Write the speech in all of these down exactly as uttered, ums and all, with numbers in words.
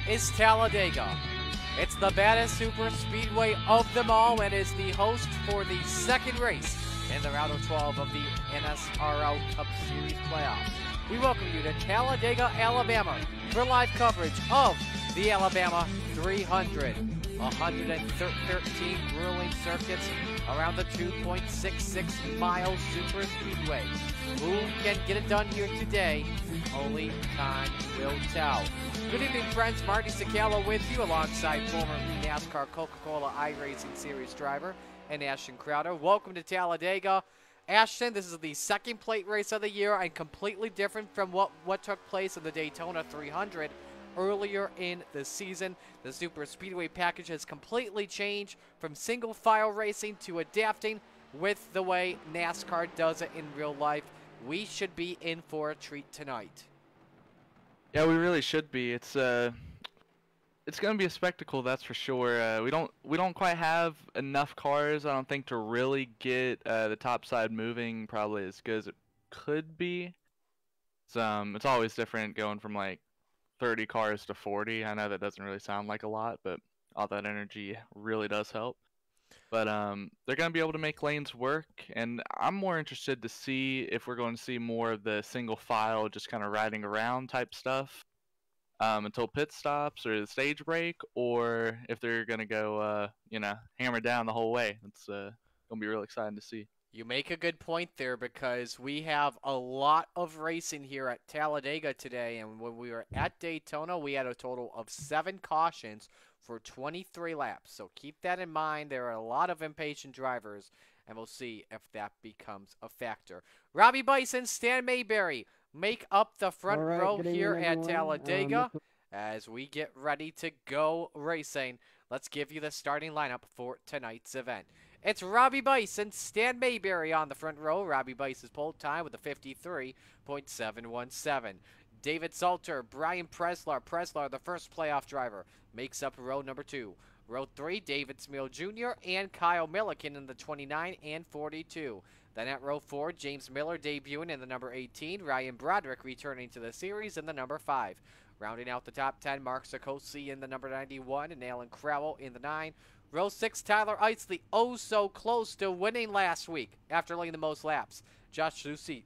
is Talladega. It's the baddest super speedway of them all and is the host for the second race in the round of twelve of the N S R L Cup Series playoff. We welcome you to Talladega, Alabama for live coverage of the Alabama three hundred. one hundred thirteen grueling circuits around the two point six six mile super speedway. Who can get it done here today? Only time will tell. Good evening, friends. Marty Sakala with you alongside former NASCAR Coca-Cola iRacing Series driver and Ashton Crowder. Welcome to Talladega. Ashton, this is the second plate race of the year and completely different from what, what took place in the Daytona three hundred earlier in the season. The super speedway package has completely changed from single file racing to adapting with the way NASCAR does it in real life. We should be in for a treat tonight. Yeah, we really should be. It's uh, it's gonna be a spectacle, that's for sure. Uh, we don't we don't quite have enough cars, I don't think, to really get uh, the top side moving probably as good as it could be. It's um, it's always different going from like thirty cars to forty. I know that doesn't really sound like a lot, but all that energy really does help. But um, they're going to be able to make lanes work, and I'm more interested to see if we're going to see more of the single file, just kind of riding around type stuff um, until pit stops or the stage break, or if they're going to go, uh, you know, hammer down the whole way. It's uh, going to be really exciting to see. You make a good point there because we have a lot of racing here at Talladega today, and when we were at Daytona, we had a total of seven cautions for twenty-three laps. So keep that in mind. There are a lot of impatient drivers, and we'll see if that becomes a factor. Robbie Bison, Stan Mayberry make up the front right, row here evening, at everyone. Talladega Um, as we get ready to go racing. Let's give you the starting lineup for tonight's event. It's Robbie Bison, Stan Mayberry on the front row. Robbie Bison's pole time with a fifty-three point seven one seven. David Salter, Brian Preslar. Preslar, the first playoff driver, makes up row number two. Row three, David Smil Junior and Kyle Milliken in the twenty-nine and forty-two. Then at row four, James Miller debuting in the number eighteen. Ryan Broderick returning to the series in the number five. Rounding out the top ten, Mark Sikosi in the number ninety-one and Alan Crowell in the nine. Row six, Tyler Eisley, oh so close to winning last week after leading the most laps. Josh Lucy,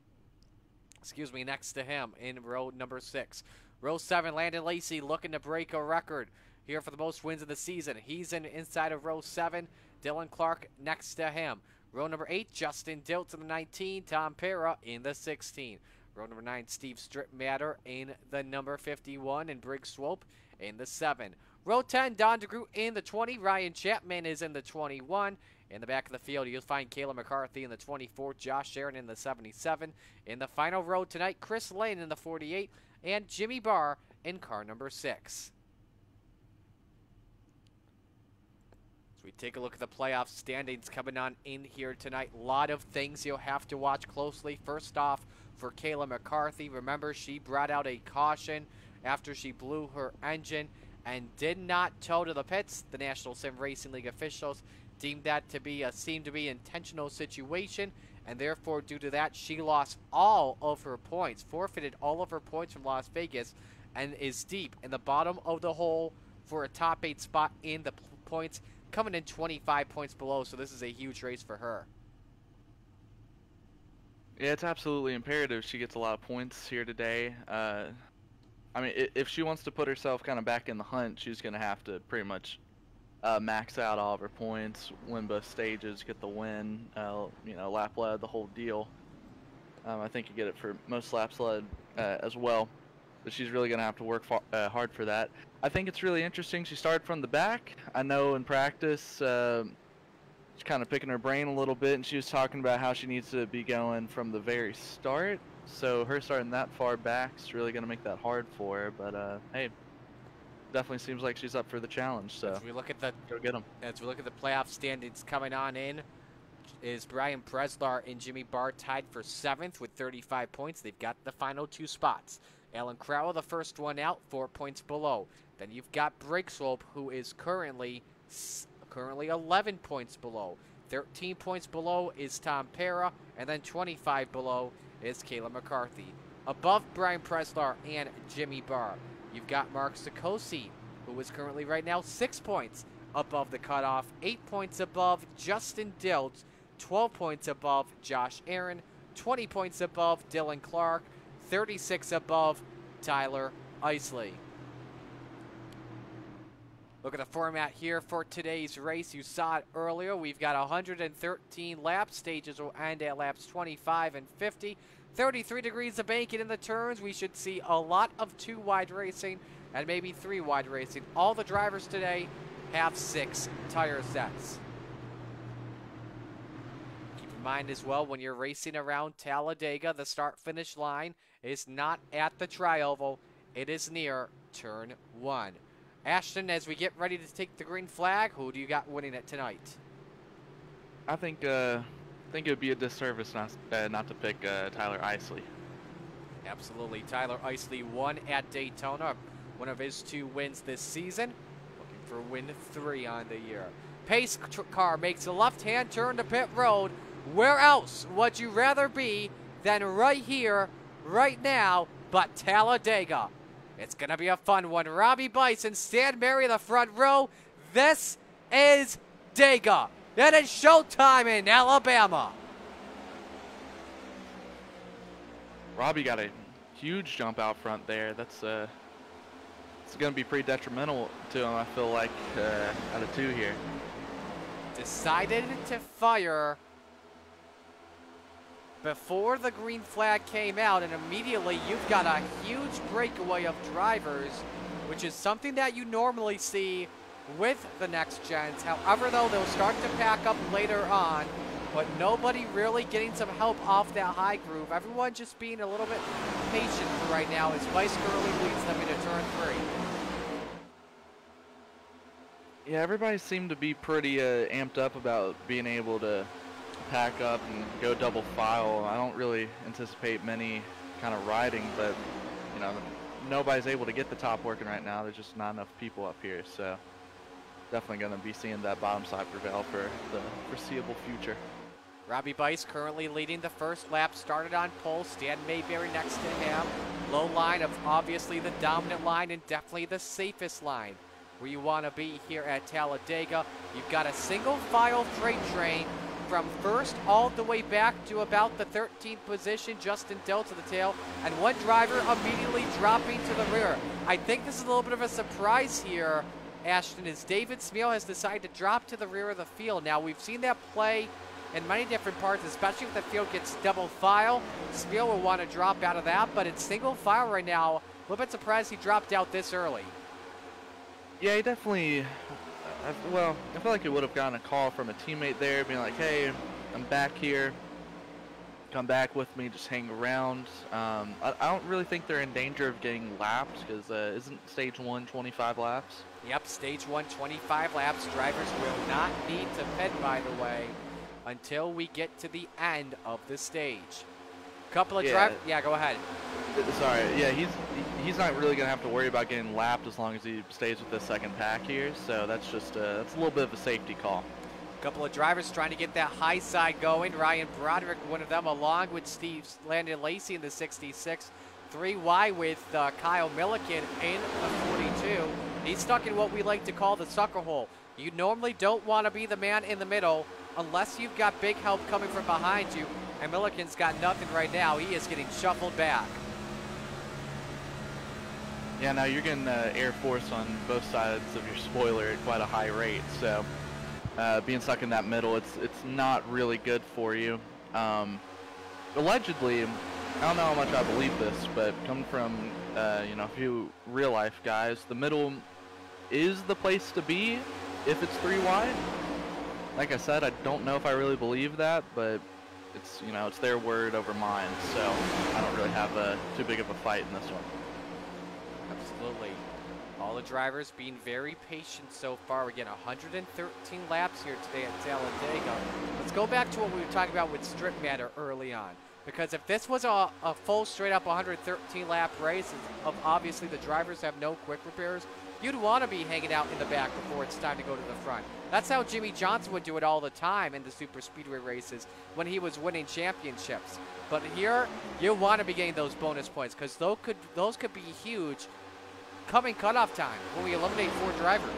excuse me, next to him in row number six. Row seven, Landon Lacey looking to break a record here for the most wins of the season. He's in inside of row seven. Dylan Clark next to him. Row number eight, Justin Diltz in the nineteen. Tom Pera in the sixteen. Row number nine, Steve Stripmatter in the number fifty-one. And Briggs Swope in the seven. Row ten, Don DeGroot in the twenty. Ryan Chapman is in the twenty-one. In the back of the field, you'll find Kayla McCarthy in the twenty-four. Josh Sharon in the seventy-seven. In the final row tonight, Chris Lane in the forty-eight. And Jimmy Barr in car number six. As we take a look at the playoff standings coming on in here tonight, a lot of things you'll have to watch closely. First off, for Kayla McCarthy, remember she brought out a caution after she blew her engine and did not tow to the pits. The National Sim Racing League officials deemed that to be a seemed to be intentional situation, and therefore due to that she lost all of her points, forfeited all of her points from Las Vegas, and is deep in the bottom of the hole for a top eight spot in the points, coming in twenty-five points below. So this is a huge race for her. Yeah, it's absolutely imperative she gets a lot of points here today. Uh, I mean, if she wants to put herself kind of back in the hunt, she's going to have to pretty much uh, max out all of her points, win both stages, get the win, uh, you know, lap led, the whole deal. Um, I think you get it for most laps led uh, as well, but she's really going to have to work far, uh, hard for that. I think it's really interesting she started from the back. I know in practice uh, she's kind of picking her brain a little bit, and she was talking about how she needs to be going from the very start. So her starting that far back is really going to make that hard for her. But uh, hey, definitely seems like she's up for the challenge. So as we look at the go get them. As we look at the playoff standings coming on in, is Brian Preslar and Jimmy Barr tied for seventh with thirty-five points. They've got the final two spots. Alan Crowell, the first one out, four points below. Then you've got Briggs Swope, who is currently currently eleven points below. thirteen points below is Tom Pera, and then twenty-five below is Kayla McCarthy. Above Brian Preslar and Jimmy Barr, you've got Mark Sikosi who is currently right now six points above the cutoff, eight points above Justin Dilge, twelve points above Josh Aaron, twenty points above Dylan Clark, thirty-six above Tyler Isley. Look at the format here for today's race. You saw it earlier. We've got one hundred thirteen laps. Stages will end at laps twenty-five and fifty. thirty-three degrees of banking in the turns. We should see a lot of two-wide racing and maybe three-wide racing. All the drivers today have six tire sets. Keep in mind as well, when you're racing around Talladega, the start-finish line is not at the tri-oval. It is near turn one. Ashton, as we get ready to take the green flag, who do you got winning it tonight? I think uh, I think it would be a disservice not uh, not to pick uh, Tyler Isley. Absolutely. Tyler Isley won at Daytona, one of his two wins this season. Looking for win three on the year. Pace car makes a left-hand turn to pit road. Where else would you rather be than right here, right now, but Talladega? It's going to be a fun one. Robbie Bison, Stan Mary in the front row. This is Dega. It is showtime in Alabama. Robbie got a huge jump out front there. That's uh, it's going to be pretty detrimental to him, I feel like, uh, out of two here. Decided to fire before the green flag came out, and immediately you've got a huge breakaway of drivers, which is something that you normally see with the next gens. However, though, they'll start to pack up later on, but nobody really getting some help off that high groove. Everyone just being a little bit patient right now as Vice currently leads them into turn three. Yeah, everybody seemed to be pretty uh, amped up about being able to pack up and go double file. I don't really anticipate many kind of riding, but you know, nobody's able to get the top working right now. There's just not enough people up here, so definitely going to be seeing that bottom side prevail for the foreseeable future. Robbie Bice currently leading the first lap, started on pole. Stan Mayberry next to him. Low line of obviously the dominant line and definitely the safest line where you want to be here at Talladega. You've got a single file freight train from first all the way back to about the thirteenth position, Justin Dill to the tail, and one driver immediately dropping to the rear. I think this is a little bit of a surprise here, Ashton, as David Smeal has decided to drop to the rear of the field. Now, we've seen that play in many different parts, especially if the field gets double file. Smeal will want to drop out of that, but it's single file right now. A little bit surprised he dropped out this early. Yeah, he definitely, I, well, I feel like he would have gotten a call from a teammate there, being like, hey, I'm back here, come back with me, just hang around. Um, I, I don't really think they're in danger of getting lapped, because uh, isn't stage one twenty-five laps? Yep, stage one, twenty-five laps. Drivers will not need to pit, by the way, until we get to the end of the stage. Couple of yeah. drivers, yeah, go ahead. Sorry, yeah, he's he's not really gonna have to worry about getting lapped as long as he stays with the second pack here. So that's just uh, that's a little bit of a safety call. Couple of drivers trying to get that high side going. Ryan Broderick, one of them, along with Steve Landon Lacey in the sixty-six. three Y with uh, Kyle Milliken in the forty-two. He's stuck in what we like to call the sucker hole. You normally don't want to be the man in the middle unless you've got big help coming from behind you. And Milliken's got nothing right now. He is getting shuffled back. Yeah, now you're getting uh, air force on both sides of your spoiler at quite a high rate. So uh, being stuck in that middle, it's it's not really good for you. Um, allegedly, I don't know how much I believe this, but coming from uh, you know, a few real life guys, the middle is the place to be if it's three wide. Like I said, I don't know if I really believe that, but it's, you know, it's their word over mine, so I don't really have a, too big of a fight in this one. Absolutely. All the drivers being very patient so far. We're getting one hundred thirteen laps here today at Talladega. Let's go back to what we were talking about with strip matter early on. Because if this was a, a full straight up one hundred thirteen lap race, of obviously the drivers have no quick repairs, you'd want to be hanging out in the back before it's time to go to the front. That's how Jimmy Johnson would do it all the time in the super speedway races when he was winning championships. But here, you want to be getting those bonus points because those could, those could be huge upcoming cutoff time when we eliminate four drivers.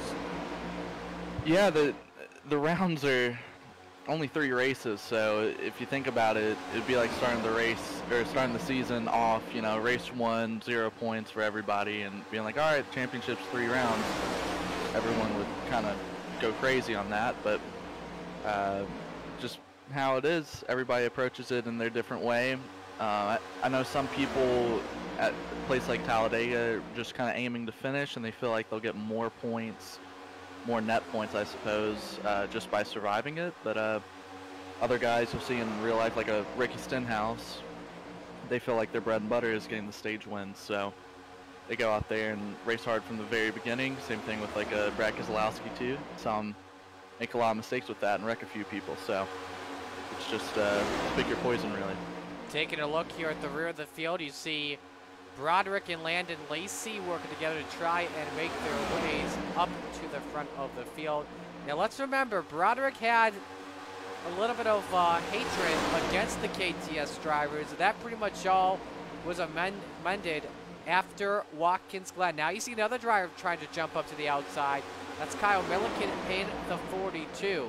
Yeah, the the rounds are only three races, so if you think about it, it'd be like starting the race or starting the season off, you know, race one, zero points for everybody, and being like, all right, championship's three rounds. Everyone would kind of go crazy on that, but uh, just how it is, everybody approaches it in their different way. Uh, I, I know some people at a place like Talladega are just kind of aiming to finish, and they feel like they'll get more points, more net points, I suppose, uh, just by surviving it. But uh, other guys you'll see in real life, like a Ricky Stenhouse, they feel like their bread and butter is getting the stage wins, so they go out there and race hard from the very beginning. Same thing with like a Brad Keselowski too. Some make a lot of mistakes with that and wreck a few people, so it's just uh, pick your poison, really. Taking a look here at the rear of the field, you see Broderick and Landon Lacey working together to try and make their ways up to the front of the field. Now let's remember, Broderick had a little bit of uh, hatred against the K T S drivers. That pretty much all was amend amended after Watkins Glen. Now you see another driver trying to jump up to the outside. That's Kyle Milliken in the forty-two.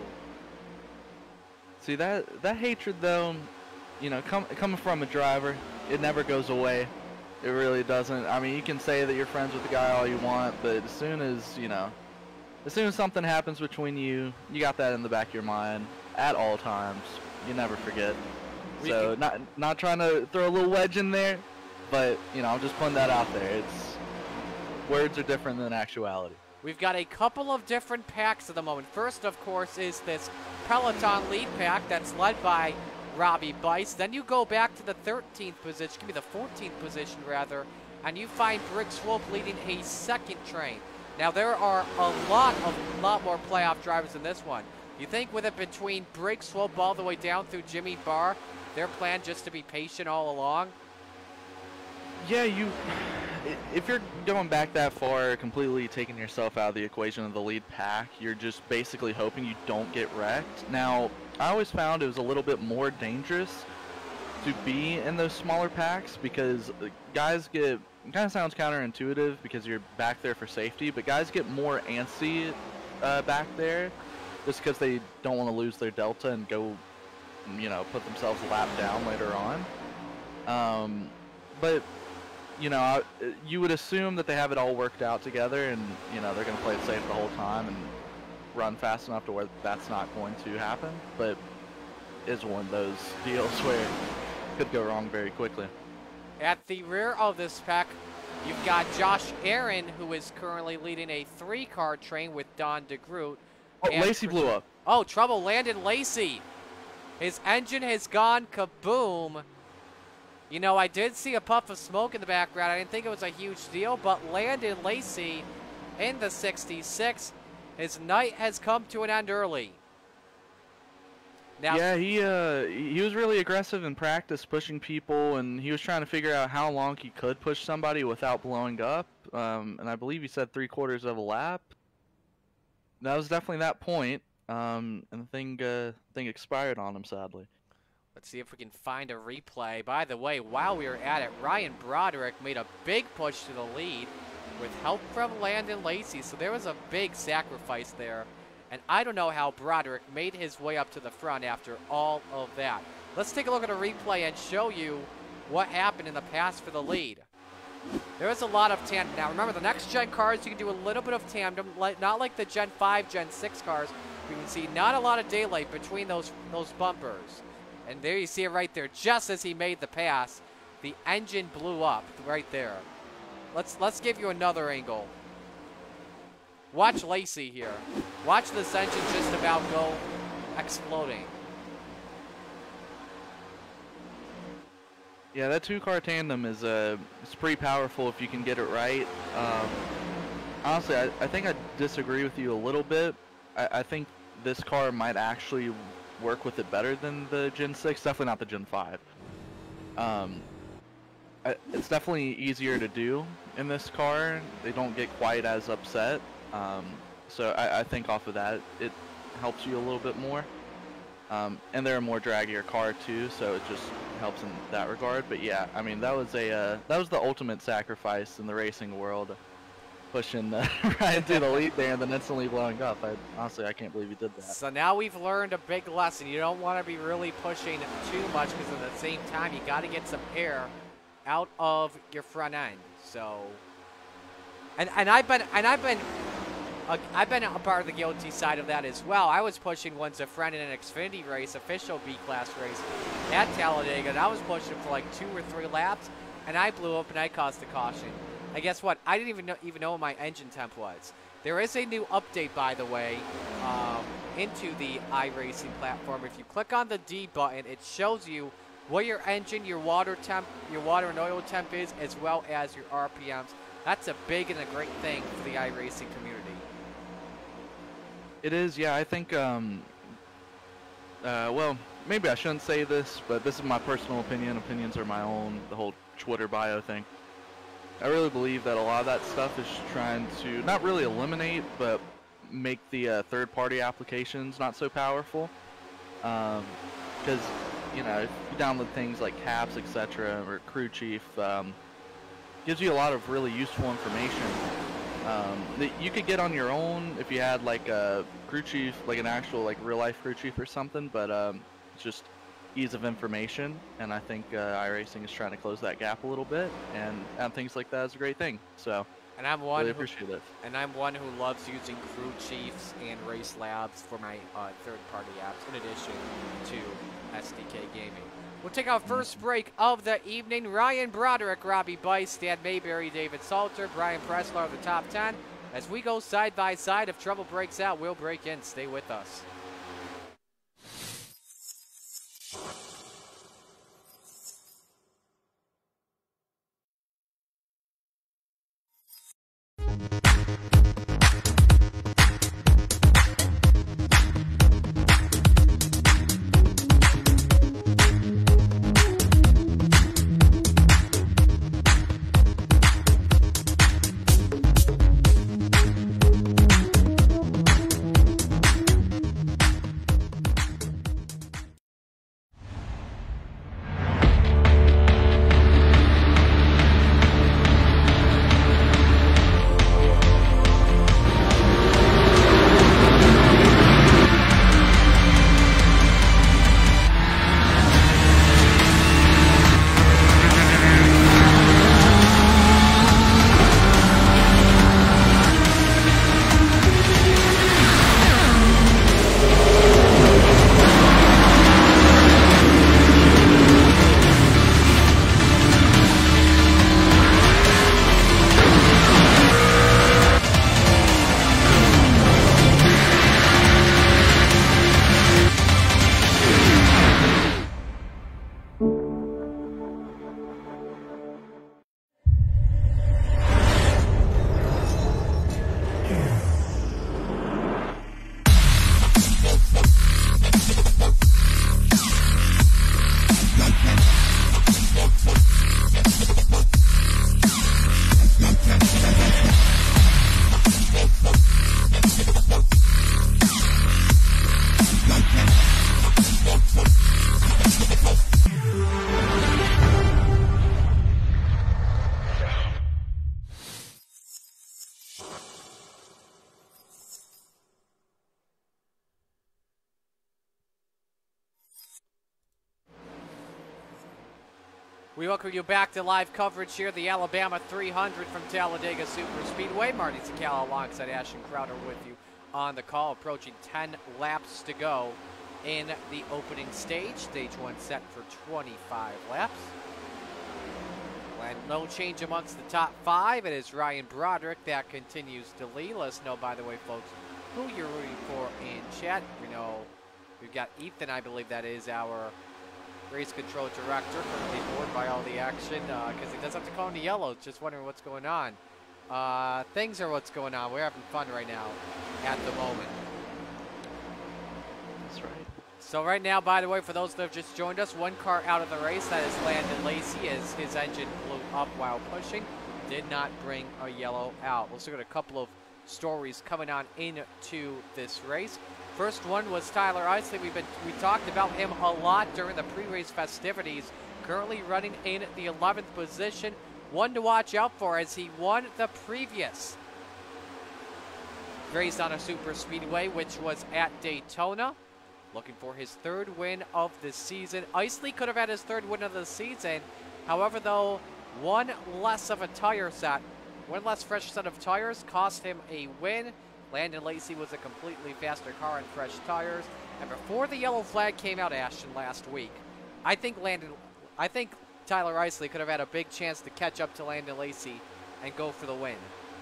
See, that that hatred though, you know, com coming from a driver, it never goes away. It really doesn't. I mean, you can say that you're friends with the guy all you want, but as soon as, you know, as soon as something happens between you, you got that in the back of your mind at all times. You never forget. So not not trying to throw a little wedge in there, but, you know, I'm just putting that out there. It's, words are different than actuality. We've got a couple of different packs at the moment. First, of course, is this Peloton lead pack that's led by Robbie Bice. Then you go back to the thirteenth position, give me the fourteenth position rather, and you find Brick Swope leading a second train. Now there are a lot of lot more playoff drivers in this one. You think with it between Brick Swope all the way down through Jimmy Barr, their plan just to be patient all along? Yeah, you. If you're going back that far, completely taking yourself out of the equation of the lead pack, you're just basically hoping you don't get wrecked. Now, I always found it was a little bit more dangerous to be in those smaller packs because guys get, it kind of sounds counterintuitive because you're back there for safety, but guys get more antsy uh, back there just because they don't want to lose their delta and go, you know, put themselves a lap down later on. Um, but you know, I, you would assume that they have it all worked out together and, you know, they're going to play it safe the whole time and run fast enough to where that's not going to happen. But it's one of those deals where it could go wrong very quickly. At the rear of this pack, you've got Josh Aaron, who is currently leading a three-car train with Don DeGroot. Oh, Lacey blew up. Oh, trouble. Landon Lacey. His engine has gone kaboom. You know, I did see a puff of smoke in the background. I didn't think it was a huge deal, but Landon Lacey in the sixty-six, his night has come to an end early. Now, yeah, he uh, he was really aggressive in practice, pushing people, and he was trying to figure out how long he could push somebody without blowing up. Um, and I believe he said three quarters of a lap. That was definitely that point, um, and the thing uh, thing expired on him, sadly. Let's see if we can find a replay. By the way, while we were at it, Ryan Broderick made a big push to the lead with help from Landon Lacey. So there was a big sacrifice there. And I don't know how Broderick made his way up to the front after all of that. Let's take a look at a replay and show you what happened in the pass for the lead. There was a lot of tandem. Now remember, the next gen cars, you can do a little bit of tandem, like, not like the Gen five, Gen six cars. You can see not a lot of daylight between those, those bumpers. And there you see it right there. Just as he made the pass, the engine blew up right there. Let's let's give you another angle. Watch Lacey here. Watch this engine just about go exploding. Yeah, that two-car tandem is uh, it's pretty powerful if you can get it right. Um, honestly, I, I think I disagree with you a little bit. I, I think this car might actually work with it better than the Gen six, definitely not the Gen five. Um, I, it's definitely easier to do in this car. They don't get quite as upset. Um, so I, I think off of that, it helps you a little bit more. Um, and they're a more draggier car too, so it just helps in that regard. But yeah, I mean, that was a uh, that was the ultimate sacrifice in the racing world. pushing uh, right into the lead there and then instantly blowing up. I, honestly, I can't believe he did that. So now we've learned a big lesson. You don't want to be really pushing too much because at the same time, you got to get some air out of your front end. So, and and I've been and I've been uh, I've been a part of the guilty side of that as well. I was pushing once a friend in an Xfinity race, official B class race at Talladega, and I was pushing for like two or three laps, and I blew up and I caused a caution. And guess what? I didn't even know, even know what my engine temp was. There is a new update, by the way, um, into the iRacing platform. If you click on the D button, it shows you what your engine, your water temp, your water and oil temp is, as well as your R P Ms. That's a big and a great thing for the iRacing community. It is, yeah. I think, um, uh, well, maybe I shouldn't say this, but this is my personal opinion. Opinions are my own. The whole Twitter bio thing. I really believe that a lot of that stuff is trying to not really eliminate, but make the uh, third-party applications not so powerful. Because, um, you know, if you download things like Caps, et cetera, or Crew Chief, um, gives you a lot of really useful information um, that you could get on your own if you had like a Crew Chief, like an actual like real-life Crew Chief or something. But um, it's just ease of information, and I think uh, iRacing is trying to close that gap a little bit, and, and things like that is a great thing. So, and I'm one really who, appreciate it. And I'm one who loves using Crew Chiefs and Race Labs for my uh, third-party apps, in addition to S D K Gaming. We'll take our first break of the evening. Ryan Broderick, Robbie Bice, Stan Mayberry, David Salter, Brian Pressler are the top ten. As we go side by side, if trouble breaks out, we'll break in. Stay with us. We welcome you back to live coverage here, the Alabama three hundred from Talladega Super Speedway. Marty Sakala alongside Ashton Crowder with you on the call. Approaching ten laps to go in the opening stage. Stage one set for twenty-five laps. And no change amongst the top five. It is Ryan Broderick that continues to lead. Let us know, by the way, folks, who you're rooting for in chat. We know we've got Ethan, I believe that is our race control director, currently bored by all the action because uh, he does have to call in the yellow. Just wondering what's going on. Uh, things are what's going on. We're having fun right now at the moment. That's right. So right now, by the way, for those that have just joined us, one car out of the race, that is Landon Lacey, as his engine blew up while pushing. Did not bring a yellow out. We'll look at a couple of stories coming on into this race. First one was Tyler Isley. We've been we talked about him a lot during the pre-race festivities. Currently running in the eleventh position. One to watch out for as he won the previous raced on a super speedway, which was at Daytona. Looking for his third win of the season. Isley could have had his third win of the season. However, though, one less of a tire set, one less fresh set of tires cost him a win. Landon Lacey was a completely faster car on fresh tires. And before the yellow flag came out, Ashton, last week, I think Landon, I think Tyler Isley could have had a big chance to catch up to Landon Lacey and go for the win.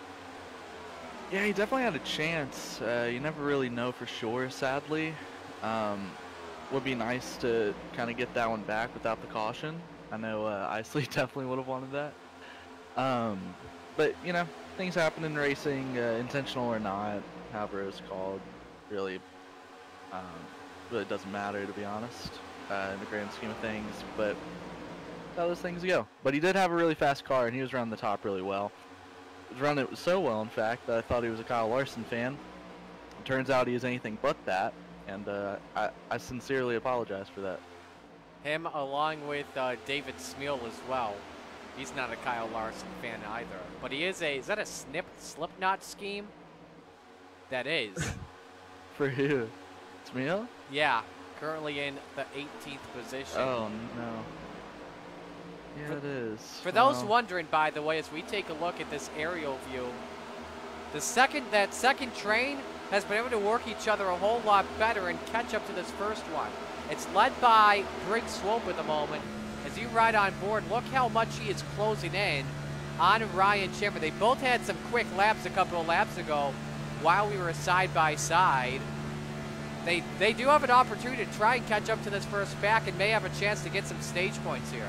Yeah, he definitely had a chance. Uh, you never really know for sure, sadly. Um, would be nice to kind of get that one back without the caution. I know uh, Isley definitely would have wanted that. Um, but, you know, things happen in racing, uh, intentional or not, however it's called, really, um, really doesn't matter, to be honest, uh, in the grand scheme of things. But how those things go. But he did have a really fast car, and he was running the top really well. He was running it so well, in fact, that I thought he was a Kyle Larson fan. It turns out he is anything but that. And uh, I, I sincerely apologize for that. Him along with uh, David Smeal as well. He's not a Kyle Larson fan either. But he is a, is that a snip, Slipknot scheme? That is. For who? Smeal? Yeah, currently in the eighteenth position. Oh, no. Yeah, for, it is. For those well. wondering, by the way, as we take a look at this aerial view, the second, that second train has been able to work each other a whole lot better and catch up to this first one. It's led by Briggs Swope at the moment. As you ride on board, look how much he is closing in on Ryan Chimmer. They both had some quick laps a couple of laps ago while we were side by side. They, they do have an opportunity to try and catch up to this first pack and may have a chance to get some stage points here.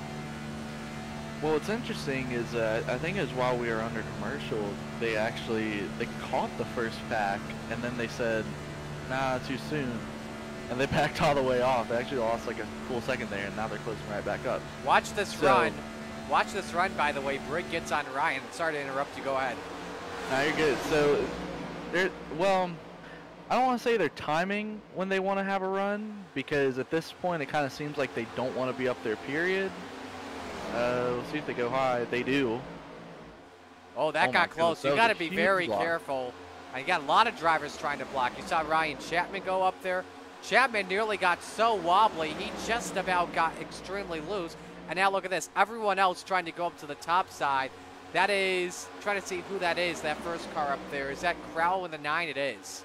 Well, what's interesting is uh, I think it was while we were under commercial, they actually they caught the first pack and then they said, nah, too soon, and they backed all the way off. They actually lost like a cool second there, and now they're closing right back up. Watch this so, run. Watch this run, by the way. Brig gets on Ryan. Sorry to interrupt you. Go ahead. Now you're good. So, they're well. I don't want to say they're timing when they want to have a run, because at this point it kind of seems like they don't want to be up there. Period. Uh, we'll see if they go high. They do. Oh, that oh got close. You got to be very block. careful. And you got a lot of drivers trying to block. You saw Ryan Chapman go up there. Chapman nearly got so wobbly, he just about got extremely loose. And now look at this. Everyone else trying to go up to the top side. That is, trying to see who that is, that first car up there. Is that Crowell in the nine? It is.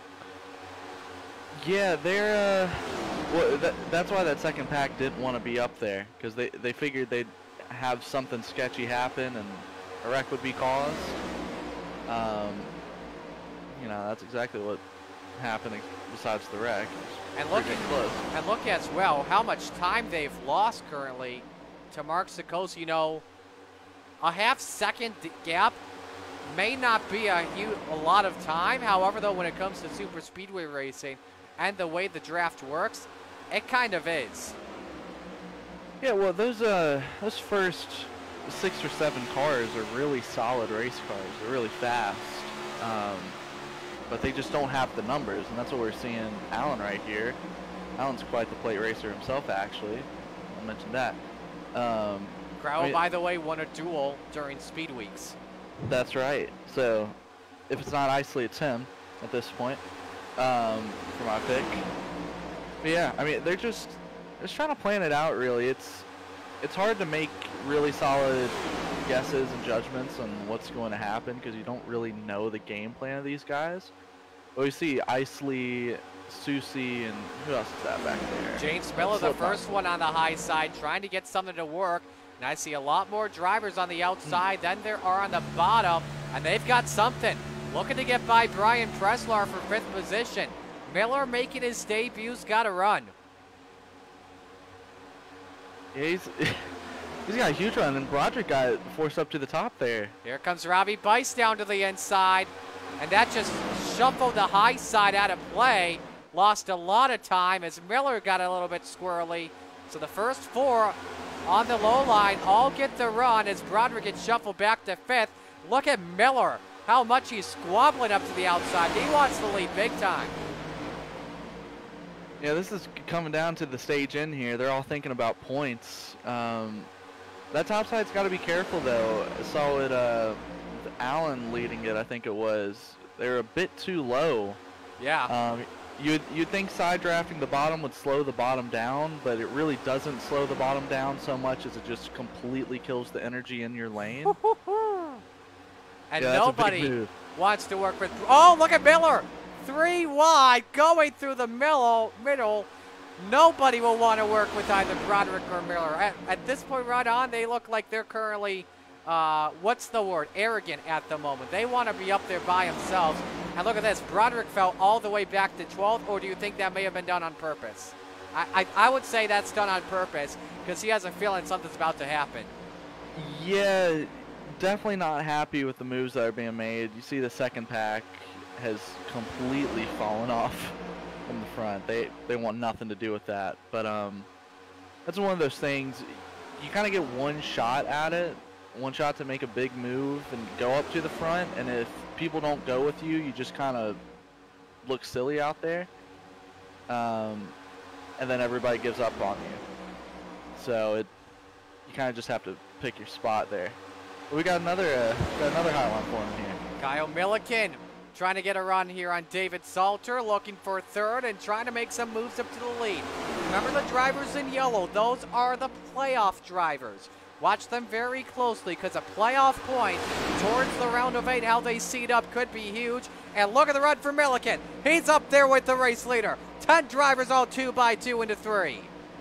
Yeah, they're, uh, well, that, that's why that second pack didn't want to be up there, because they, they figured they'd have something sketchy happen and a wreck would be caused. Um, you know, that's exactly what happened besides the wreck. And look, at, close. and look as well how much time they've lost currently to Mark Sikos. You know, a half second gap may not be a, huge, a lot of time. However, though, when it comes to super speedway racing and the way the draft works, it kind of is. Yeah, well, those uh, those first six or seven cars are really solid race cars. They're really fast, um, but they just don't have the numbers, and that's what we're seeing Alan right here. Alan's quite the plate racer himself, actually. I'll mention that. Um, Crowell, I mean, by the way, won a duel during Speed Weeks. That's right. So, if it's not Isley, it's him at this point, um, for my pick. But yeah, I mean, they're just just trying to plan it out, really. It's it's hard to make really solid guesses and judgments on what's going to happen because you don't really know the game plan of these guys. But we see Isley, Susie, and who else is that back there? James Miller, the first one on the high side, trying to get something to work. And I see a lot more drivers on the outside than there are on the bottom, and they've got something. Looking to get by Brian Preslar for fifth position. Miller making his debut's got to run. Yeah, he's, he's got a huge run, and Broderick got forced up to the top there. Here comes Robbie Bice down to the inside, and that just shuffled the high side out of play. Lost a lot of time as Miller got a little bit squirrely. So the first four on the low line all get the run as Broderick gets shuffled back to fifth. Look at Miller, how much he's squabbling up to the outside. He wants the lead big time. Yeah, this is coming down to the stage in here. They're all thinking about points. Um, that top side's got to be careful, though. I saw it, uh, Allen leading it, I think it was. they're a bit too low. Yeah. Um, you'd you'd think side drafting the bottom would slow the bottom down, but it really doesn't slow the bottom down so much as it just completely kills the energy in your lane. And yeah, nobody wants to work with. Oh, look at Miller, three wide, going through the middle. Middle. Nobody will want to work with either Broderick or Miller. At, at this point, right on, they look like they're currently, uh, what's the word, arrogant at the moment. They want to be up there by themselves. And look at this, Broderick fell all the way back to twelfth, or do you think that may have been done on purpose? I, I, I would say that's done on purpose, because he has a feeling something's about to happen. Yeah, definitely not happy with the moves that are being made. You see the second pack has completely fallen off from the front. They they want nothing to do with that. But um, that's one of those things. You kind of get one shot at it, one shot to make a big move and go up to the front. And if people don't go with you, you just kind of look silly out there. Um, and then everybody gives up on you. So it you kind of just have to pick your spot there. But we got another uh, got another highline for him here. Kyle Milliken trying to get a run here on David Salter, looking for third and trying to make some moves up to the lead. Remember the drivers in yellow, those are the playoff drivers. Watch them very closely because a playoff point towards the round of eight, how they seed up could be huge. And look at the run for Milliken. He's up there with the race leader. Ten drivers all two by two into three.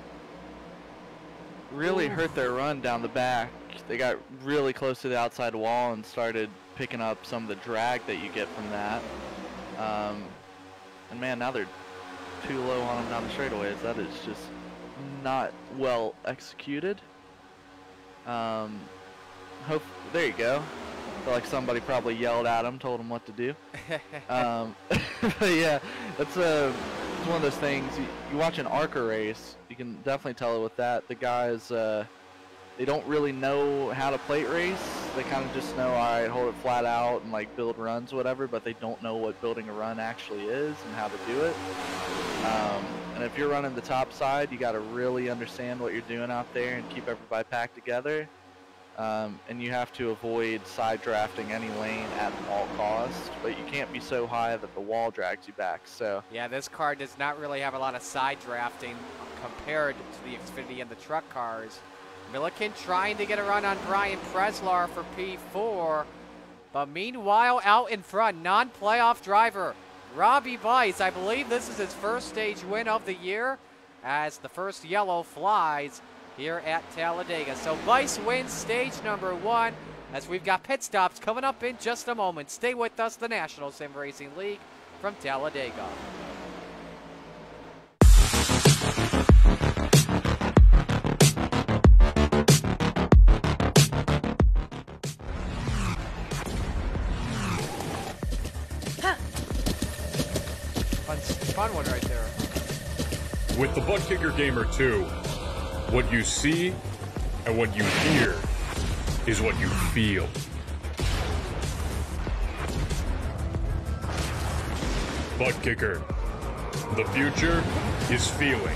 Really Ooh. hurt their run down the back. They got really close to the outside wall and started picking up some of the drag that you get from that. Um, and man, now they're too low on them down the straightaways. That is just not well executed. Um, hope there you go. Feel like somebody probably yelled at him, told him what to do. um, but yeah, that's a it's one of those things. You, you watch an ARCA race, you can definitely tell with that the guys. Uh, They don't really know how to plate race. They kind of just know, all right, hold it flat out and like build runs, whatever, but they don't know what building a run actually is and how to do it. Um, and if you're running the top side, you got to really understand what you're doing out there and keep everybody packed together. Um, and you have to avoid side drafting any lane at all costs, but you can't be so high that the wall drags you back. So yeah, this car does not really have a lot of side drafting compared to the Xfinity and the truck cars. Milliken trying to get a run on Brian Preslar for P four. But meanwhile, out in front, non-playoff driver, Robbie Bice. I believe this is his first stage win of the year as the first yellow flies here at Talladega. So Bice wins stage number one as we've got pit stops coming up in just a moment. Stay with us, the National Sim Racing League from Talladega. Fun one right there. With the Butt Kicker Gamer two, what you see and what you hear is what you feel. Butt Kicker. The future is feeling.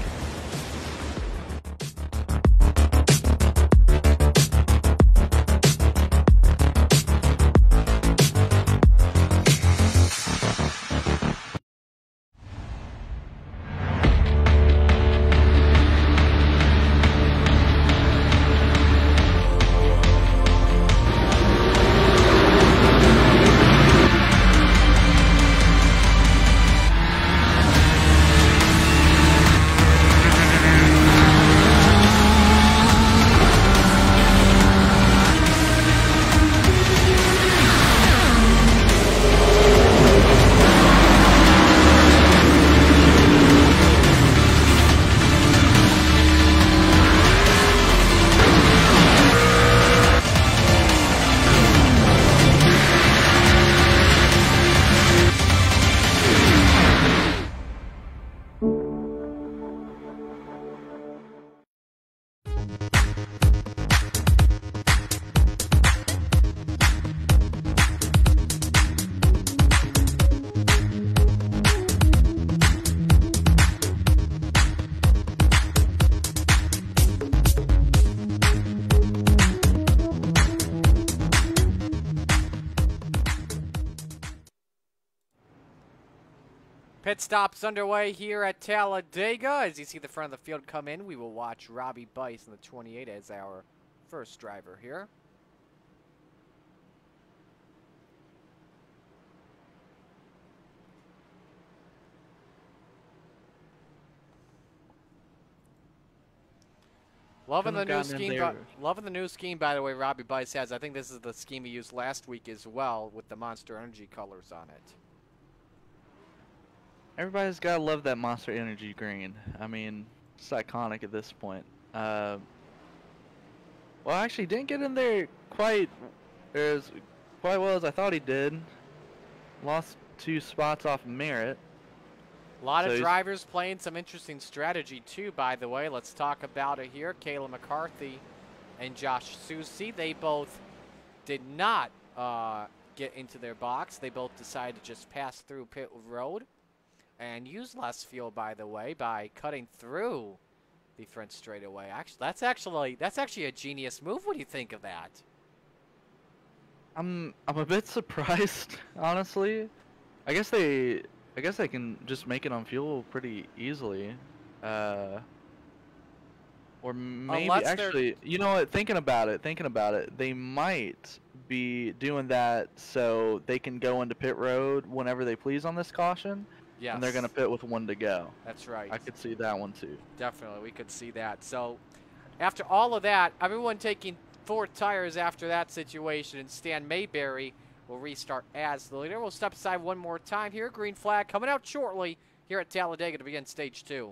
Pit stops underway here at Talladega. As you see the front of the field come in, we will watch Robbie Bice in the twenty-eight as our first driver here. Loving the new scheme. By, loving the new scheme, by the way, Robbie Bice has. I think this is the scheme he used last week as well, with the Monster Energy colors on it. Everybody's gotta love that Monster Energy green. I mean, it's iconic at this point. Uh, well, actually, didn't get in there quite as quite well as I thought he did. Lost two spots off merit. A lot so of drivers playing some interesting strategy, too, by the way. Let's talk about it here. Kayla McCarthy and Josh Susie, they both did not uh, get into their box. They both decided to just pass through pit road and use less fuel, by the way, by cutting through the front straightaway. Actually, that's actually that's actually a genius move. What do you think of that? I'm I'm a bit surprised, honestly. I guess they I guess they can just make it on fuel pretty easily. Uh, or maybe Unless actually, you know what? Thinking about it, thinking about it, they might be doing that so they can go into pit road whenever they please on this caution. Yes. And they're going to pit with one to go. That's right. I could see that one too. Definitely, we could see that. So, after all of that, everyone taking four tires after that situation, and Stan Mayberry will restart as the leader. We'll step aside one more time here. Green flag coming out shortly here at Talladega to begin stage two.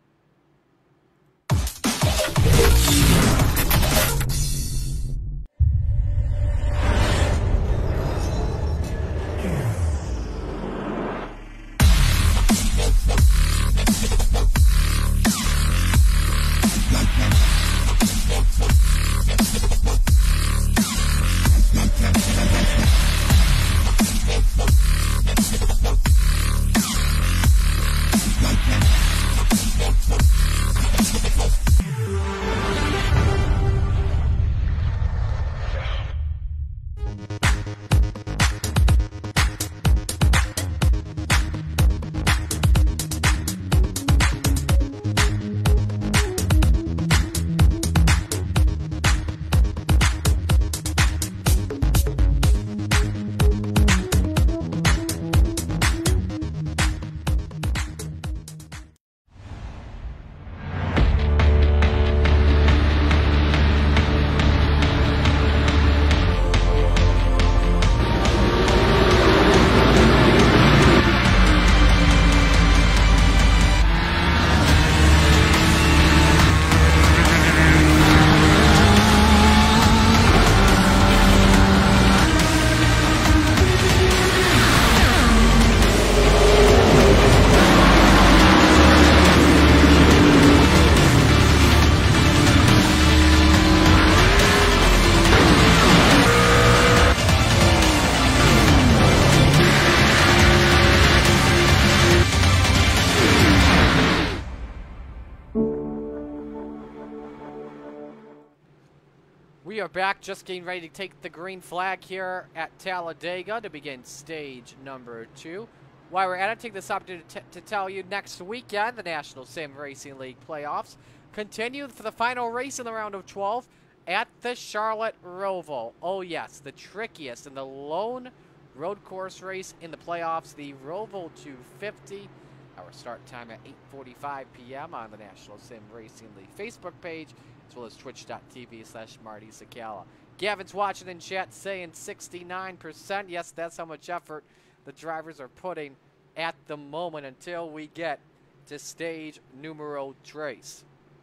We are back, just getting ready to take the green flag here at Talladega to begin stage number two. While we're at it, take this opportunity to, to tell you next weekend, the National Sim Racing League playoffs continue for the final race in the round of twelve at the Charlotte Roval. Oh yes, the trickiest and the lone road course race in the playoffs, the Roval two fifty. Our start time at eight forty-five p m on the National Sim Racing League Facebook page, as well as twitch.tv slash Marty Sakala. Gavin's watching in chat saying sixty-nine percent. Yes, that's how much effort the drivers are putting at the moment until we get to stage numero tres.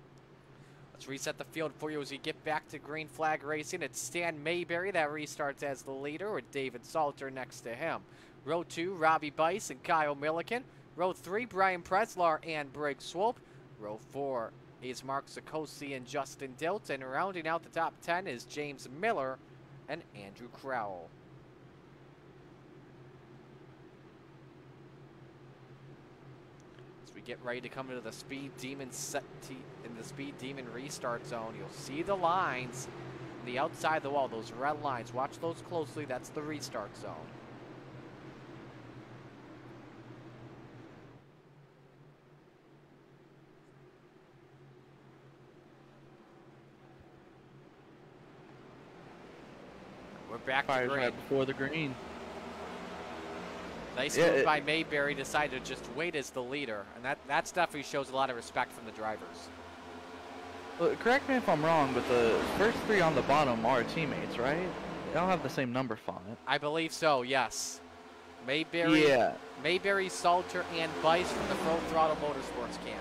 Let's reset the field for you as we get back to green flag racing. It's Stan Mayberry that restarts as the leader with David Salter next to him. Row two, Robbie Bice and Kyle Milliken. Row three, Brian Preslar and Briggs Swope. Row four is Mark Sikosi and Justin Dilt. And rounding out the top ten is James Miller and Andrew Crowell. As we get ready to come into the Speed Demon set in the Speed Demon restart zone, you'll see the lines on the outside of the wall, those red lines. Watch those closely. That's the restart zone. back to Fires green. right before the green. Nice Yeah, move it- by Mayberry, decided to just wait as the leader, and that, that definitely shows a lot of respect from the drivers. Well, correct me if I'm wrong, but the first three on the bottom are teammates, right? They all have the same number font. I believe so, yes. Mayberry, Yeah. Mayberry, Salter, and Bice from the Full Throttle Motorsports camp.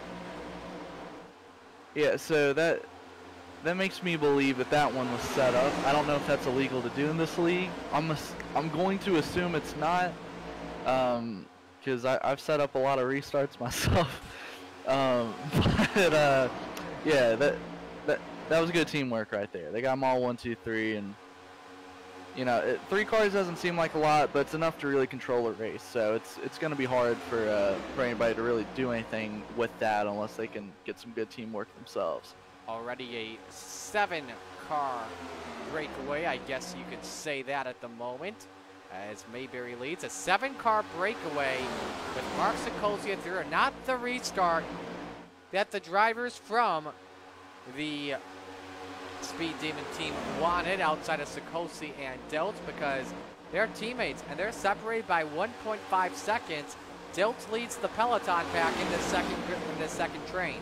Yeah, so that that makes me believe that that one was set up. I don't know if that's illegal to do in this league. I'm ass- I'm going to assume it's not, um, because I've set up a lot of restarts myself. um, but uh, yeah, that that that was good teamwork right there. They got them all one, two, three, and you know, it, three cars doesn't seem like a lot, but it's enough to really control a race. So it's it's going to be hard for uh, for anybody to really do anything with that unless they can get some good teamwork themselves. Already a seven-car breakaway, I guess you could say that at the moment, as Mayberry leads. A seven-car breakaway with Mark Sikosia through, not the restart that the drivers from the Speed Demon team wanted outside of Sikosi and Diltz, because they're teammates and they're separated by one point five seconds. Diltz leads the peloton pack in the second in the second train.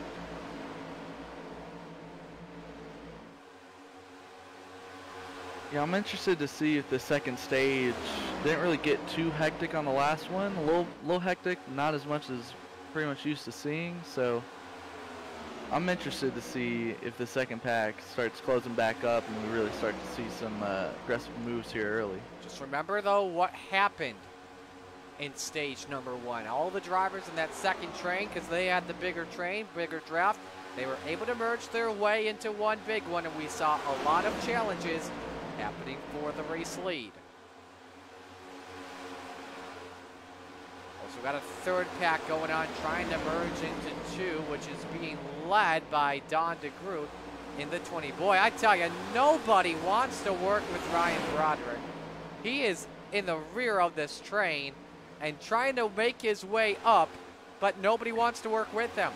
Yeah, I'm interested to see if the second stage didn't really get too hectic on the last one. A little, little hectic, not as much as pretty much used to seeing. So I'm interested to see if the second pack starts closing back up and we really start to see some uh, aggressive moves here early. Just remember though what happened in stage number one. All the drivers in that second train, because they had the bigger train, bigger draft, they were able to merge their way into one big one, and we saw a lot of challenges happening for the race lead. Also got a third pack going on, trying to merge into two, which is being led by Don DeGroot in the twenty. Boy, I tell you, nobody wants to work with Ryan Broderick. He is in the rear of this train and trying to make his way up, but nobody wants to work with him.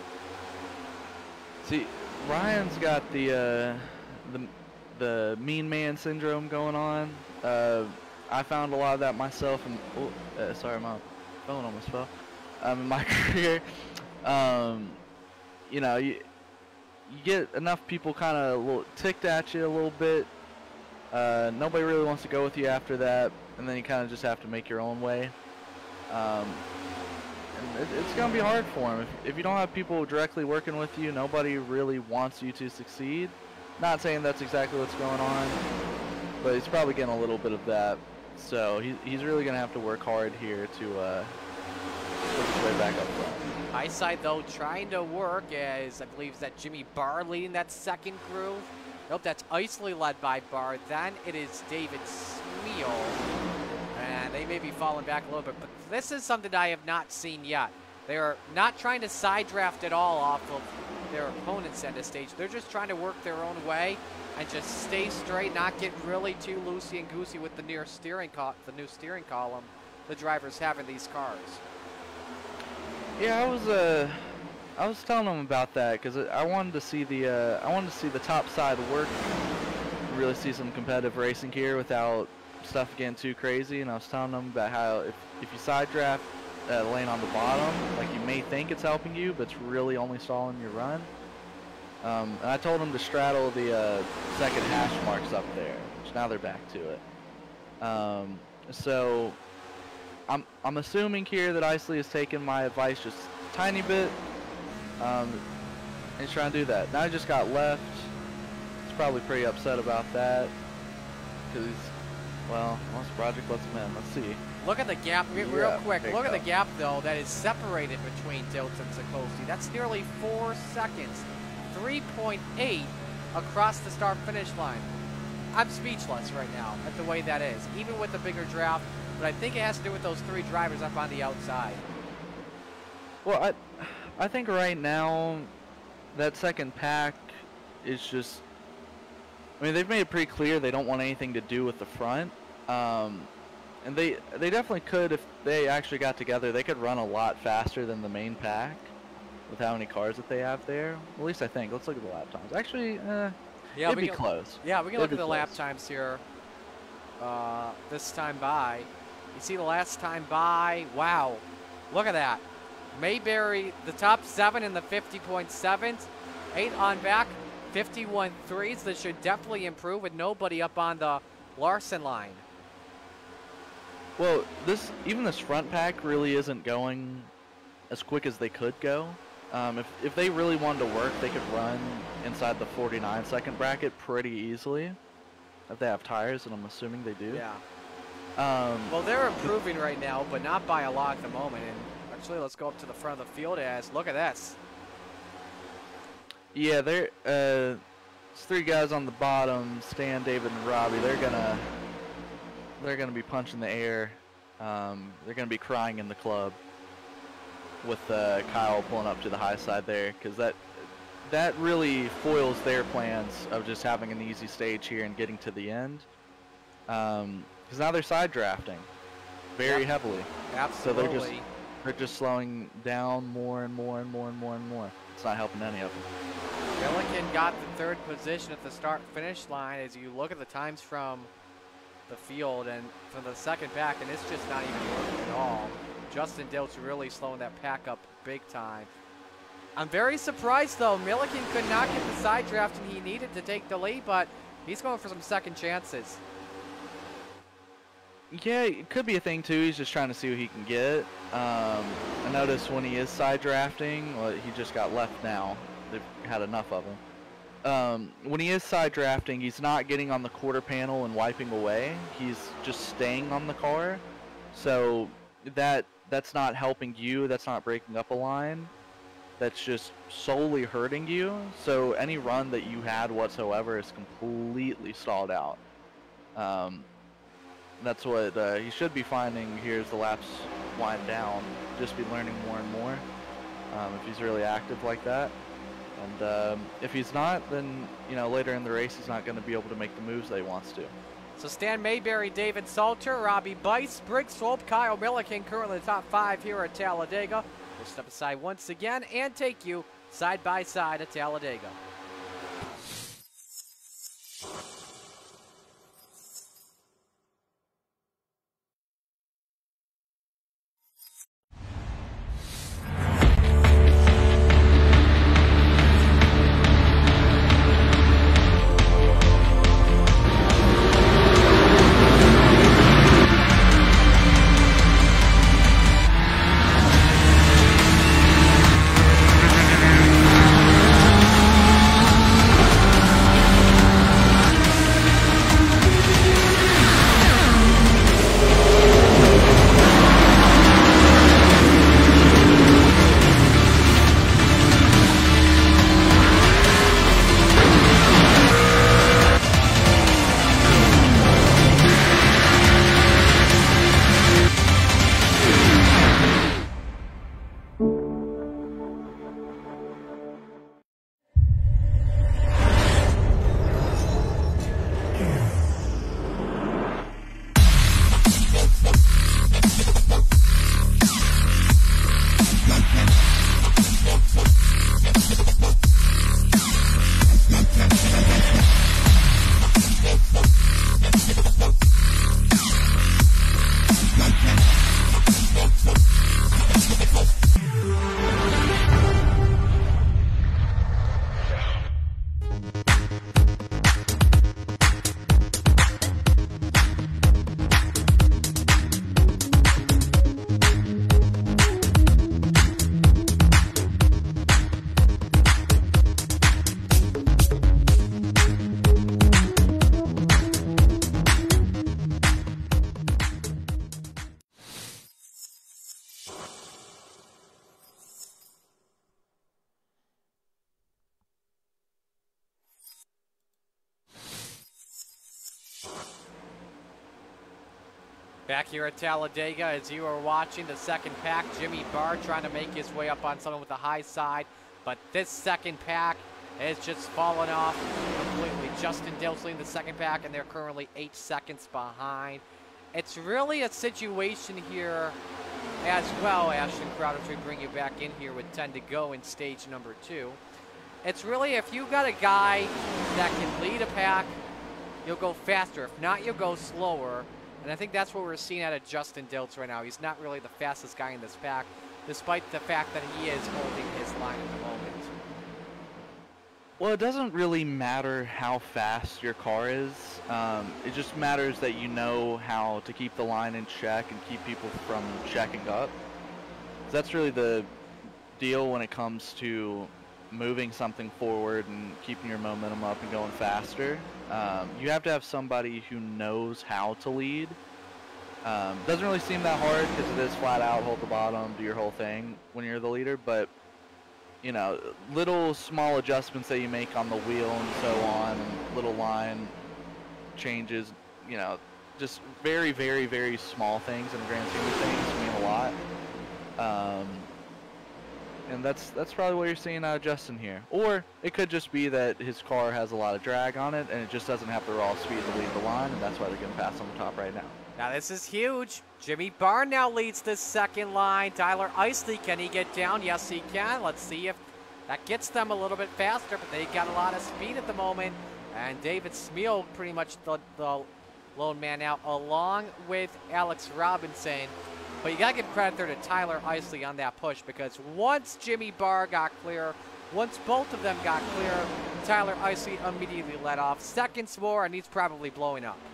See, Ryan's got the uh, the the mean man syndrome going on. Uh, I found a lot of that myself, and oh, uh, sorry, my phone almost fell. Um, in my career, um, you know, you you get enough people kind of a little ticked at you a little bit. Uh, nobody really wants to go with you after that, and then you kind of just have to make your own way. Um, and it, it's gonna be hard for him if, if you don't have people directly working with you. Nobody really wants you to succeed. Not saying that's exactly what's going on, but he's probably getting a little bit of that. So he, he's really going to have to work hard here to uh, work his way back up front. High side, though, trying to work as I believe is that Jimmy Barr leading that second groove. Nope, that's Isley led by Barr. Then it is David Smeal. And they may be falling back a little bit, but this is something I have not seen yet. They are not trying to side draft at all off of their opponents at this stage. They're just trying to work their own way and just stay straight, not get really too loosey and goosey with the near steering co the new steering column the drivers have in these cars. Yeah, I was uh, I was telling them about that because I wanted to see the uh, I wanted to see the top side work, really see some competitive racing here without stuff getting too crazy. And I was telling them about how if if you side draft Uh, lane on the bottom, like you may think it's helping you, but it's really only stalling your run. Um, and I told them to straddle the uh, second hash marks up there, which now they're back to it. Um, so I'm I'm assuming here that Isley has taken my advice just a tiny bit, um, and he's trying to do that. Now he just got left. He's probably pretty upset about that because he's, well, once Project lets him in, let's see. Look at the gap, real Yeah, quick. big Look at the up. gap, though, that is separated between Diltz and Sikosi. That's nearly four seconds, three point eight across the start-finish line. I'm speechless right now at the way that is, even with the bigger draft. But I think it has to do with those three drivers up on the outside. Well, I, I think right now that second pack is just. I mean, they've made it pretty clear they don't want anything to do with the front. Um, And they they definitely could if they actually got together. They could run a lot faster than the main pack with how many cars that they have there. At least I think. Let's look at the lap times. Actually, uh, Yeah, it'd we be can, close. Yeah, we can It'd look at be the lap close. times here. uh, this time by. You see the last time by, wow, look at that. Mayberry, the top seven in the fifty point sevens, eight on back, fifty-one threes. This should definitely improve with nobody up on the Larson line. Well, this even this front pack really isn't going as quick as they could go. Um, if, if they really wanted to work, they could run inside the forty-nine second bracket pretty easily. If they have tires, and I'm assuming they do. Yeah. Um, well, they're improving right now, but not by a lot at the moment. And actually, let's go up to the front of the field as look at this. Yeah, they're uh, it's three guys on the bottom, Stan, David, and Robbie. They're gonna they're gonna be punching the air. Um, they're gonna be crying in the club with uh, Kyle pulling up to the high side there, because that that really foils their plans of just having an easy stage here and getting to the end. Um, because now they're side drafting very yep. heavily. Absolutely. So they're just they're just slowing down more and more and more and more and more. It's not helping any of them. Milliken got the third position at the start-finish line as you look at the times from the field and from the second pack, and it's just not even working at all. Justin Dilt's really slowing that pack up big time. I'm very surprised, though. Milliken could not get the side draft and he needed to take the lead, but he's going for some second chances. Yeah, it could be a thing, too. He's just trying to see what he can get. Um, I noticed when he is side drafting, well, he just got left now. They've had enough of him. Um, when he is side drafting, he's not getting on the quarter panel and wiping away. He's just staying on the car. So that that's not helping you. That's not breaking up a line. That's just solely hurting you. So any run that you had whatsoever is completely stalled out. Um, that's what uh, he should be finding here as the laps wind down. Just be learning more and more um, if he's really active like that. And um, if he's not, then you know later in the race he's not going to be able to make the moves that he wants to. So Stan Mayberry, David Salter, Robbie Bice, Briggs Swope, Kyle Milliken currently the top five here at Talladega. We'll step aside once again and take you side by side at Talladega. Back here at Talladega, as you are watching the second pack, Jimmy Barr trying to make his way up on someone with the high side, but this second pack has just fallen off completely. Justin Dilsley in the second pack, and they're currently eight seconds behind. It's really a situation here as well, Ashton Crowder, as we bring you back in here with ten to go in stage number two. It's really, if you got a guy that can lead a pack you'll go faster. If not, you'll go slower. And I think that's what we're seeing out of Justin Diltz right now. He's not really the fastest guy in this pack, despite the fact that he is holding his line at the moment. Well, it doesn't really matter how fast your car is. Um, it just matters that you know how to keep the line in check and keep people from checking up. That's really the deal when it comes to moving something forward and keeping your momentum up and going faster. Um, you have to have somebody who knows how to lead. Um, doesn't really seem that hard because it is flat out, hold the bottom, do your whole thing when you're the leader, but you know, little small adjustments that you make on the wheel and so on, and little line changes, you know, just very, very, very small things in the grand scheme of things mean a lot. Um, and that's that's probably what you're seeing out of Justin here. Or it could just be that his car has a lot of drag on it and it just doesn't have the raw speed to lead the line, and that's why they're getting passed on the top right now. Now this is huge. Jimmy Barr now leads this second line. Tyler Isley, can he get down? Yes, he can. Let's see if that gets them a little bit faster, but they got a lot of speed at the moment. And David Smeal pretty much the, the lone man out, along with Alex Robinson. But you got to give credit there to Tyler Isley on that push, because once Jimmy Barr got clear, once both of them got clear, Tyler Isley immediately let off. Seconds more, and he's probably blowing up.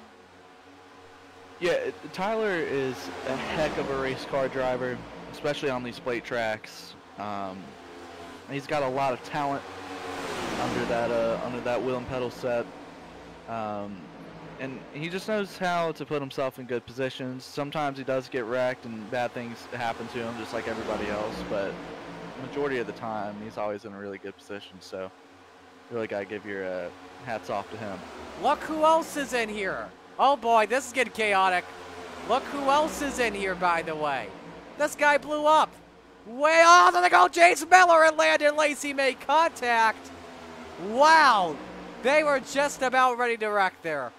Yeah, Tyler is a heck of a race car driver, especially on these plate tracks. Um, he's got a lot of talent under that uh, under that wheel and pedal set, um, and he just knows how to put himself in good positions. Sometimes he does get wrecked and bad things happen to him, just like everybody else. But majority of the time, he's always in a really good position. So, you really gotta give your uh, hats off to him. Look who else is in here. Oh boy, this is getting chaotic. Look who else is in here, by the way. This guy blew up. Way off, there they go. Jason Miller and Landon Lacey made contact. Wow. They were just about ready to wreck there.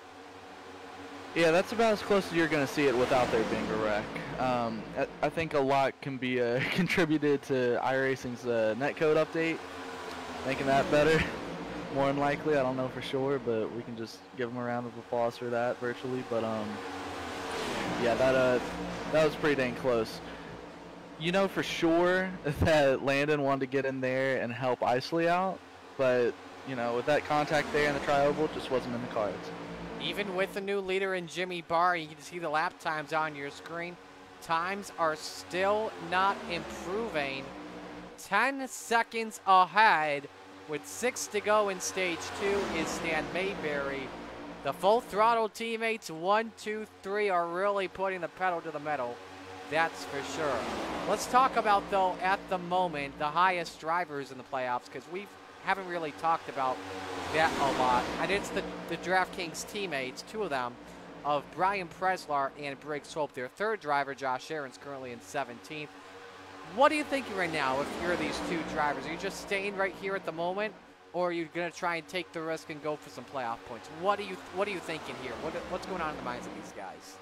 Yeah, that's about as close as you're going to see it without there being a wreck. Um, I, I think a lot can be uh, contributed to iRacing's uh, netcode update, making that better. More than likely, I don't know for sure, but we can just give them a round of applause for that virtually. But um, yeah, that uh, that was pretty dang close. You know for sure that Landon wanted to get in there and help Isley out, but you know, with that contact there in the tri-oval, just wasn't in the cards. Even with the new leader in Jimmy Barr, you can see the lap times on your screen. Times are still not improving. ten seconds ahead. With six to go in stage two is Stan Mayberry. The full throttle teammates, one, two, three, are really putting the pedal to the metal. That's for sure. Let's talk about, though, at the moment, the highest drivers in the playoffs, because we haven't really talked about that a lot. And it's the, the DraftKings teammates, two of them, of Brian Preslar and Briggs Hope. Their third driver, Josh Aaron's currently in seventeenth. What are you thinking right now if you're these two drivers? Are you just staying right here at the moment, or are you going to try and take the risk and go for some playoff points? What are you What are you thinking here? What What's going on in the minds of these guys?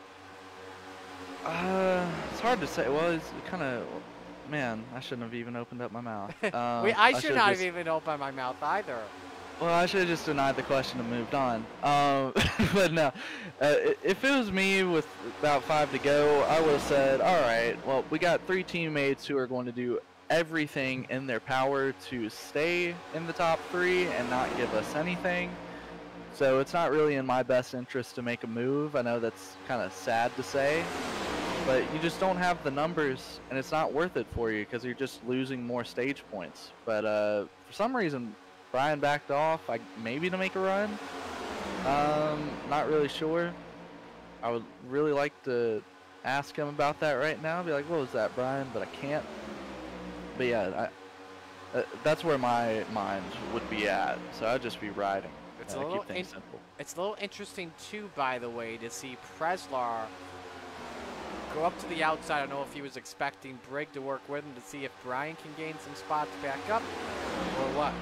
Uh, it's hard to say. Well, it's kind of, man, I shouldn't have even opened up my mouth. Um, Wait, I, I should not just, have even opened my mouth either. Well, I should have just denied the question and moved on. Um, but no, uh, if it was me with about five to go, I would have said, all right, well, we got three teammates who are going to do everything in their power to stay in the top three and not give us anything. So it's not really in my best interest to make a move. I know that's kind of sad to say, but you just don't have the numbers, and it's not worth it for you because you're just losing more stage points. But uh, for some reason, Brian backed off, I, maybe to make a run. Um, not really sure. I would really like to ask him about that right now. Be like, what was that, Brian? But I can't. But yeah, I, uh, that's where my mind would be at. So I'd just be riding. It's, uh, a little keep things in, simple. It's a little interesting, too, by the way, to see Preslar go up to the outside. I don't know if he was expecting Brig to work with him to see if Brian can gain some spots back up or what.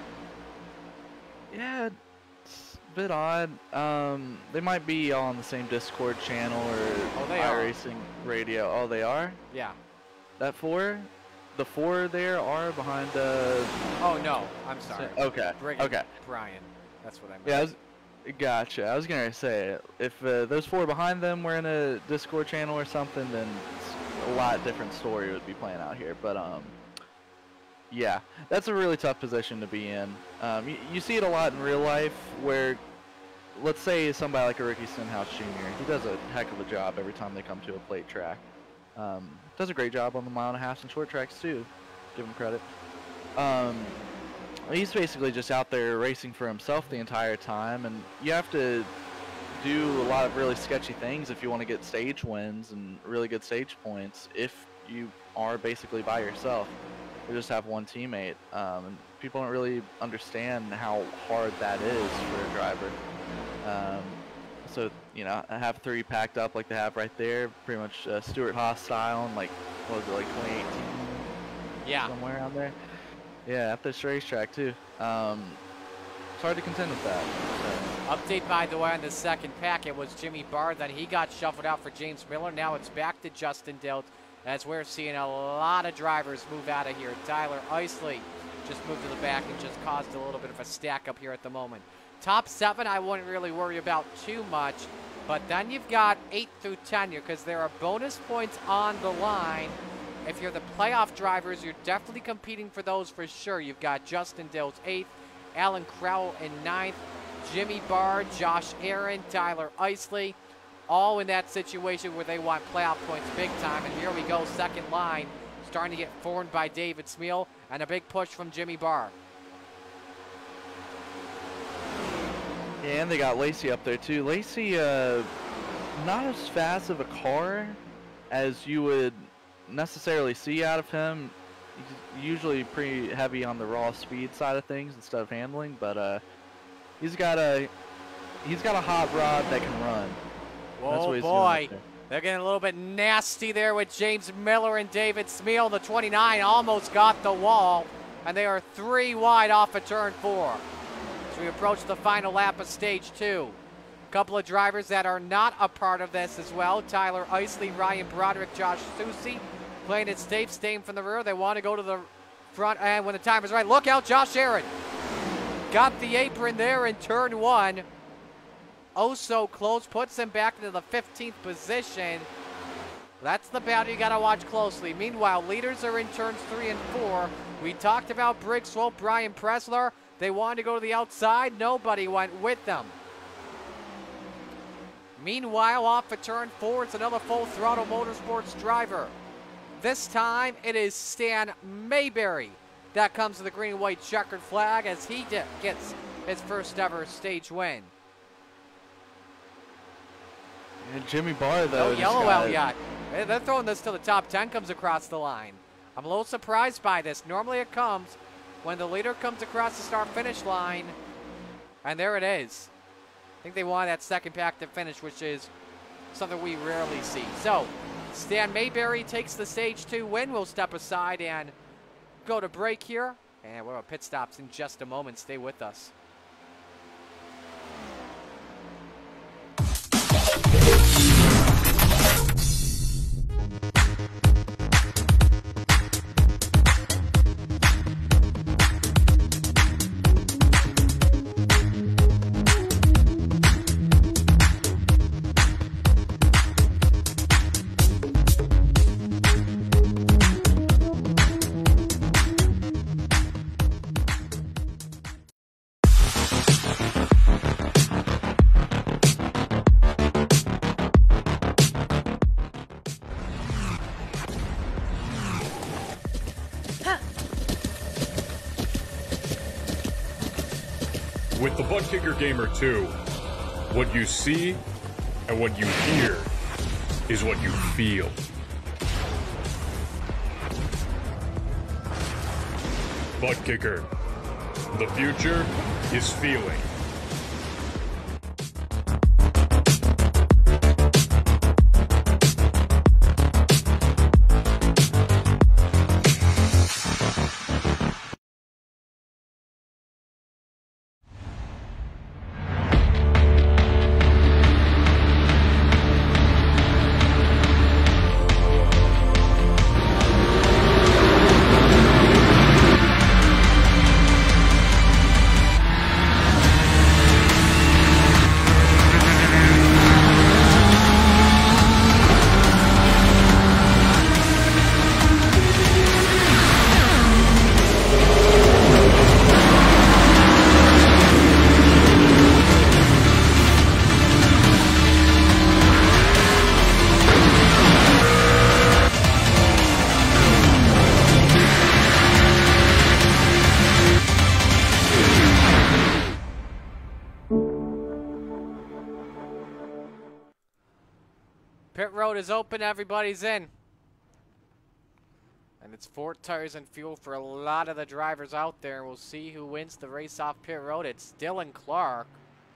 Yeah, it's a bit odd. Um, they might be all on the same Discord channel or oh, they are. iRacing radio. Oh, they are? Yeah. That four? The four there are behind the... Oh, no. I'm sorry. Okay. Brig okay. Brian. That's what I meant. Yeah, I was, Gotcha. I was gonna say, if uh, those four behind them were in a Discord channel or something, then it's a lot different story would be playing out here. But um, yeah, that's a really tough position to be in. Um, you, you see it a lot in real life where, let's say somebody like a Ricky Stenhouse Junior He does a heck of a job every time they come to a plate track. Um, does a great job on the mile and a half and short tracks too. Give him credit. Um, he's basically just out there racing for himself the entire time, and you have to do a lot of really sketchy things if you want to get stage wins and really good stage points if you are basically by yourself or just have one teammate. Um, and people don't really understand how hard that is for a driver. Um, so, you know, I have three packed up like they have right there, pretty much uh, Stuart Haas style, and like, what was it, like twenty eighteen? Yeah. Somewhere around there. Yeah, at this racetrack too. Um, it's hard to contend with that. So. Update, by the way, on the second packet was Jimmy Barr. Then he got shuffled out for James Miller. Now it's back to Justin Dilt, as we're seeing a lot of drivers move out of here. Tyler Isley just moved to the back and just caused a little bit of a stack up here at the moment. Top seven, I wouldn't really worry about too much. But then you've got eight through ten here, because there are bonus points on the line. If you're the playoff drivers, you're definitely competing for those for sure. You've got Justin Dills eighth, Alan Crowell in ninth, Jimmy Barr, Josh Aaron, Tyler Isley, all in that situation where they want playoff points big time. And here we go, second line, starting to get formed by David Smeal, and a big push from Jimmy Barr. Yeah, and they got Lacey up there too. Lacey, uh, not as fast of a car as you would necessarily see out of him. He's usually pretty heavy on the raw speed side of things instead of handling, but uh, he's got a he's got a hot rod that can run. Oh boy, they're getting a little bit nasty there with James Miller and David Smeal. The twenty-nine almost got the wall, and they are three wide off of turn four. As we approach the final lap of stage two. A couple of drivers that are not a part of this as well. Tyler Isley, Ryan Broderick, Josh Susi playing it safe, staying from the rear. They want to go to the front, and when the time is right, look out, Josh Aaron. Got the apron there in turn one. Oh, so close, puts him back into the fifteenth position. That's the battle you got to watch closely. Meanwhile, leaders are in turns three and four. We talked about Briggs Swope, Brian Pressler. They wanted to go to the outside. Nobody went with them. Meanwhile, off of turn four, it's another full throttle motorsports driver. This time, it is Stan Mayberry that comes to the green and white checkered flag as he gets his first ever stage win. And Jimmy Barr, though. No yellow out yet. They're throwing this till the top ten comes across the line. I'm a little surprised by this. Normally it comes when the leader comes across the start-finish line, and there it is. I think they wanted that second pack to finish, which is something we rarely see. So, Stan Mayberry takes the stage two win. We'll step aside and go to break here. And we'll have pit stops in just a moment. Stay with us. With the Butt Kicker Gamer two, what you see and what you hear is what you feel. Butt Kicker. The future is feeling. road is open. Everybody's in. And it's four tires and fuel for a lot of the drivers out there. We'll see who wins the race off pit road. It's Dylan Clark,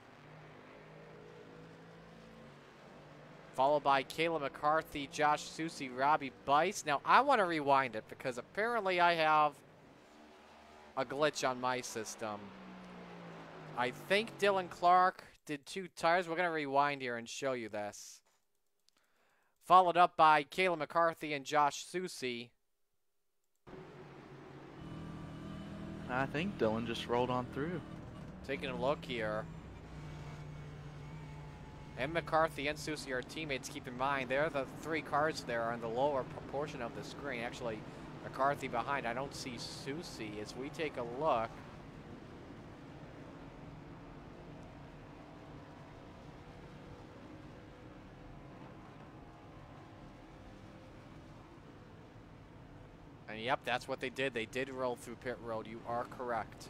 followed by Kayla McCarthy, Josh Susie, Robbie Bice. Now, I want to rewind it because apparently I have a glitch on my system. I think Dylan Clark did two tires. We're going to rewind here and show you this. Followed up by Kayla McCarthy and Josh Susie. I think Dylan just rolled on through. Taking a look here. And McCarthy and Susie are teammates. Keep in mind, they're the three cars there on the lower portion of the screen. Actually, McCarthy behind. I don't see Susie. As we take a look. And yep, that's what they did. They did roll through pit road. You are correct.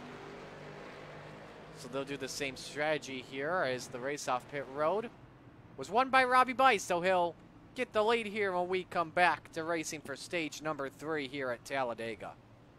So they'll do the same strategy here as the race off pit road. Was won by Robbie Bice, so he'll get the lead here when we come back to racing for stage number three here at Talladega.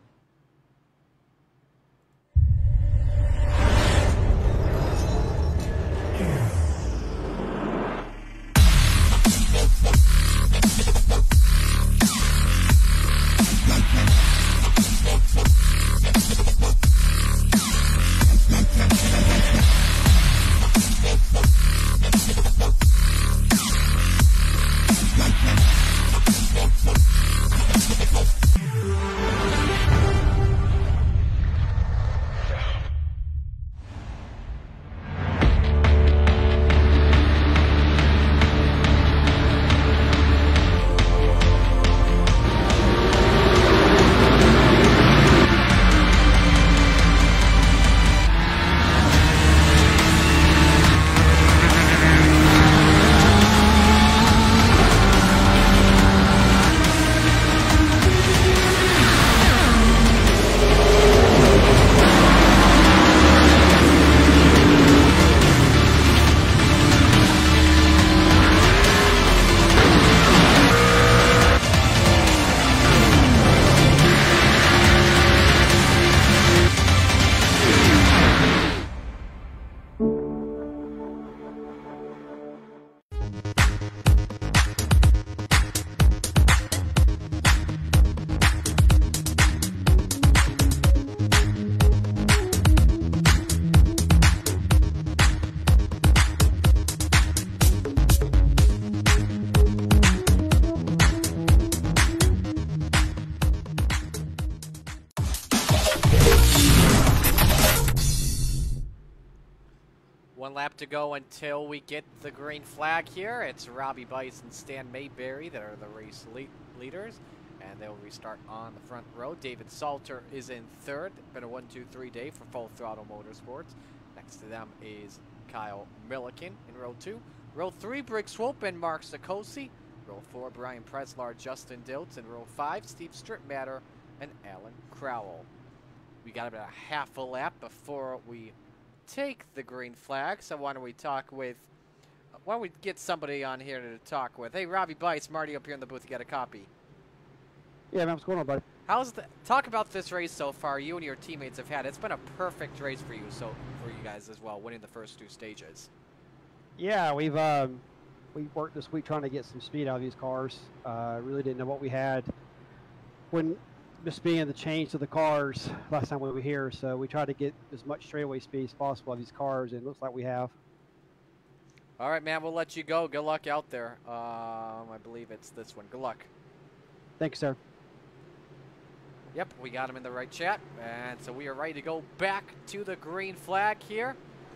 One lap to go until we get the green flag here. It's Robbie Bice and Stan Mayberry that are the race lead leaders, and they'll restart on the front row. David Salter is in third. Been a one two three day for Full Throttle Motorsports. Next to them is Kyle Milliken in row two. Row three, Brick Swope and Mark Sikosi. Row four, Brian Preslar, Justin Diltz. And row five, Steve Stripmatter and Alan Crowell. We got about a half a lap before we take the green flag, so why don't we talk with, why don't we get somebody on here to talk with. Hey, Robbie Bice, Marty up here in the booth, you got a copy. Yeah, man, what's going on, buddy? How's the, talk about this race so far you and your teammates have had. It's been a perfect race for you, so for you guys as well, winning the first two stages. Yeah, we've um, we worked this week trying to get some speed out of these cars. Uh, really didn't know what we had when just being the change to the cars last time we were here, so we tried to get as much straightaway speed as possible of these cars, and it looks like we have. All right, man, we'll let you go. Good luck out there. Um, I believe it's this one. Good luck. Thanks, sir. Yep, we got him in the right chat, and so we are ready to go back to the green flag here.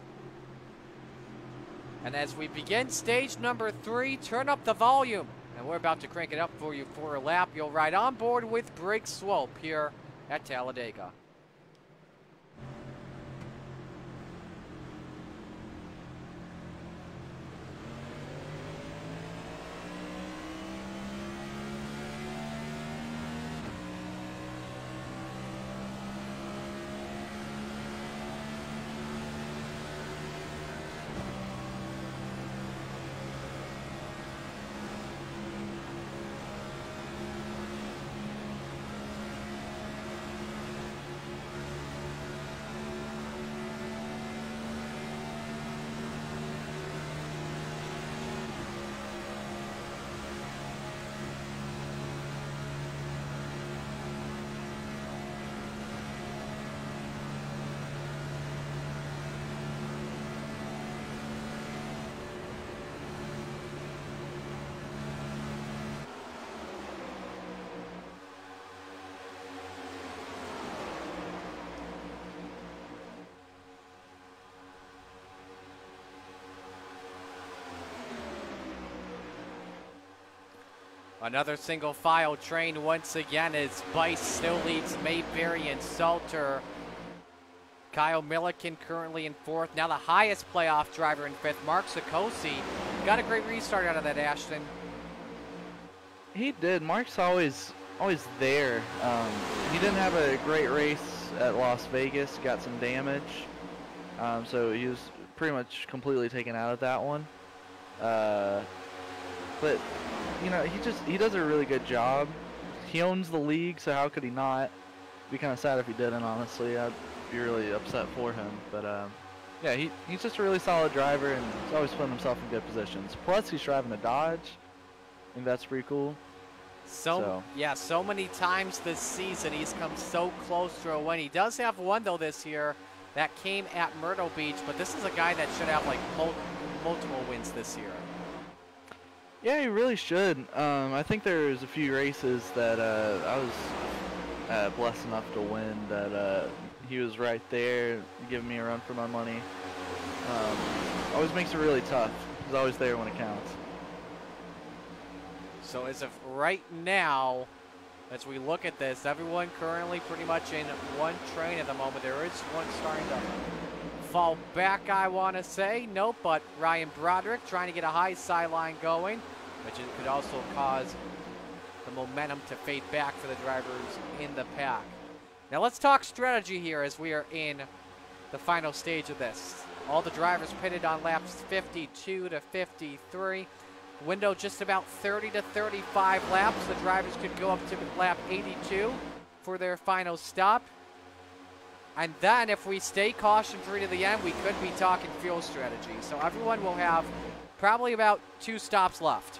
And as we begin stage number three, turn up the volume. And we're about to crank it up for you for a lap. You'll ride on board with Brick Swope here at Talladega. Another single file train once again as Bice still leads Mayberry and Salter. Kyle Milliken currently in fourth. Now the highest playoff driver in fifth, Mark Sikosi. Got a great restart out of that, Ashton. He did. Mark's always always there. Um, he didn't have a great race at Las Vegas. Got some damage. Um, so he was pretty much completely taken out of that one. Uh, but, you know, he just, he does a really good job. He owns the league, so how could he not? It'd be kind of sad if he didn't, honestly. I'd be really upset for him. But, um, yeah, he, he's just a really solid driver, and he's always putting himself in good positions. Plus, he's driving a Dodge. I think that's pretty cool. So, so, yeah, so many times this season he's come so close to a win. He does have one, though, this year that came at Myrtle Beach, but this is a guy that should have, like, mul multiple wins this year. Yeah, he really should. Um, I think there's a few races that uh, I was uh, blessed enough to win that uh, he was right there giving me a run for my money. Um, always makes it really tough. He's always there when it counts. So as of right now, as we look at this, everyone currently pretty much in one train at the moment. There is one starting to fall back, I want to say. Nope, but Ryan Broderick trying to get a high sideline going, which could also cause the momentum to fade back for the drivers in the pack. Now let's talk strategy here as we are in the final stage of this. All the drivers pitted on laps fifty-two to fifty-three. Window just about thirty to thirty-five laps. The drivers could go up to lap eighty-two for their final stop. And then if we stay caution-free to the end, we could be talking fuel strategy. So everyone will have probably about two stops left.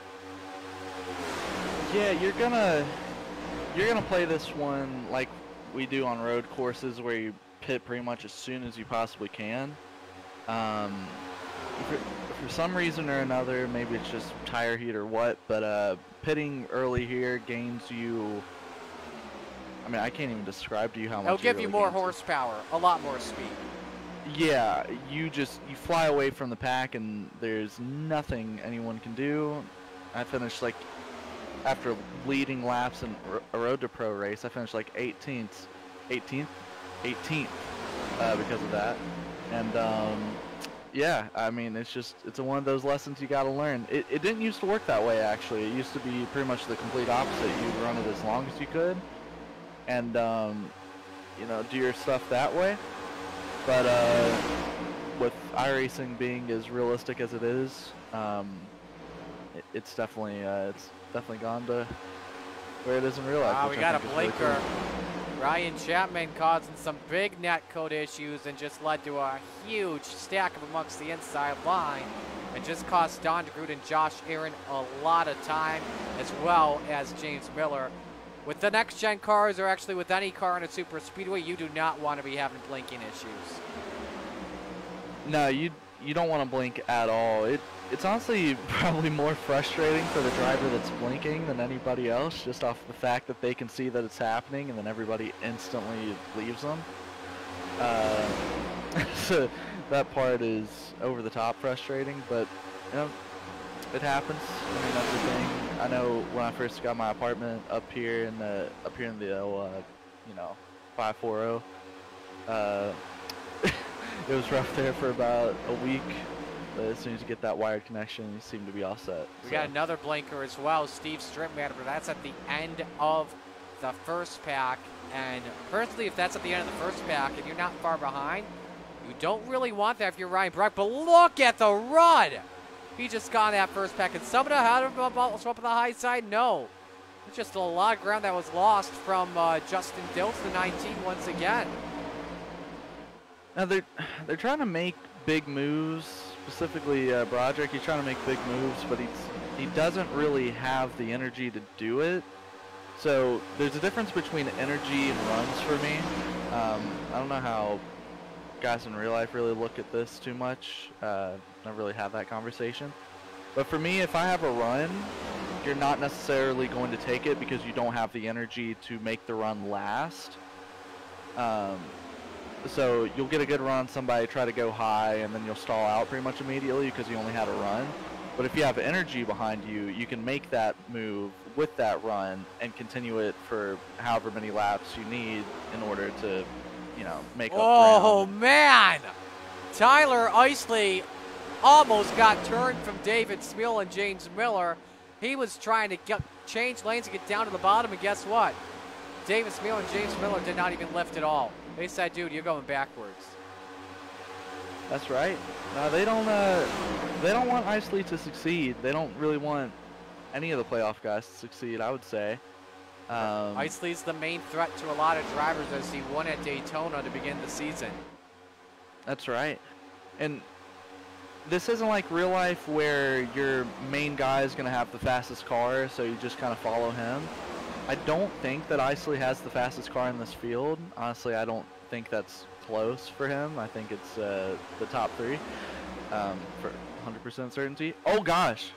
Yeah, you're gonna you're gonna play this one like we do on road courses, where you pit pretty much as soon as you possibly can. Um, for, for some reason or another, maybe it's just tire heat or what, but uh, pitting early here gains you. I mean, I can't even describe to you how much. It'll give it really you more gains you. horsepower, a lot more speed. Yeah, you just you fly away from the pack, and there's nothing anyone can do. I finished like after leading laps in a Road to Pro race, I finished like eighteenth, eighteenth, eighteenth uh, because of that. And um, yeah, I mean, it's just it's a, one of those lessons you got to learn. It, it didn't used to work that way, actually. It used to be pretty much the complete opposite. You'd run it as long as you could, and um, you know, do your stuff that way. But uh, with iRacing being as realistic as it is, um, it, it's definitely uh, it's definitely gone to where it is in real life. Wow, we got a really blinker. cool. Ryan Chapman causing some big net code issues and just led to a huge stack up amongst the inside line. It just cost Don DeGroot and Josh Aaron a lot of time, as well as James Miller. With the next gen cars, or actually with any car in a super speedway, you do not want to be having blinking issues. No, you you don't want to blink at all. It it's honestly probably more frustrating for the driver that's blinking than anybody else, just off the fact that they can see that it's happening and then everybody instantly leaves them. Uh, so that part is over the top frustrating, but you know, it happens. I mean, that's the thing. I know when I first got my apartment up here in the up here in the uh, you know five forty, uh, it was rough there for about a week. But as soon as you get that wired connection, you seem to be all set. We so. got another blinker as well, Steve Stripmatter, but that's at the end of the first pack. And personally, if that's at the end of the first pack and you're not far behind, you don't really want that if you're Ryan Brock. But look at the run! He just got that first pack. And someone ahead of him up on the high side? No. It's just a lot of ground that was lost from uh, Justin Diltz, the nineteen, once again. Now they're they're trying to make big moves. Specifically, uh, Broderick, he's trying to make big moves, but he's he doesn't really have the energy to do it. So there's a difference between energy and runs for me. Um, I don't know how guys in real life really look at this too much. Uh, never really have that conversation. But for me, if I have a run, you're not necessarily going to take it because you don't have the energy to make the run last. Um, so you'll get a good run, somebody try to go high, and then you'll stall out pretty much immediately because you only had a run. But if you have energy behind you, you can make that move with that run and continue it for however many laps you need in order to, you know, make up Oh, ground. man! Tyler Isley almost got turned from David Smil and James Miller. He was trying to get, change lanes and get down to the bottom, and guess what? David Smil and James Miller did not even lift at all. They said, dude, you're going backwards. That's right. No, they don't. Uh, they don't want Isley to succeed. They don't really want any of the playoff guys to succeed, I would say. Um, Isley's the main threat to a lot of drivers as he won at Daytona to begin the season. That's right. And this isn't like real life where your main guy is going to have the fastest car, so you just kind of follow him. I don't think that Isley has the fastest car in this field. Honestly, I don't think that's close for him. I think it's uh, the top three um, for one hundred percent certainty. Oh, gosh.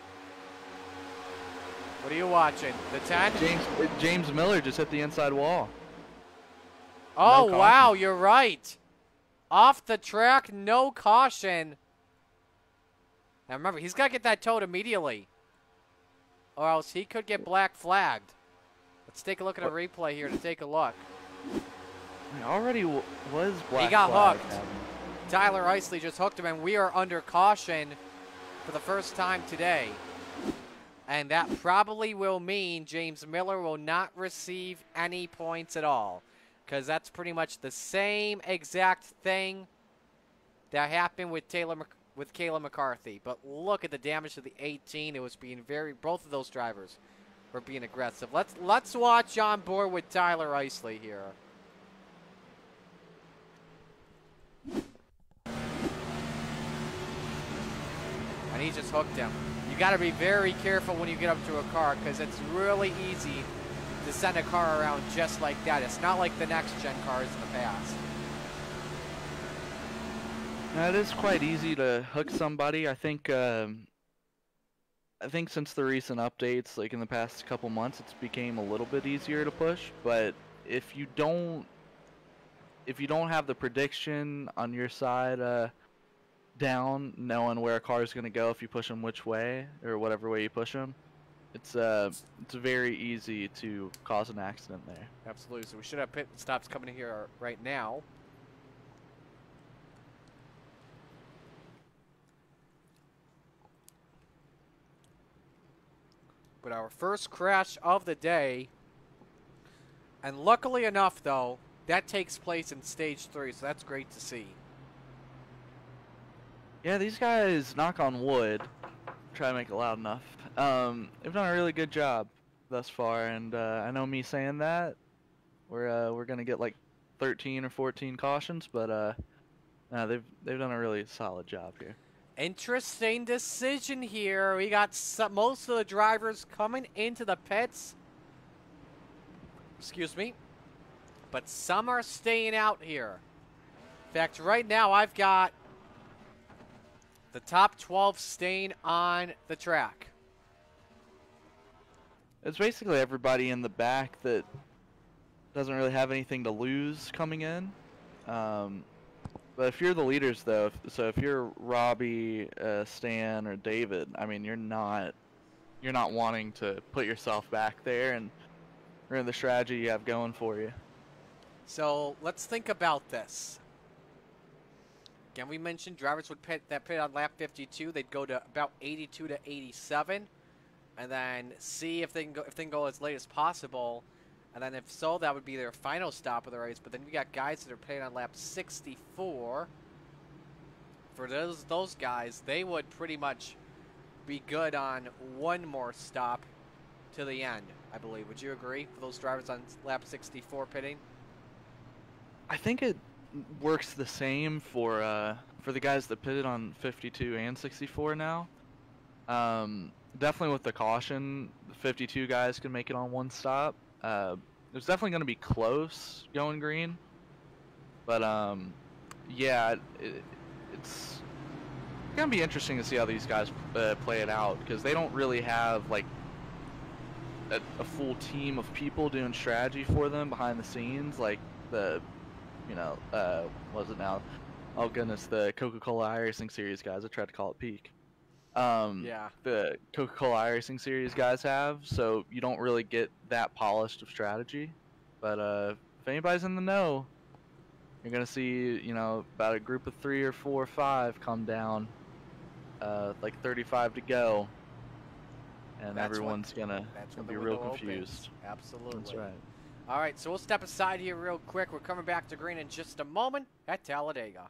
What are you watching? The ten? James James Miller just hit the inside wall. Oh, No wow, caution. you're right. Off the track, no caution. Now remember, he's got to get that towed immediately, or else he could get black flagged. Let's take a look at a replay here to take a look. He already w was black He got flagged. hooked. Tyler Isley just hooked him, and we are under caution for the first time today. And that probably will mean James Miller will not receive any points at all, because that's pretty much the same exact thing that happened with Taylor Mc with Kayla McCarthy. But look at the damage to the eighteen. It was being very, both of those drivers were being aggressive. Let's let's watch on board with Tyler Isley here. And he just hooked him. You got to be very careful when you get up to a car, because it's really easy to send a car around just like that. It's not like the next gen cars in the past. Now, it is quite easy to hook somebody. I think um, I think since the recent updates, like in the past couple months, it's became a little bit easier to push. But if you don't if you don't have the prediction on your side uh, down, knowing where a car is going to go if you push them which way or whatever way you push them, it's uh it's very easy to cause an accident there. Absolutely. So we should have pit stops coming in here right now. But our first crash of the day, and luckily enough though, that takes place in stage three, so that's great to see. Yeah, these guys, knock on wood, try to make it loud enough. Um, they've done a really good job thus far, and uh, I know me saying that, we're uh, we're gonna get like thirteen or fourteen cautions, but uh, no, they've they've done a really solid job here. Interesting decision here. We got some, most of the drivers coming into the pits. Excuse me. But some are staying out here. In fact, right now I've got the top twelve staying on the track. It's basically everybody in the back that doesn't really have anything to lose coming in. Um, But if you're the leaders, though, if, so if you're Robbie, uh, Stan, or David, I mean, you're not, you're not wanting to put yourself back there and ruin the strategy you have going for you. So let's think about this. Again, we mentioned drivers would pit that pit on lap fifty-two. They'd go to about eighty-two to eighty-seven, and then see if they can go if they can go as late as possible. And then if so, that would be their final stop of the race. But then we got guys that are playing on lap sixty-four. For those those guys, they would pretty much be good on one more stop to the end, I believe. Would you agree for those drivers on lap sixty-four pitting? I think it works the same for uh, for the guys that pitted on fifty-two and sixty-four now. Um, definitely with the caution, the fifty-two guys can make it on one stop. Uh, there's definitely going to be close going green, but um, yeah, it, it's going to be interesting to see how these guys uh, play it out, because they don't really have like a, a full team of people doing strategy for them behind the scenes, like the, you know, uh, what was it now? Oh goodness, the Coca-Cola iRacing Series guys. I tried to call it Peak. um, Yeah. the Coca-Cola iRacing Series guys have, so you don't really get that polished of strategy. But uh, if anybody's in the know, you're gonna see, you know, about a group of three or four or five come down, uh, like thirty-five to go, and That's everyone's when, gonna, that's gonna when be the real window confused. opens. Absolutely. That's right. All right, so we'll step aside here real quick. We're coming back to green in just a moment at Talladega.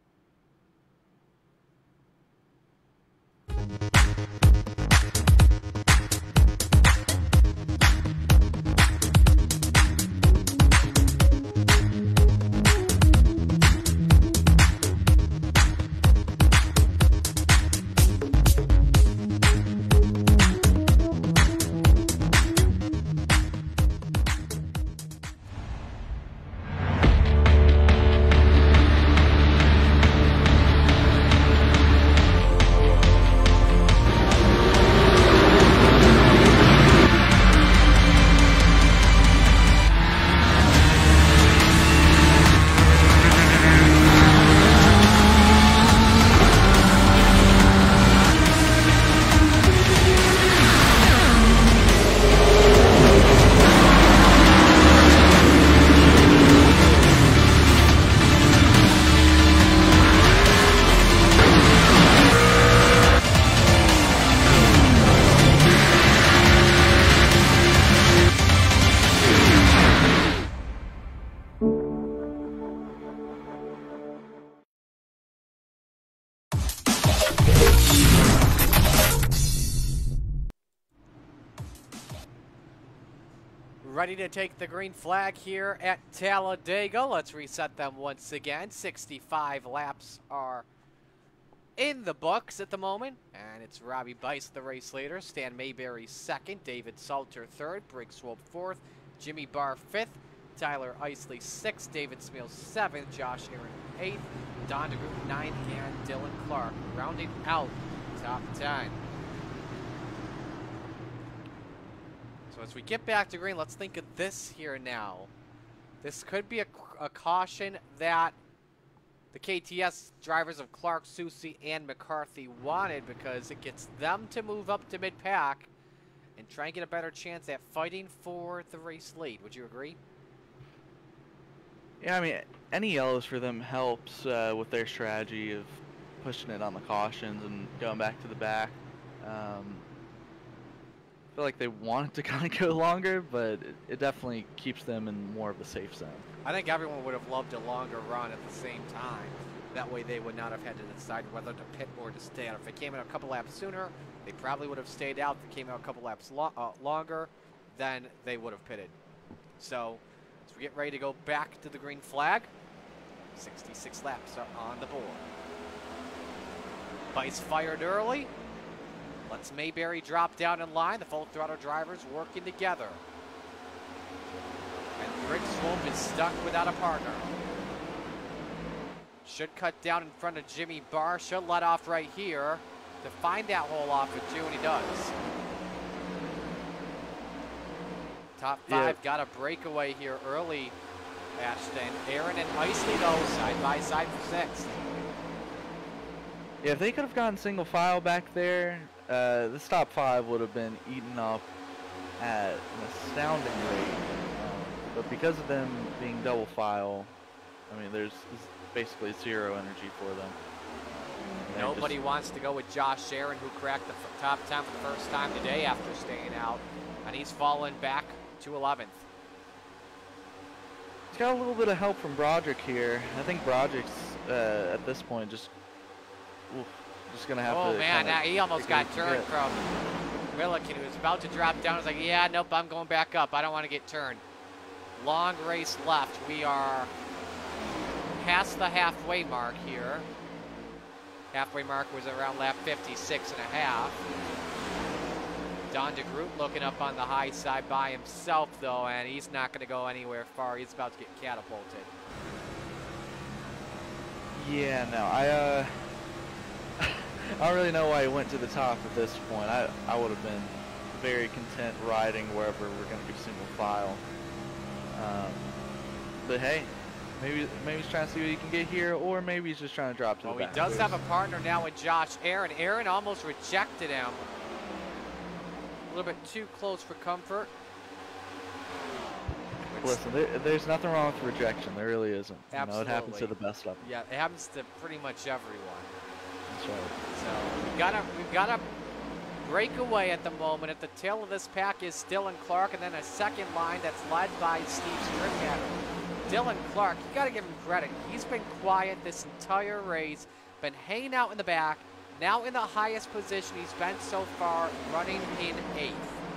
Ready to take the green flag here at Talladega. Let's reset them once again. sixty-five laps are in the books at the moment. And it's Robbie Bice, the race leader. Stan Mayberry second. David Salter third. Briggs Swope fourth. Jimmy Barr fifth. Tyler Isley sixth. David Smeal seventh. Josh Aaron eighth. Don DeGroot ninth. And Dylan Clark rounding out top ten. So as we get back to green, let's think of this here now. This could be a, a caution that the K T S drivers of Clark, Susie, and McCarthy wanted, because it gets them to move up to mid-pack and try and get a better chance at fighting for the race lead. Would you agree? Yeah, I mean, any yellows for them helps uh, with their strategy of pushing it on the cautions and going back to the back. Um, I feel like they want it to kind of go longer, but it, it definitely keeps them in more of a safe zone. I think everyone would have loved a longer run at the same time. That way they would not have had to decide whether to pit or to stay out. If it came out a couple laps sooner, they probably would have stayed out. If it came out a couple laps lo uh, longer, then they would have pitted. So, as we get ready to go back to the green flag, sixty-six laps are on the board. Bice fired early. Lets Mayberry drop down in line. The full throttle drivers working together. And Briggs Swope is stuck without a partner. Should cut down in front of Jimmy Barr. Should let off right here to find that hole off with two, and he does. Top five Yeah. got a breakaway here early, Ashton. Aaron and Isley, though, side by side for sixth. Yeah, if they could have gotten single file back there, uh, this top five would have been eaten up at an astounding rate. Um, but because of them being double file, I mean, there's, there's basically zero energy for them. They're Nobody just, wants to go with Josh Aaron, who cracked the f top ten for the first time today after staying out, and he's fallen back to eleventh. He's got a little bit of help from Broderick here. I think Broderick's uh, at this point just oof, just gonna have oh to. man, now he almost got take a turned hit. from Willikin, who was about to drop down. He's like, yeah, nope, I'm going back up. I don't want to get turned. Long race left. We are past the halfway mark here. Halfway mark was around lap fifty-six and a half. Don DeGroot looking up on the high side by himself, though, and he's not going to go anywhere far. He's about to get catapulted. Yeah, no, I uh, I don't really know why he went to the top at this point. I I would have been very content riding wherever we're going to be single file. Um, but hey, Maybe maybe he's trying to see what he can get here, or maybe he's just trying to drop to Well, the he back. does have a partner now with Josh Aaron. Aaron almost rejected him. A little bit too close for comfort. Listen, there, there's nothing wrong with rejection. There really isn't. Absolutely. You know, it happens to the best of them. Yeah, it happens to pretty much everyone. That's right. So we've got a we've got a breakaway at the moment. At the tail of this pack is Dylan Clark, and then a second line that's led by Steve Strickmatter. Dylan Clark, you got to give him credit. He's been quiet this entire race, been hanging out in the back. Now in the highest position he's been so far, running in eighth.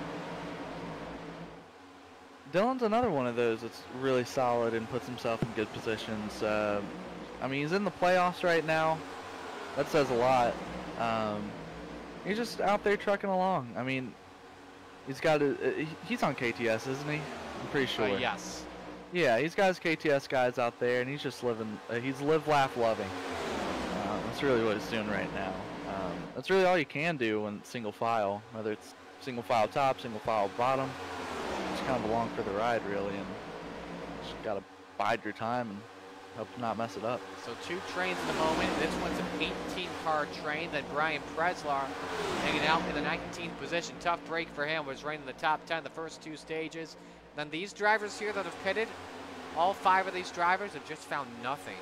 Dylan's another one of those that's really solid and puts himself in good positions. Uh, I mean, he's in the playoffs right now. That says a lot. Um, he's just out there trucking along. I mean, he's got a, uh, he's on K T S, isn't he? I'm pretty sure. Uh, yes. Yeah, he's got his K T S guys out there, and he's just living. Uh, he's live, laugh, loving. Uh, that's really what he's doing right now. Um, that's really all you can do when single file, whether it's single file top, single file bottom. Just kind of along for the ride, really, and just gotta bide your time and hope to not mess it up. So two trains at the moment. This one's an eighteen car train. Then Brian Preslar hanging out in the nineteenth position. Tough break for him. Was right in the top ten the first two stages. Then these drivers here that have pitted, all five of these drivers have just found nothing.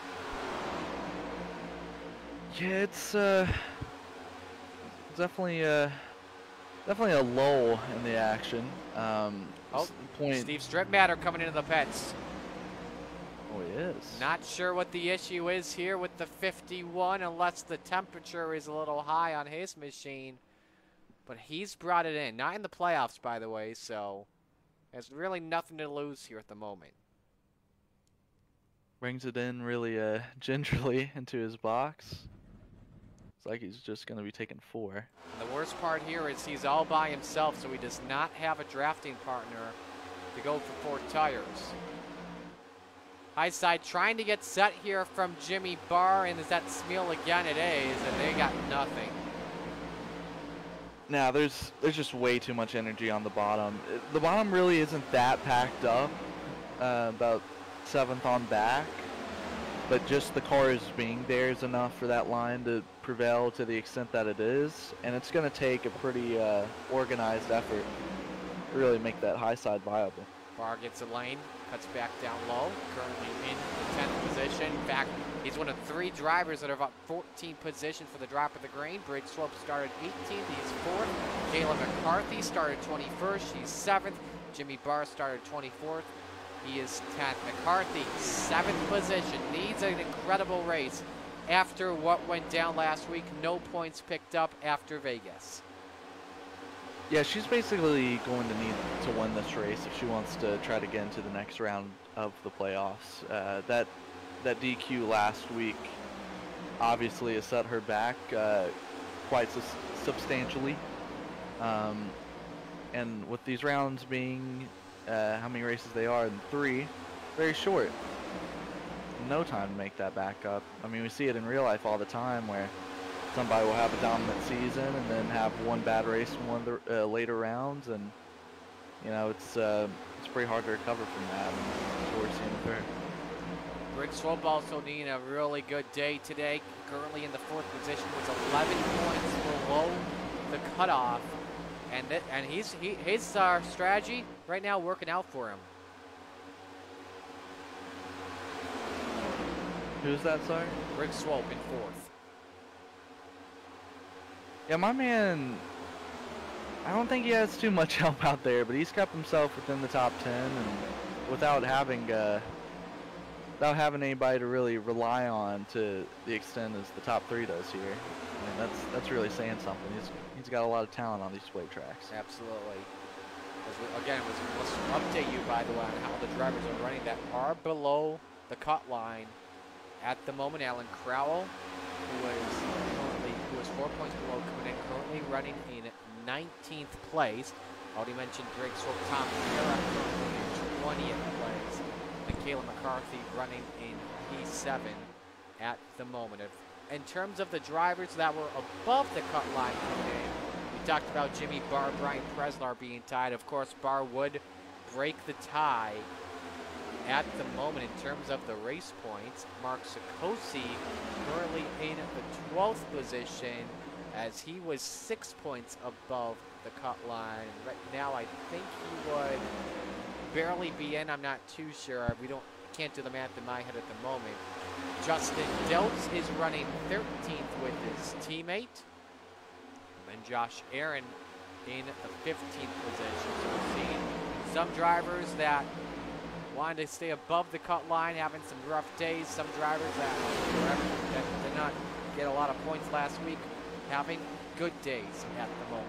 Yeah, it's uh, definitely uh, definitely a lull in the action. Um, oh, point. Steve Strickmatter coming into the pits. Oh, he is. Not sure what the issue is here with the fifty-one, unless the temperature is a little high on his machine. But he's brought it in. Not in the playoffs, by the way, so there's really nothing to lose here at the moment. Brings it in really uh, gingerly into his box. It's like he's just going to be taking four. And the worst part here is he's all by himself, so he does not have a drafting partner to go for four tires. High side trying to get set here from Jimmy Barr, and is that Smeal again? It is, and they got nothing. Now, there's there's just way too much energy on the bottom. The bottom really isn't that packed up, uh, about seventh on back, but just the cars being there is enough for that line to prevail to the extent that it is, and it's going to take a pretty uh, organized effort to really make that high side viable. Barr gets a lane, cuts back down low, currently in the tenth position. In fact, he's one of three drivers that are about fourteen positions for the drop of the green. Bridge Swope started eighteenth, he's fourth. Caleb McCarthy started twenty-first, he's seventh. Jimmy Barr started twenty-fourth, he is tenth. McCarthy, seventh position, needs an incredible race after what went down last week. No points picked up after Vegas. Yeah, she's basically going to need to win this race if she wants to try to get into the next round of the playoffs. Uh, that that D Q last week obviously has set her back uh, quite sus substantially. Um, and with these rounds being uh, how many races they are in three, very short. No time to make that back up. I mean, we see it in real life all the time where somebody will have a dominant season and then have one bad race in one of the uh, later rounds, and you know it's uh, it's pretty hard to recover from that. And that's what we're seeing with her. Bridge Swope also needing a really good day today. Currently in the fourth position, was eleven points below the cutoff, and th and he's he, his uh, strategy right now working out for him. Who's that, sorry? Bridge Swope in fourth. Yeah, my man, I don't think he has too much help out there, but he's kept himself within the top ten, and without having uh, without having anybody to really rely on to the extent as the top three does here. I mean, that's that's really saying something. He's he's got a lot of talent on these split tracks. Absolutely. As we, again, was, let's update you by the way on how the drivers are running that are below the cut line at the moment. Alan Crowell, who was currently who was four points below, coming in currently running in nineteenth place. Already mentioned Drake Swope, Tom Ferra currently in twentieth place, and Caleb McCarthy running in P seven at the moment. If, in terms of the drivers that were above the cut line coming in, we talked about Jimmy Barr, Brian Preslar being tied. Of course, Barr would break the tie at the moment in terms of the race points, Mark Sikosi currently in the twelfth position as he was six points above the cut line. Right now, I think he would barely be in. I'm not too sure. We don't can't do the math in my head at the moment. Justin Deltz is running thirteenth with his teammate. And Josh Aaron in the fifteenth position. So we're seeing some drivers that wanted to stay above the cut line, having some rough days. Some drivers that, that did not get a lot of points last week, having good days at the moment.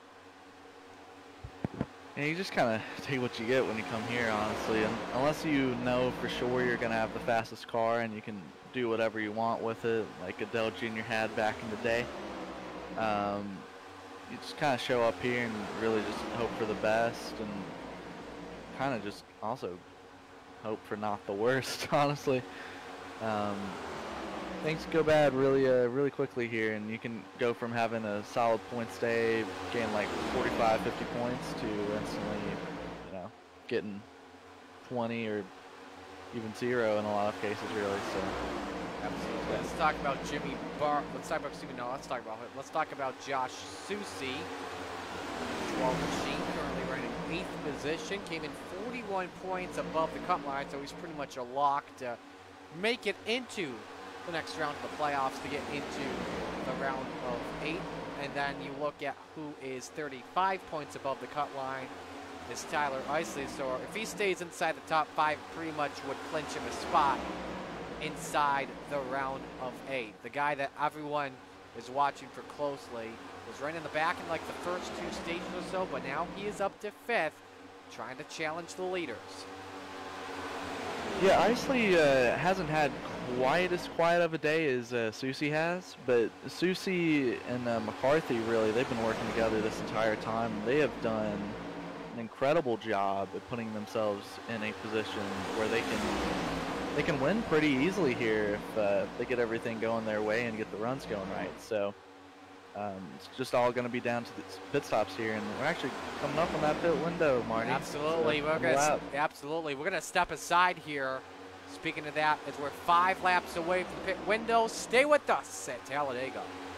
Yeah, you just kind of take what you get when you come here, honestly. And unless you know for sure you're going to have the fastest car and you can do whatever you want with it, like Adele Junior had back in the day. Um, you just kind of show up here and really just hope for the best and kind of just also hope for not the worst, honestly. Um, things go bad really uh, really quickly here, and you can go from having a solid points day, gain like forty-five, fifty points, to instantly, you know, getting twenty or even zero in a lot of cases, really. So absolutely. Let's talk about Jimmy Bar. Let's talk about Stephen. No, let's talk about let's talk about Josh Susi. twelve machine currently running in eighth position, came in forty-one points above the cut line, so he's pretty much a lock to make it into the next round of the playoffs to get into the round of eight. And then you look at who is thirty-five points above the cut line is Tyler Isley. So if he stays inside the top five, pretty much would clinch him a spot inside the round of eight. The guy that everyone is watching for closely was right in the back in like the first two stages or so, but now he is up to fifth, trying to challenge the leaders. yeah, Isley uh, hasn't had quite as quiet of a day as uh, Susi has, but Susi and uh, McCarthy, really, they've been working together this entire time. They have done an incredible job at putting themselves in a position where they can they can win pretty easily here if uh, they get everything going their way and get the runs going right. So um, it's just all going to be down to the pit stops here, and we're actually coming up on that pit window, Marty. Absolutely, So, we're gonna absolutely we're gonna step aside here. Speaking of that, as we're five laps away from the pit window, stay with us at Talladega.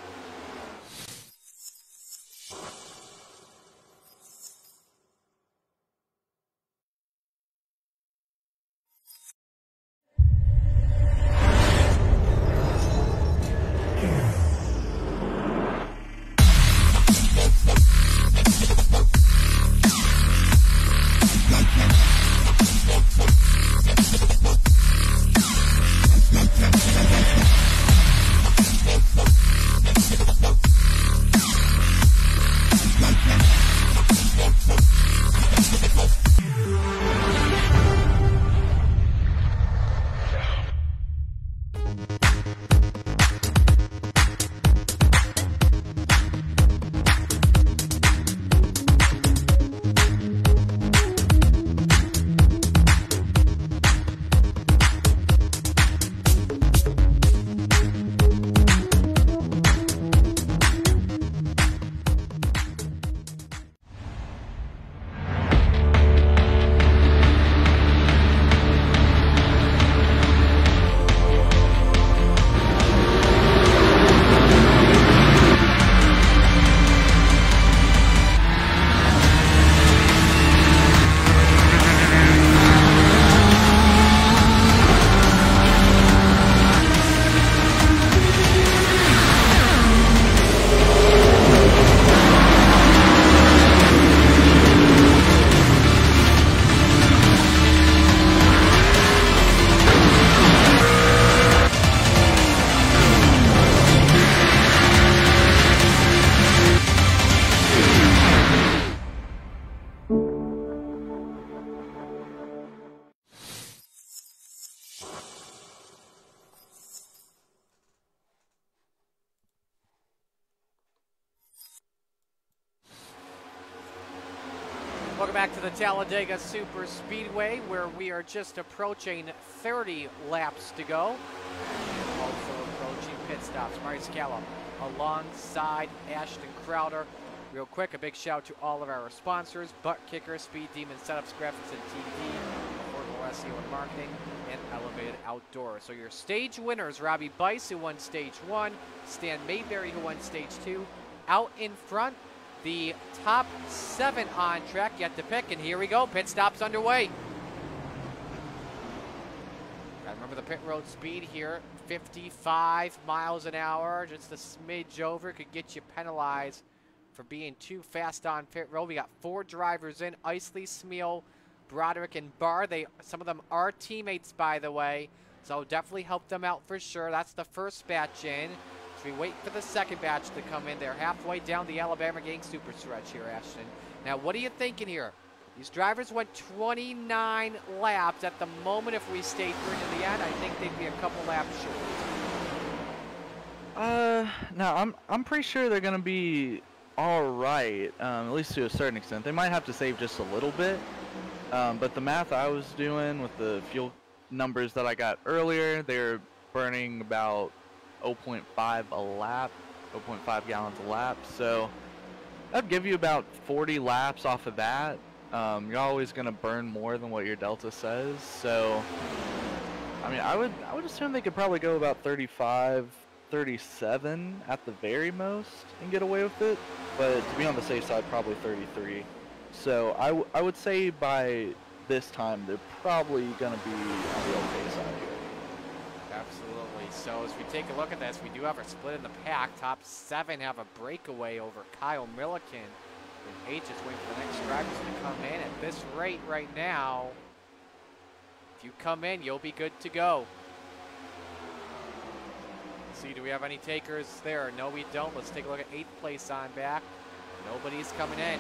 Welcome back to the Talladega Super Speedway, where we are just approaching thirty laps to go. Also approaching pit stops. Marty Scala alongside Ashton Crowder. Real quick, a big shout to all of our sponsors: Butt Kicker, Speed Demon Setups, Graphics, and T V, Affordable S Racing, who won marketing, and elevated outdoor. So your stage winners, Robbie Bice, who won stage one, Stan Mayberry, who won stage two. Out in front, the top seven on track yet to pick, and here we go, pit stops underway. Gotta remember the pit road speed here, fifty-five miles an hour, just a smidge over, could get you penalized for being too fast on pit road. We got four drivers in, Isley, Smeal, Broderick, and Barr. They, some of them are teammates, by the way, so definitely help them out for sure. That's the first batch in. So we wait for the second batch to come in. They're halfway down the Alabama Gang Super Stretch here, Ashton. Now, what are you thinking here? These drivers went twenty-nine laps. At the moment, if we stayed through to the end, I think they'd be a couple laps short. Uh, no, I'm I'm pretty sure they're gonna be all right, um, at least to a certain extent. They might have to save just a little bit, um, but the math I was doing with the fuel numbers that I got earlier, they're burning about zero point five a lap, zero point five gallons a lap. So that'd give you about forty laps off of that. Um, you're always gonna burn more than what your Delta says. So, I mean, I would I would assume they could probably go about thirty-five, thirty-seven at the very most and get away with it. But to be on the safe side, probably thirty-three. So I, w I would say by this time they're probably gonna be on the okay side here. Absolutely. So as we take a look at this, we do have a split in the pack. Top seven have a breakaway over Kyle Milliken. And eight just waiting for the next drivers to come in. At this rate right now, if you come in, you'll be good to go. See, do we have any takers there? No, we don't. Let's take a look at eighth place on back. Nobody's coming in.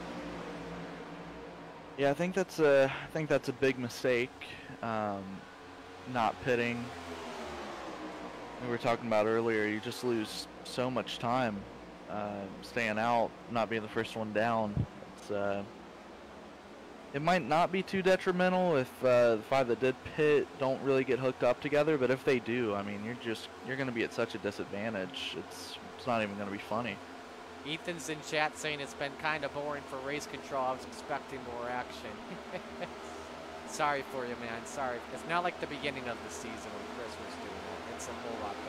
Yeah, I think that's a I think that's a big mistake. Um, not pitting. We were talking about earlier. You just lose so much time. Uh, staying out, not being the first one down. It's, uh, it might not be too detrimental if uh, the five that did pit don't really get hooked up together, but if they do, I mean, you're just you're going to be at such a disadvantage. It's it's not even going to be funny. Ethan's in chat saying it's been kind of boring for race control. I was expecting more action. Sorry for you, man. Sorry. It's not like the beginning of the season when Chris was doing it. It's a whole lot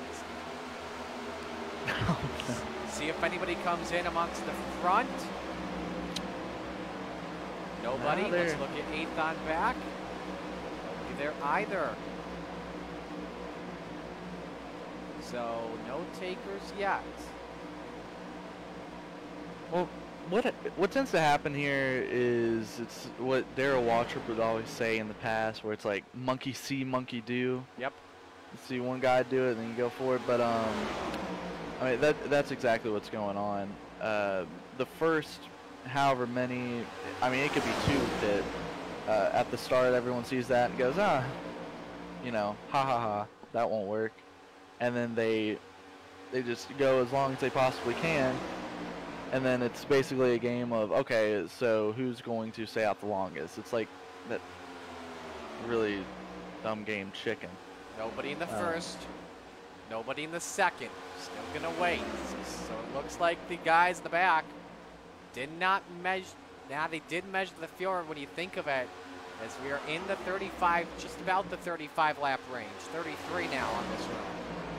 better. See if anybody comes in amongst the front. Nobody. No, Let's look at eighth on back. Nobody there either. So no takers yet. Well, what what tends to happen here is it's what Darrell Waltrip would always say in the past, where it's like monkey see, monkey do. Yep. You see one guy do it, and then you go for it. But um, I mean that that's exactly what's going on. Uh, the first, however many, I mean it could be two that uh, at the start everyone sees that and goes, ah, you know, ha ha ha, that won't work, and then they they just go as long as they possibly can. And then it's basically a game of, okay, so who's going to stay out the longest? It's like that really dumb game chicken. Nobody in the Um, first. Nobody in the second. Still going to wait. So it looks like the guys in the back did not measure. Now they did measure the field when you think of it, as we are in the thirty-five, just about the thirty-five lap range. thirty-three now on this run.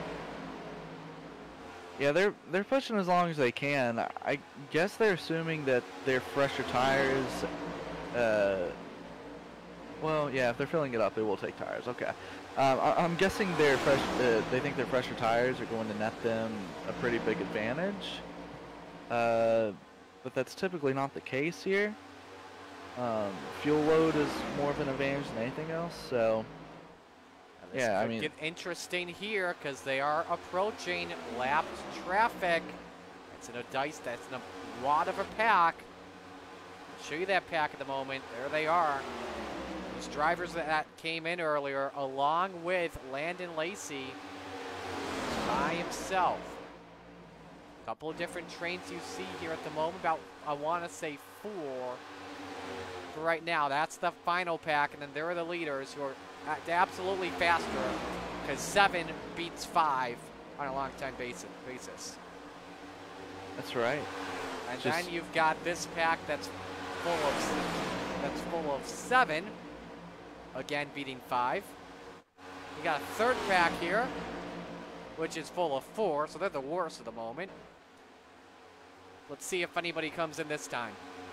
Yeah, they're they're pushing as long as they can. I guess they're assuming that their fresher tires. Uh, well, yeah, if they're filling it up, they will take tires. Okay, um, I, I'm guessing their fresh. Uh, they think their fresher tires are going to net them a pretty big advantage. Uh, but that's typically not the case here. Um, fuel load is more of an advantage than anything else. So. This Yeah, I could mean, get interesting here because they are approaching lapped traffic. It's in a dice. That's in a lot of a pack. I'll show you that pack at the moment. There they are. Those drivers that came in earlier, along with Landon Lacey by himself. A couple of different trains you see here at the moment. About, I want to say four. For right now, that's the final pack, and then there are the leaders who are absolutely faster, because seven beats five on a long time basis. basis. That's right. And Just then you've got this pack that's full of that's full of seven. again beating five. We got a third pack here, which is full of four, so they're the worst at the moment. Let's see if anybody comes in this time.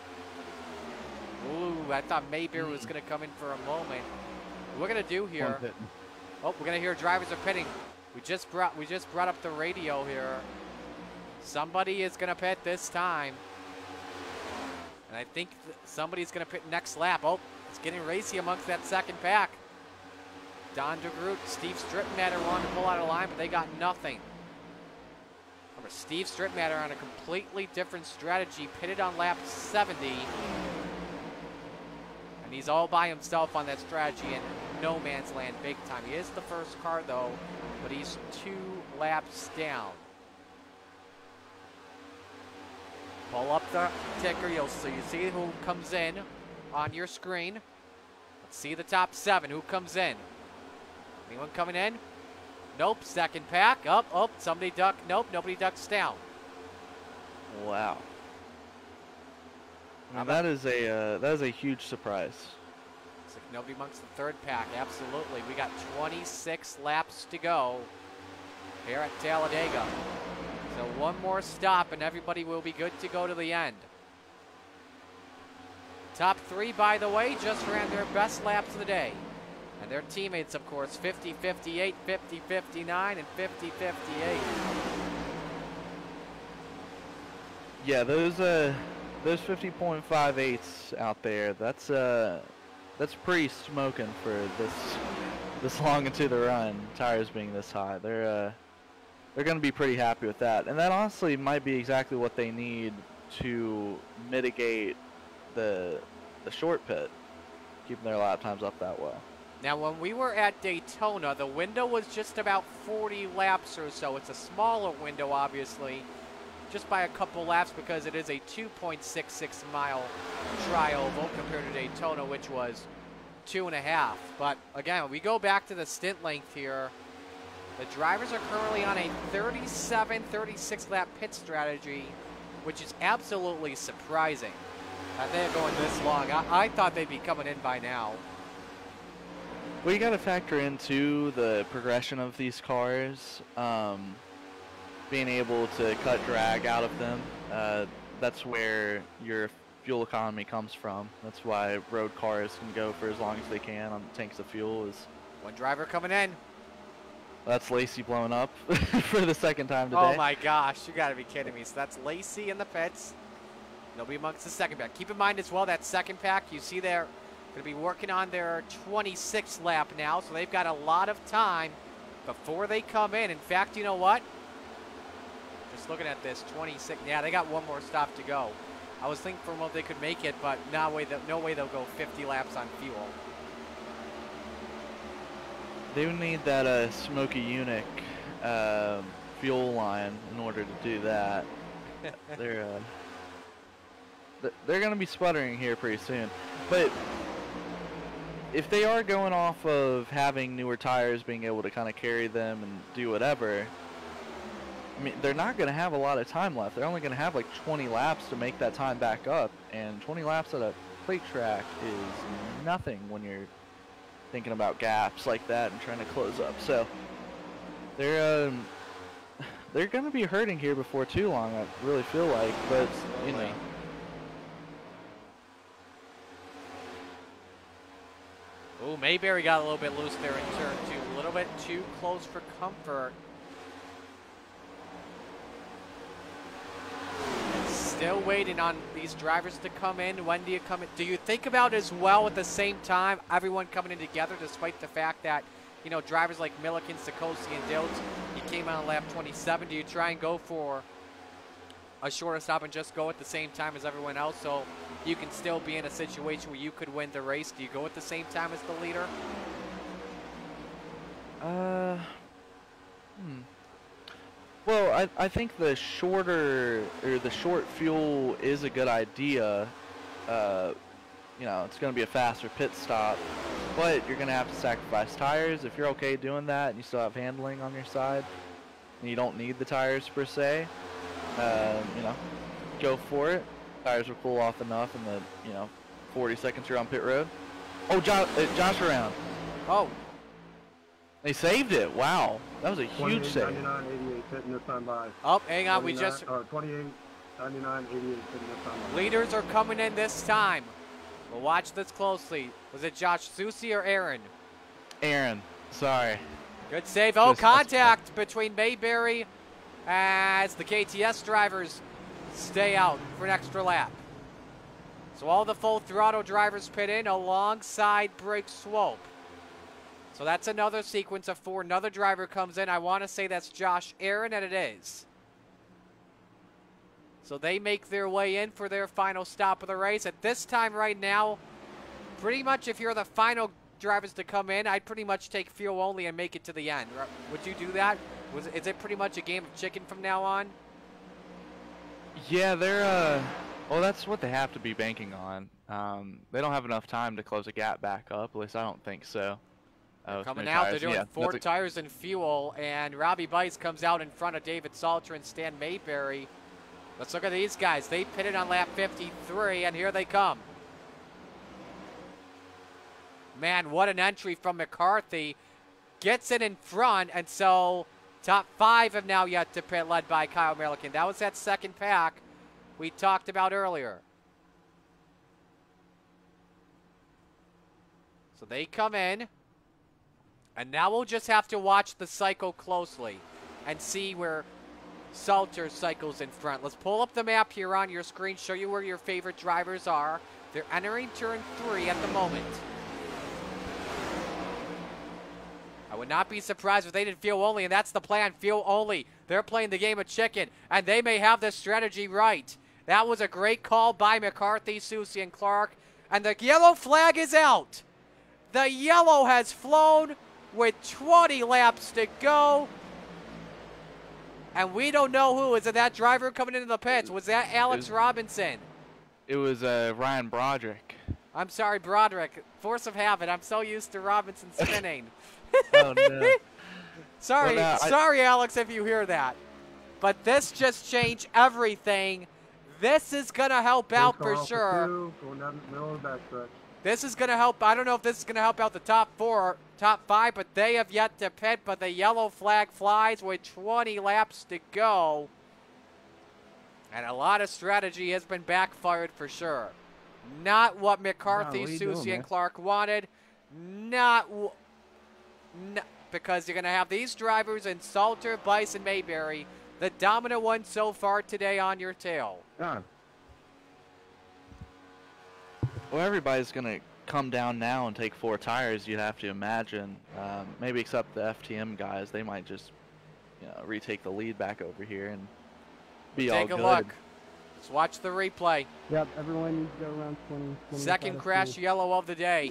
Ooh, I thought Mayberry was going to come in for a moment. What we're going to do here... Oh, we're going to hear drivers are pitting. We just brought we just brought up the radio here. Somebody is going to pit this time. And I think somebody's going to pit next lap. Oh, it's getting racy amongst that second pack. Don DeGroot, Steve Stripmatter wanted to pull out of line, but they got nothing. Remember, Steve Stripmatter on a completely different strategy, pitted on lap seventy. And he's all by himself on that strategy in no man's land big time. He is the first car, though, but he's two laps down. Pull up the ticker, you'll so you see who comes in on your screen. Let's see the top seven. Who comes in? Anyone coming in? Nope. Second pack. Up, up. Somebody duck. Nope. Nobody ducks down. Wow. Now that is a uh, that is a huge surprise. Looks like nobody amongst the third pack. Absolutely. We got twenty-six laps to go here at Talladega. So one more stop and everybody will be good to go to the end. Top three, by the way, just ran their best laps of the day. And their teammates, of course, fifty fifty-eight, fifty fifty-nine, and fifty fifty-eight. Yeah, those uh, those fifty point five eights out there, that's uh, that's pretty smoking for this this long into the run. Tires being this high, they're uh, they're going to be pretty happy with that. And that honestly might be exactly what they need to mitigate the the short pit, keeping their lap times up that well. Now, when we were at Daytona, the window was just about forty laps or so. It's a smaller window, obviously, just by a couple laps because it is a two point six six mile tri-oval compared to Daytona, which was two and a half. But again, we go back to the stint length here. The drivers are currently on a thirty-seven, thirty-six lap pit strategy, which is absolutely surprising. Uh, they're going this long. I, I thought they'd be coming in by now. Well, you got to factor into the progression of these cars, um, being able to cut drag out of them. Uh, that's where your fuel economy comes from. That's why road cars can go for as long as they can on tanks of fuel. Is one driver coming in. That's Lacey blowing up for the second time today. Oh my gosh, you got to be kidding me. So that's Lacey in the pits. Nobody amongst the second pack. Keep in mind as well that second pack, you see they're going to be working on their twenty-sixth lap now, so they've got a lot of time before they come in. In fact, you know what? Just looking at this, twenty-six. Yeah, they got one more stop to go. I was thinking for a moment they could make it, but no way, no way they'll go fifty laps on fuel. They would need that uh, Smoky Eunuch uh, fuel line in order to do that. They're uh, th they're going to be sputtering here pretty soon, but if they are going off of having newer tires, being able to kind of carry them and do whatever, I mean, they're not going to have a lot of time left. They're only going to have like twenty laps to make that time back up, and twenty laps at a plate track is nothing when you're thinking about gaps like that and trying to close up. So they're um, they're going to be hurting here before too long, I really feel like, but you know. Oh, Mayberry got a little bit loose there in turn two. A little bit too close for comfort. Still waiting on these drivers to come in. When do you come in? Do you think about as well at the same time, everyone coming in together, despite the fact that, you know, drivers like Milliken, Sikorsky, and Dilts, he came out on lap twenty-seven. Do you try and go for a shorter stop and just go at the same time as everyone else so you can still be in a situation where you could win the race? Do you go at the same time as the leader? Uh, hmm. Well, I, I think the shorter, or the short fuel is a good idea. Uh, you know, it's going to be a faster pit stop, but you're going to have to sacrifice tires. If you're okay doing that and you still have handling on your side, and you don't need the tires per se, uh, you know, go for it. Tires will cool off enough in the, you know, forty seconds you're on pit road. Oh, Josh, uh, Josh around. Oh, They saved it. Wow. That was a huge save. ninety-nine, eighty-eight, hitting this time by. oh, hang on. We just Or twenty-eight, ninety-nine, eighty-eight, hitting this time by. leaders are coming in this time. We'll watch this closely. Was it Josh Susie or Aaron? Aaron. Sorry. Good save. Oh, Just- contact between Mayberry as the K T S drivers stay out for an extra lap. So all the full throttle drivers pit in alongside Brake Swope. So that's another sequence of four. Another driver comes in. I want to say that's Josh Aaron, and it is. So they make their way in for their final stop of the race. At this time right now, pretty much if you're the final drivers to come in, I'd pretty much take fuel only and make it to the end. Would you do that? Was Is it pretty much a game of chicken from now on? Yeah, they're, uh, well, that's what they have to be banking on. Um, they don't have enough time to close a gap back up. At least I don't think so. Uh, with Coming no out, tires. they're doing Yeah, four that's a- tires and fuel, and Robbie Bice comes out in front of David Salter and Stan Mayberry. Let's look at these guys. They pitted on lap fifty-three, and here they come. Man, what an entry from McCarthy. Gets it in front, and so top five have now yet to pit, led by Kyle Milliken. That was that second pack we talked about earlier. So they come in. And now we'll just have to watch the cycle closely and see where Salter cycles in front. Let's pull up the map here on your screen, show you where your favorite drivers are. They're entering turn three at the moment. I would not be surprised if they did fuel only, and that's the plan, fuel only. They're playing the game of chicken, and they may have this strategy right. That was a great call by McCarthy, Susie, and Clark, and the yellow flag is out. The yellow has flown with twenty laps to go. And we don't know who. Is it that driver coming into the pits? Was that Alex It was, Robinson? It was uh, Ryan Broderick. I'm sorry, Broderick. Force of habit. I'm so used to Robinson spinning. Oh, no. Sorry, Well, no, I- sorry, Alex, if you hear that. But this just changed everything. This is going to help out for sure. Two, going down the middle of the backstretch. This is going to help. I don't know if this is going to help out the top four, top five, but they have yet to pit. But the yellow flag flies with twenty laps to go. And a lot of strategy has been backfired for sure. Not what McCarthy, Wow, what are you Susie, doing, and man? Clark wanted. Not, w- n- because you're going to have these drivers in Salter, Bice, and Mayberry, the dominant ones so far today on your tail. Gone. Well, everybody's going to come down now and take four tires, you'd have to imagine. Um, maybe except the F T M guys. They might just, you know, retake the lead back over here and be all Take a good. look. Let's watch the replay. Yep, everyone needs to go around twenty. twenty Second crash yellow of the day.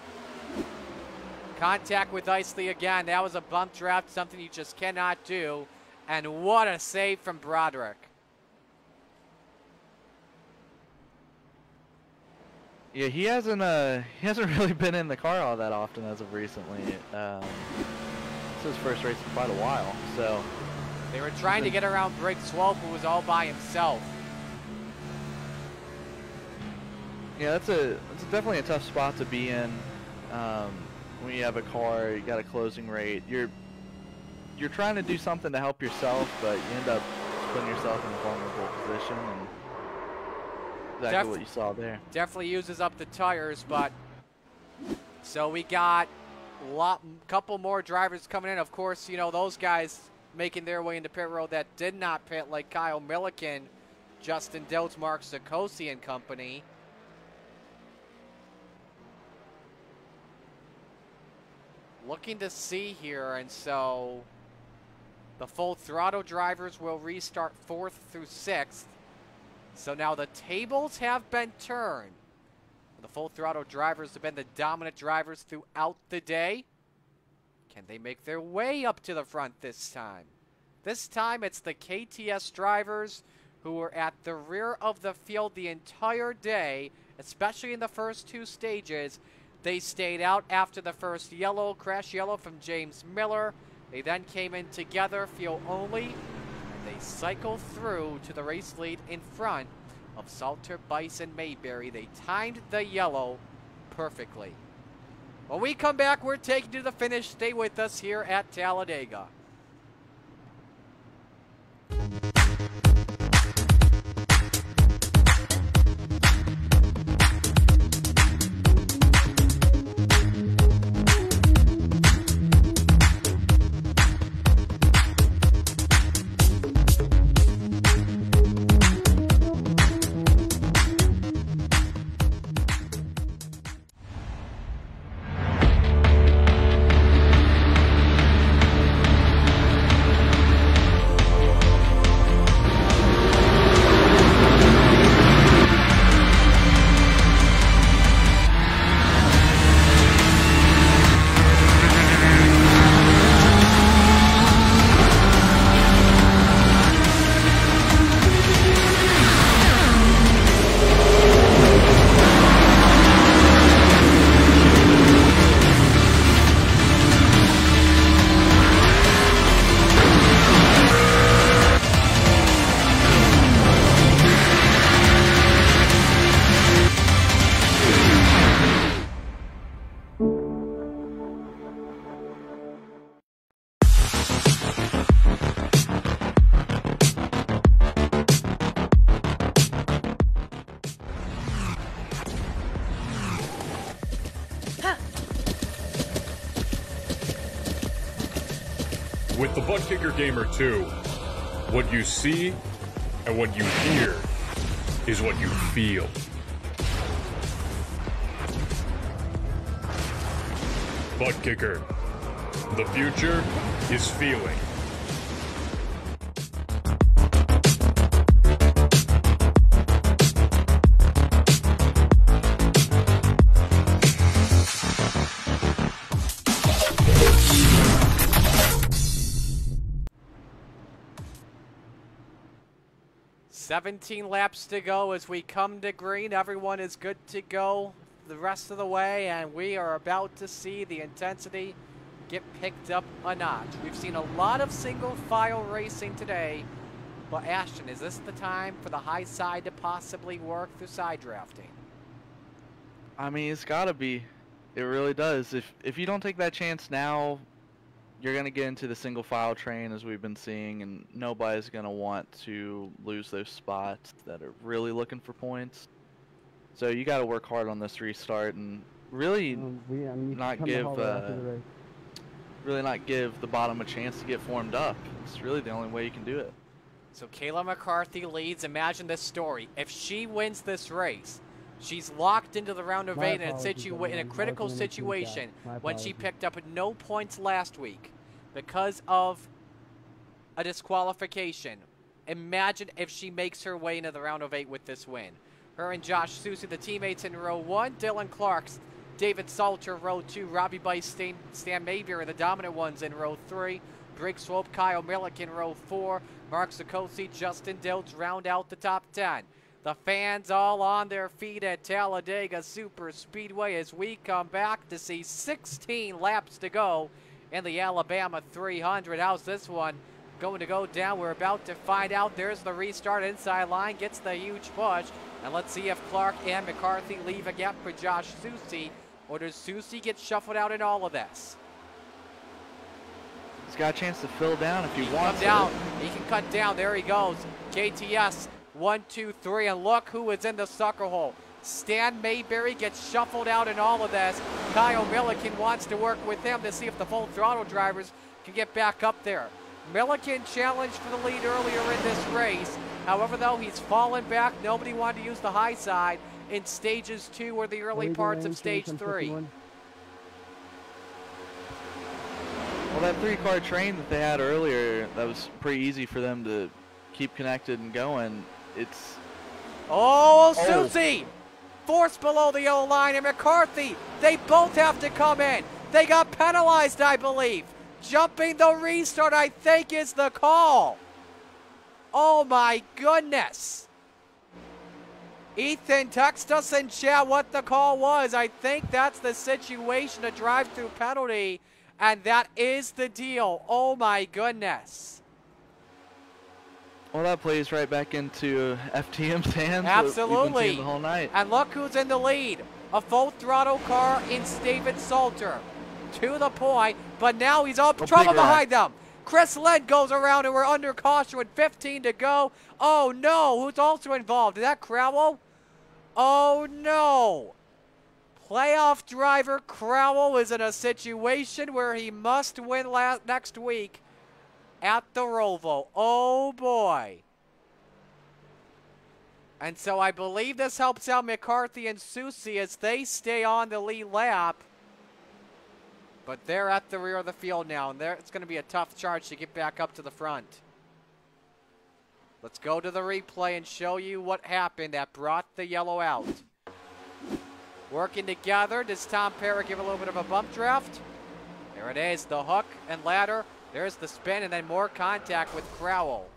Contact with Isley again. That was a bump draft, something you just cannot do. And what a save from Broderick. Yeah, he hasn't uh he hasn't really been in the car all that often as of recently. Um, it's his first race in quite a while, so They were trying to get around Brake Swope, who was all by himself. yeah, that's a that's definitely a tough spot to be in. Um, when you have a car, you got a closing rate. You're you're trying to do something to help yourself, but you end up putting yourself in a vulnerable position, and exactly Def- what you saw there. Definitely uses up the tires, but so we got a lot, couple more drivers coming in. Of course, you know, those guys making their way into pit road that did not pit, like Kyle Milliken, Justin Diltz, Mark Sikosi and company. Looking to see here, and so the full throttle drivers will restart fourth through sixth. So now the tables have been turned. The full throttle drivers have been the dominant drivers throughout the day. Can they make their way up to the front this time? This time it's the K T S drivers who were at the rear of the field the entire day, especially in the first two stages. They stayed out after the first yellow, crash yellow from James Miller. They then came in together, fuel only, and they cycled through to the race lead in front of Salter, Bice, and Mayberry. They timed the yellow perfectly. When we come back, we're taking you to the finish. Stay with us here at Talladega. With the Butt Kicker Gamer two, what you see and what you hear is what you feel. Butt Kicker. The future is feeling. seventeen laps to go as we come to green. Everyone is good to go the rest of the way, and we are about to see the intensity get picked up a notch. We've seen a lot of single file racing today, but Ashton, is this the time for the high side to possibly work through side drafting? I mean, it's got to be. It really does. If if you don't take that chance now, you're going to get into the single file train as we've been seeing, and nobody's going to want to lose those spots that are really looking for points. So you got to work hard on this restart and really Um, we, I mean, you can not come to give Hollow after uh, the race. really not give the bottom a chance to get formed up. It's really the only way you can do it. So Kayla McCarthy leads. Imagine this story. If she wins this race, she's locked into the round of My eight in a, apologies, situ in a everyone. critical I was gonna tweet that. situation My when she apologies. picked up no points last week because of a disqualification. Imagine if she makes her way into the round of eight with this win. Her and Josh Susie, the teammates in row one, Dylan Clarks, David Salter, row two, Robbie Bice, Stan, Stan Mayberry, the dominant ones in row three, Briggs Swope, Kyle Millick in row four, Mark Sikosi, Justin Diltz round out the top ten. The fans all on their feet at Talladega Super Speedway as we come back to see sixteen laps to go in the Alabama three hundred. How's this one going to go down? We're about to find out. There's the restart inside line, gets the huge push. And let's see if Clark and McCarthy leave a gap for Josh Susie, or does Susie get shuffled out in all of this? He's got a chance to fill down if he, He can wants come down. it. He can cut down. There he goes. K T S, one, two, three, and look who is in the sucker hole. Stan Mayberry gets shuffled out in all of this. Kyle Milliken wants to work with him to see if the full throttle drivers can get back up there. Milliken challenged for the lead earlier in this race. However, though, he's fallen back. Nobody wanted to use the high side in stages two or the early Leading parts lane, of stage finish on three. fifty-one. Well, that three-car train that they had earlier, that was pretty easy for them to keep connected and going. It's Oh, Oh. Susie! Forced below the O line, and McCarthy. They both have to come in. They got penalized, I believe. Jumping the restart, I think, is the call. Oh, my goodness. Ethan, text us in chat what the call was. I think that's the situation, a drive-through penalty, and that is the deal. Oh, my goodness. well, that plays right back into F T M's hands. what we've been Absolutely. seeing the whole night. And look who's in the lead. A full throttle car in David Salter. To the point, but now he's up. Oh, Trouble big wreck. behind them. Chris Lynn goes around and we're under caution with fifteen to go. Oh no, who's also involved? Is that Crowell? Oh no. Playoff driver Crowell is in a situation where he must win last, next week at the Roval. Oh boy. And so I believe this helps out McCarthy and Susie as they stay on the lead lap. But they're at the rear of the field now, and it's going to be a tough charge to get back up to the front. Let's go to the replay and show you what happened that brought the yellow out. Working together, does Tom Parra give a little bit of a bump draft? There it is, the hook and ladder. There's the spin, and then more contact with Crowell.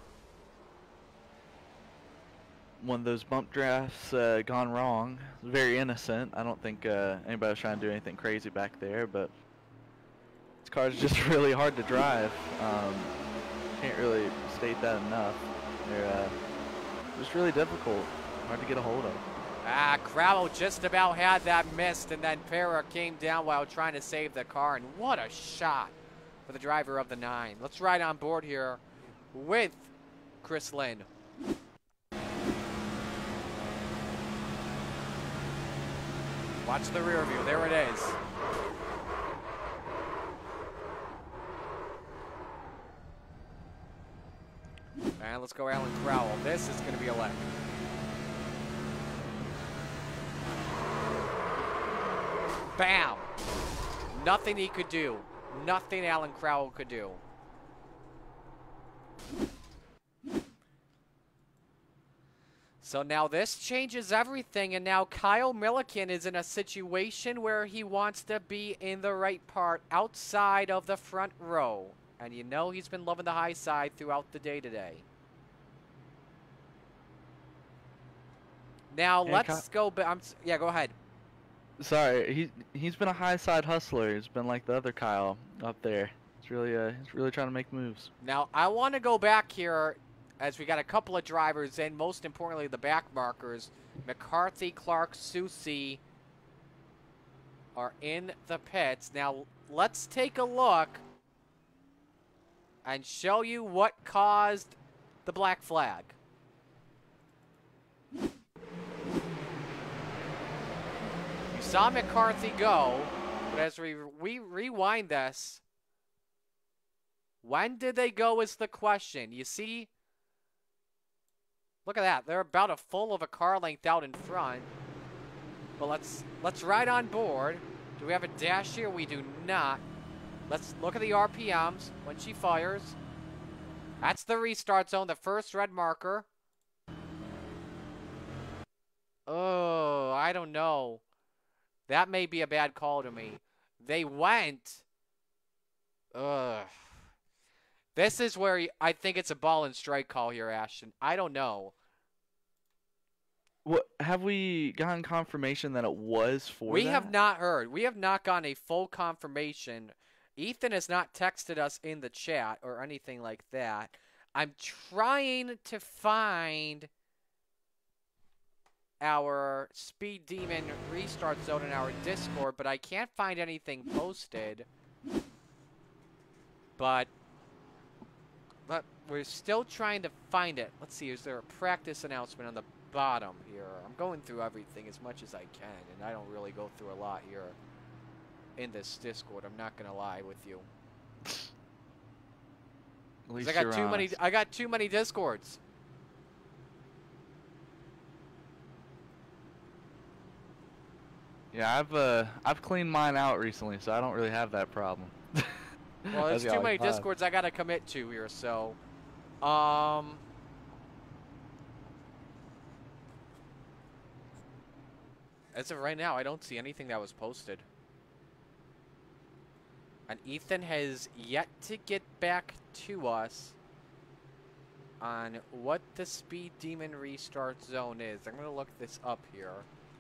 One of those bump drafts uh, gone wrong. Very innocent. I don't think uh, anybody was trying to do anything crazy back there, but this car is just really hard to drive. Um, can't really state that enough. They're uh, just really difficult, hard to get a hold of. Ah, Crowell just about had that missed, and then Parra came down while trying to save the car, and what a shot for the driver of the nine. Let's ride on board here with Chris Lynn. Watch the rear view. There it is. And let's go Alan Crowell. This is going to be a leg. Bam! Nothing he could do. Nothing Alan Crowell could do. So now this changes everything, and now Kyle Milliken is in a situation where he wants to be in the right part outside of the front row. And you know he's been loving the high side throughout the day today. Now Hey, let's Kyle. go back. Yeah, go ahead. Sorry, he he's been a high side hustler. He's been like the other Kyle up there. He's really uh he's really trying to make moves. Now I want to go back here as we got a couple of drivers in, most importantly the back markers. McCarthy, Clark, Susie are in the pits. Now let's take a look and show you what caused the black flag. You saw McCarthy go, but as we, we rewind this, when did they go is the question. You see, look at that. They're about a full of a car length out in front. But let's let's ride on board. Do we have a dash here? We do not. Let's look at the R P Ms when she fires. That's the restart zone, the first red marker. Oh, I don't know. That may be a bad call to me. They went. Ugh. This is where I think it's a ball and strike call here, Ashton. I don't know. What have we gotten confirmation that it was for We that? have not heard. We have not gotten a full confirmation. Ethan has not texted us in the chat or anything like that. I'm trying to find our Speed Demon restart zone in our Discord, but I can't find anything posted. But, but we're still trying to find it. Let's see, is there a practice announcement on the bottom here? I'm going through everything as much as I can, and I don't really go through a lot here in this Discord. I'm not gonna lie with you. At least I got you're too many. honest. I got too many Discords. Yeah, I've uh I've cleaned mine out recently, so I don't really have that problem. Well, there's I've got too like many five. Discords I gotta commit to here. So, um, as of right now, I don't see anything that was posted. And Ethan has yet to get back to us on what the Speed Demon restart zone is. I'm gonna look this up here.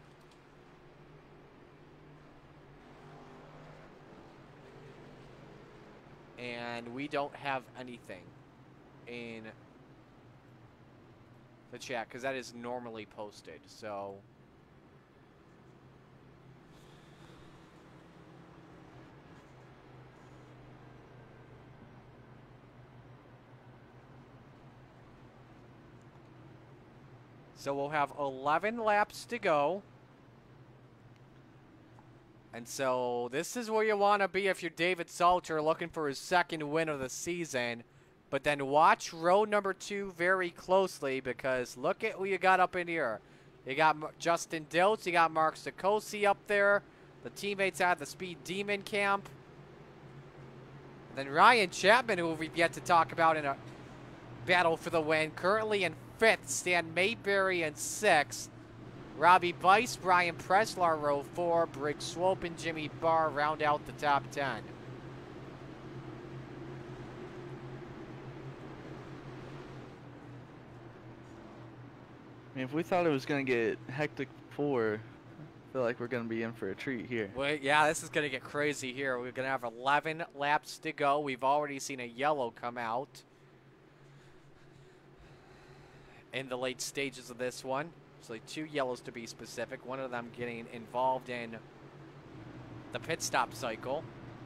And we don't have anything in the chat because that is normally posted. So So we'll have eleven laps to go. And so this is where you want to be if you're David Salter looking for his second win of the season. But then watch row number two very closely because look at who you got up in here. You got Justin Diltz, you got Mark Sikosi up there. The teammates at the Speed Demon camp. And then Ryan Chapman, who we've yet to talk about in a battle for the win, currently in fifth. Stan Mayberry in sixth. Robbie Bice, Brian Preslar, row four. Briggs Swope and Jimmy Barr round out the top ten. I mean, if we thought it was going to get hectic before, I feel like we're going to be in for a treat here. Well, yeah, this is going to get crazy here. We're going to have eleven laps to go. We've already seen a yellow come out in the late stages of this one. So like two yellows to be specific. One of them getting involved in the pit stop cycle.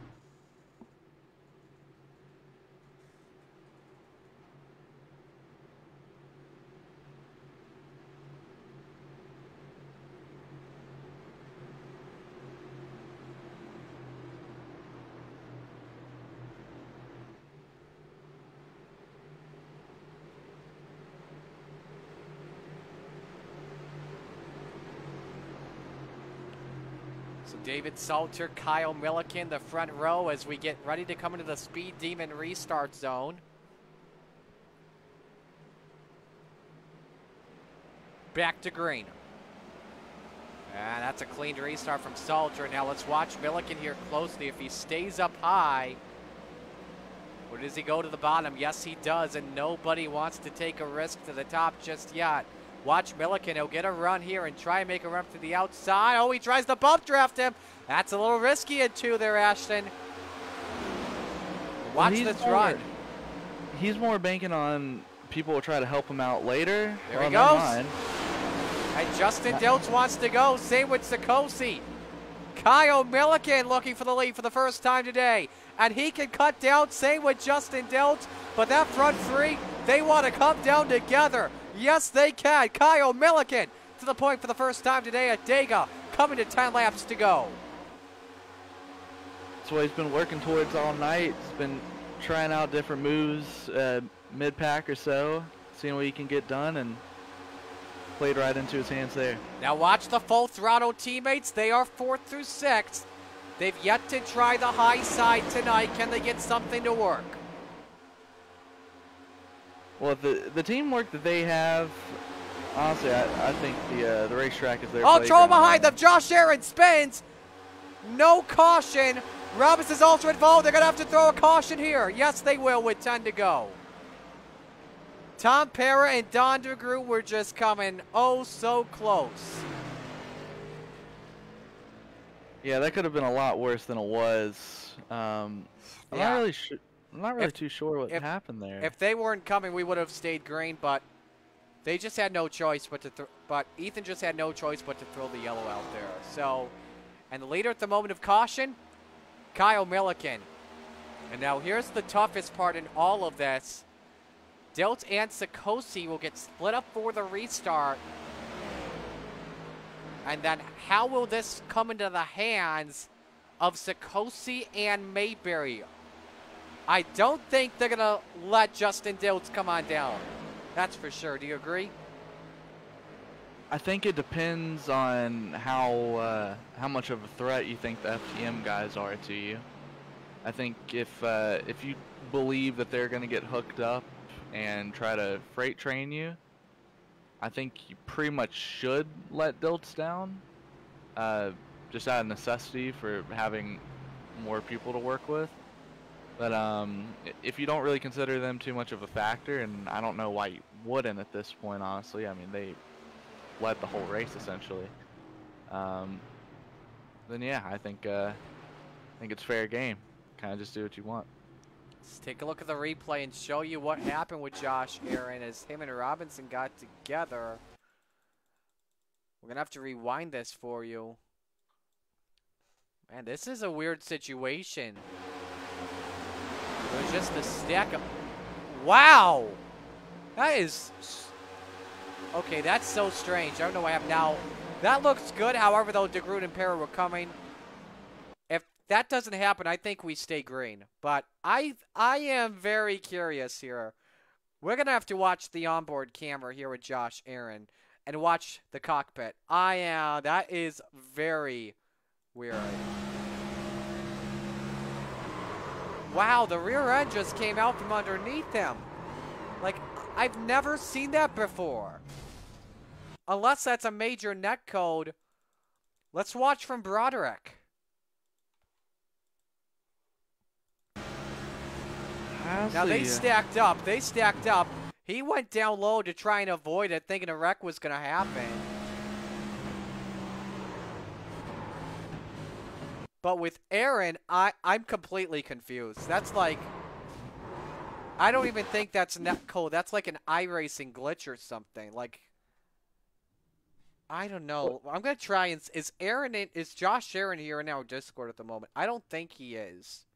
So David Salter, Kyle Milliken, the front row as we get ready to come into the Speed Demon restart zone. Back to green. And that's a clean restart from Salter. Now let's watch Milliken here closely. If he stays up high, or does he go to the bottom? Yes, he does, and nobody wants to take a risk to the top just yet. Watch Milliken. He'll get a run here and try and make a run to the outside. Oh, he tries to bump draft him. That's a little risky at two there, Ashton. Watch He's this more, run. He's more banking on people will try to help him out later. There well, he goes. Mind. And Justin Diltz wants to go. Same with Sikosi. Kyle Milliken looking for the lead for the first time today. And he can cut down. Same with Justin Diltz. But that front three, they want to come down together. Yes, they can. Kyle Milliken to the point for the first time today at Dega, coming to ten laps to go. That's what he's been working towards all night. He's been trying out different moves uh, mid-pack or so, seeing what he can get done, and played right into his hands there. Now watch the full throttle teammates. They are fourth through sixth. They've yet to try the high side tonight. Can they get something to work? Well, the the teamwork that they have, honestly, I, I think the uh, the racetrack is their Oh, throw him playground. behind them. Josh Aaron spins. No caution. Robinson's also involved. They're going to have to throw a caution here. Yes, they will with ten to go. Tom Parra and Don DeGroot were just coming oh so close. Yeah, that could have been a lot worse than it was. Um, I'm Yeah. not really sure. I'm not really If- too sure what if- happened there. If they weren't coming, we would have stayed green, but they just had no choice but to th but Ethan just had no choice but to throw the yellow out there. So, and the leader at the moment of caution, Kyle Milliken. And now here's the toughest part in all of this. Diltz and Sikosi will get split up for the restart. And then how will this come into the hands of Sikosi and Mayberry? I don't think they're going to let Justin Diltz come on down. That's for sure. Do you agree? I think it depends on how uh, how much of a threat you think the F T M guys are to you. I think if uh, if you believe that they're going to get hooked up and try to freight train you, I think you pretty much should let Diltz down, uh, just out of necessity for having more people to work with. But um, if you don't really consider them too much of a factor, and I don't know why you wouldn't at this point, honestly. I mean, they led the whole race essentially. Um, then yeah, I think uh, I think it's fair game. Kind of just do what you want. Let's take a look at the replay and show you what happened with Josh Aaron as him and Robinson got together. We're going to have to rewind this for you. Man, this is a weird situation. It was just a stack of... Wow! That is... Okay, that's so strange. I don't know what happened now. That looks good. However, though, DeGroot and Perry were coming. If that doesn't happen, I think we stay green. But I, I am very curious here. We're going to have to watch the onboard camera here with Josh Aaron and watch the cockpit. I am. Uh, that is very weird. Wow, the rear end just came out from underneath him. Like, I've never seen that before. Unless that's a major net code. Let's watch from Broderick. Now, they stacked up. They stacked up. He went down low to try and avoid it, thinking a wreck was going to happen. But with Aaron, I, I'm completely confused. That's like... I don't even think that's net code. That's like an iRacing glitch or something. Like... I don't know. I'm going to try and... Is Aaron in... Is Josh Aaron here in our Discord at the moment? I don't think he is.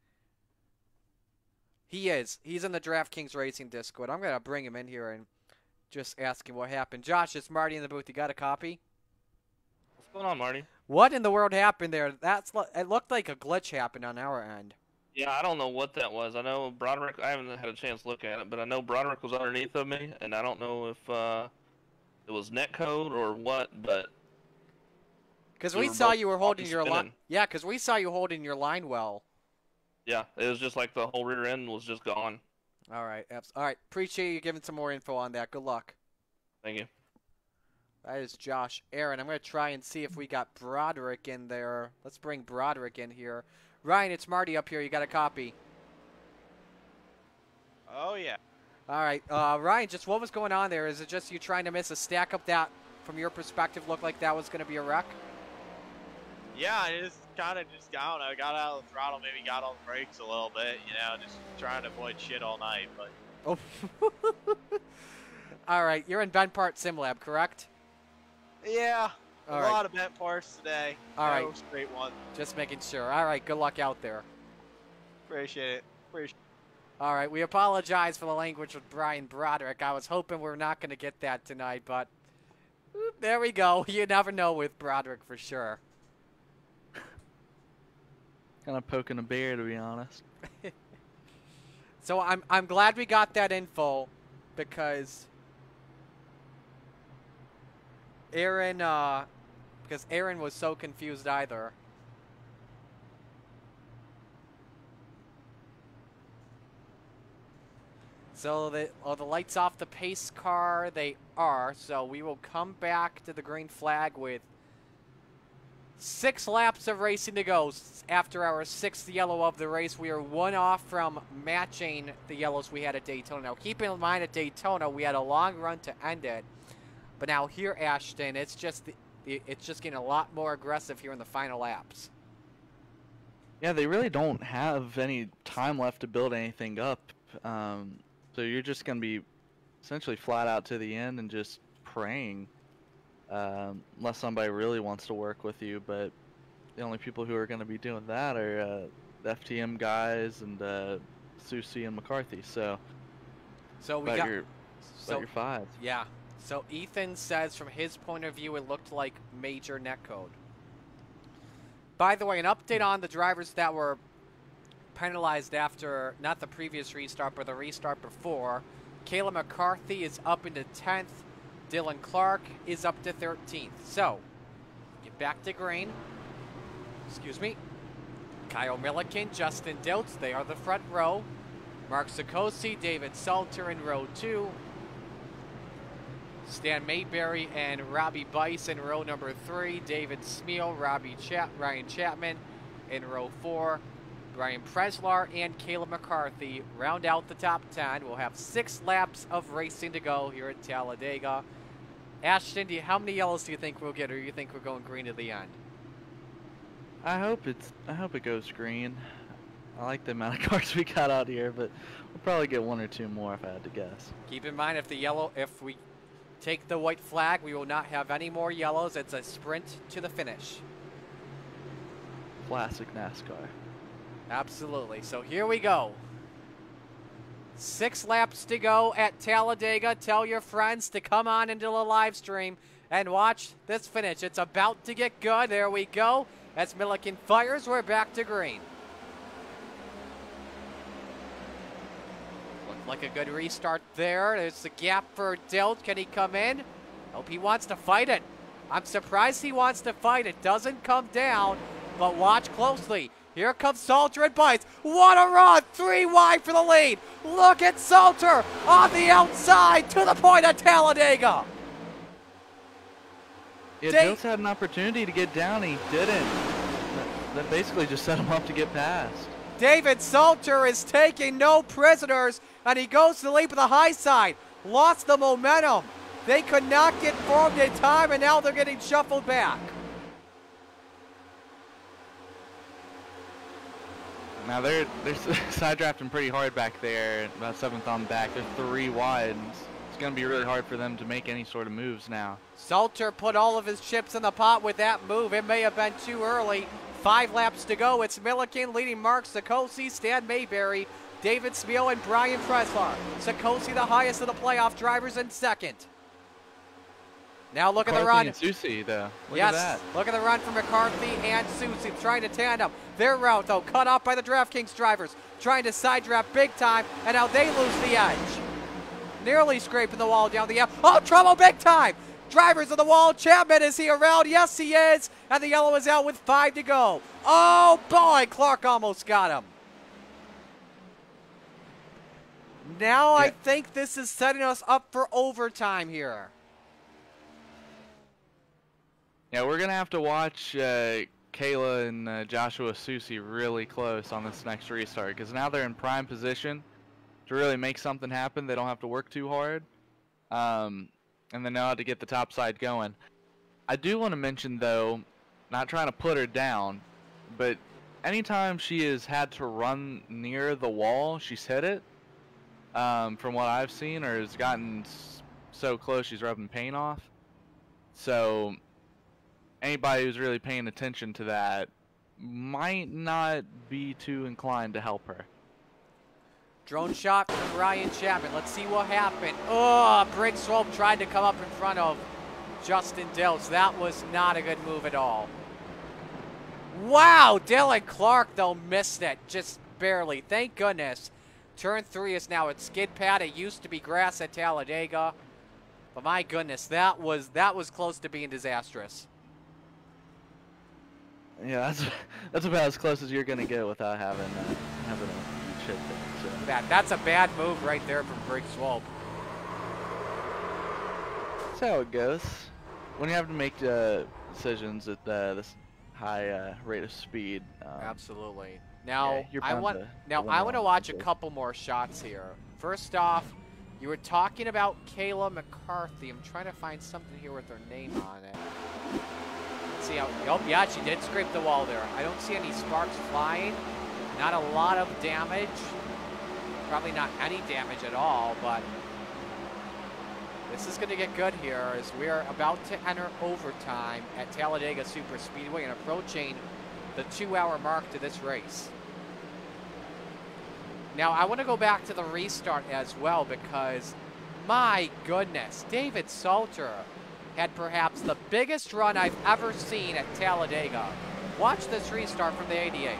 He is. He's in the DraftKings Racing Discord. I'm going to bring him in here and just ask him what happened. Josh, it's Marty in the booth. You got a copy? What's going on, Marty? What in the world happened there? That's It looked like a glitch happened on our end. Yeah, I don't know what that was. I know Broderick, I haven't had a chance to look at it, but I know Broderick was underneath of me, and I don't know if uh, it was netcode or what, but... Because we, we saw you were holding your line. Yeah, because we saw you holding your line well. Yeah, it was just like the whole rear end was just gone. All right, all right. Appreciate you giving some more info on that. Good luck. Thank you. That is Josh Aaron. I'm going to try and see if we got Broderick in there. Let's bring Broderick in here. Ryan, it's Marty up here. You got a copy? Oh, yeah. All right. Uh, Ryan, just what was going on there? Is it just you trying to miss a stack up that, from your perspective, looked like that was going to be a wreck? Yeah, I just kind of just, I don't know, got out of the throttle, maybe got on the brakes a little bit, you know, just trying to avoid shit all night. But Oh. All right. You're in Ben Part Sim Lab, correct? Yeah, a All lot right. of bent parts today. All no right. straight one. Just making sure. All right. Good luck out there. Appreciate it. Appreciate All right. We apologize for the language with Brian Broderick. I was hoping we're not going to get that tonight, but there we go. You never know with Broderick for sure. Kind of poking a bear, to be honest. So I'm I'm glad we got that info because Aaron uh because Aaron was so confused either. So the are the lights off the pace car? They are. So we will come back to the green flag with six laps of racing to go. After our sixth yellow of the race, we are one off from matching the yellows we had at Daytona. Now, keep in mind at Daytona, we had a long run to end it. But now here, Ashton, it's just the, it's just getting a lot more aggressive here in the final laps. Yeah, they really don't have any time left to build anything up. Um, so you're just going to be essentially flat out to the end and just praying. Um, unless somebody really wants to work with you, but the only people who are going to be doing that are uh, the F T M guys and uh, Susie and McCarthy. So, so we about got your, so about your five. Yeah. So Ethan says from his point of view, it looked like major netcode. By the way, an update on the drivers that were penalized after not the previous restart, but the restart before. Kayla McCarthy is up into tenth. Dylan Clark is up to thirteenth. So, get back to green. Excuse me. Kyle Milliken, Justin Diltz, they are the front row. Mark Sikosi, David Salter in row two. Stan Mayberry and Robbie Bice in row number three. David Smeal, Robbie Chat, Ryan Chapman in row four. Brian Preslar and Caleb McCarthy round out the top ten. We'll have six laps of racing to go here at Talladega. Ashton, do you, how many yellows do you think we'll get, or do you think we're going green to the end? I hope it's. I hope it goes green. I like the amount of cars we got out here, but we'll probably get one or two more if I had to guess. Keep in mind, if the yellow, if we take the white flag, we will not have any more yellows. It's a sprint to the finish. Classic NASCAR. Absolutely. So here we go. Six laps to go at Talladega. Tell your friends to come on into the live stream and watch this finish. It's about to get good. There we go. As Milliken fires, we're back to green. Looked like a good restart there. There's the gap for Dilt. Can he come in? Hope he wants to fight it. I'm surprised he wants to fight it. Doesn't come down, but watch closely. Here comes Salter and Bites. What a run! Three wide for the lead. Look at Salter on the outside to the point of Talladega. Yeah, Dave- Dilt's had an opportunity to get down. He didn't. That, that basically just set him up to get past. David Salter is taking no prisoners, and he goes to the lead with the high side. Lost the momentum. They could not get formed in time, and now they're getting shuffled back. Now they're they're side drafting pretty hard back there, about seventh on back. They're three wide. It's going to be really hard for them to make any sort of moves now. Salter put all of his chips in the pot with that move. It may have been too early. Five laps to go. It's Milliken leading Mark Sikosi, Stan Mayberry, David Spiel, and Brian Preslar. Sikosi, the highest of the playoff drivers, in second. Now look McCarthy at the run. And Susie, though. Look yes, at that. Look at the run from McCarthy and Susie trying to tandem. Their route, though, cut off by the DraftKings drivers, trying to side draft big time, and now they lose the edge. Nearly scraping the wall down the app. Oh, trouble big time! Drivers on the wall. Chapman, is he around? Yes, he is. And the yellow is out with five to go. Oh, boy, Clark almost got him. Now Yeah. I think this is setting us up for overtime here. Yeah, we're going to have to watch uh, Kayla and uh, Joshua Susie really close on this next restart, because now they're in prime position to really make something happen. They don't have to work too hard, um, and they know how to get the top side going. I do want to mention, though, not trying to put her down, but anytime she has had to run near the wall, she's hit it, um, from what I've seen, or has gotten s so close she's rubbing paint off. So anybody who's really paying attention to that might not be too inclined to help her. Drone shot from Ryan Chapman. Let's see what happened. Oh, Briggs Swope tried to come up in front of Justin Dills. That was not a good move at all. Wow, Dylan Clark, though, missed it. Just barely. Thank goodness. Turn three is now at skid pad. It used to be grass at Talladega. But my goodness, that was that was close to being disastrous. Yeah, that's that's about as close as you're gonna get without having uh, having a chip there. So. That that's a bad move right there from Briggs Swope. That's how it goes. When you have to make uh, decisions at uh, this high uh, rate of speed. Um, Absolutely. Now yeah, you're I bound want to now win I the want to long watch a bit. couple more shots here. First off, you were talking about Kayla McCarthy. I'm trying to find something here with her name on it. Let's see how. Oh yeah, she did scrape the wall there. I don't see any sparks flying. Not a lot of damage. Probably not any damage at all, but this is going to get good here as we are about to enter overtime at Talladega Super Speedway and approaching the two-hour mark to this race. Now, I want to go back to the restart as well because, my goodness, David Salter had perhaps the biggest run I've ever seen at Talladega. Watch this restart from the eighty-eight.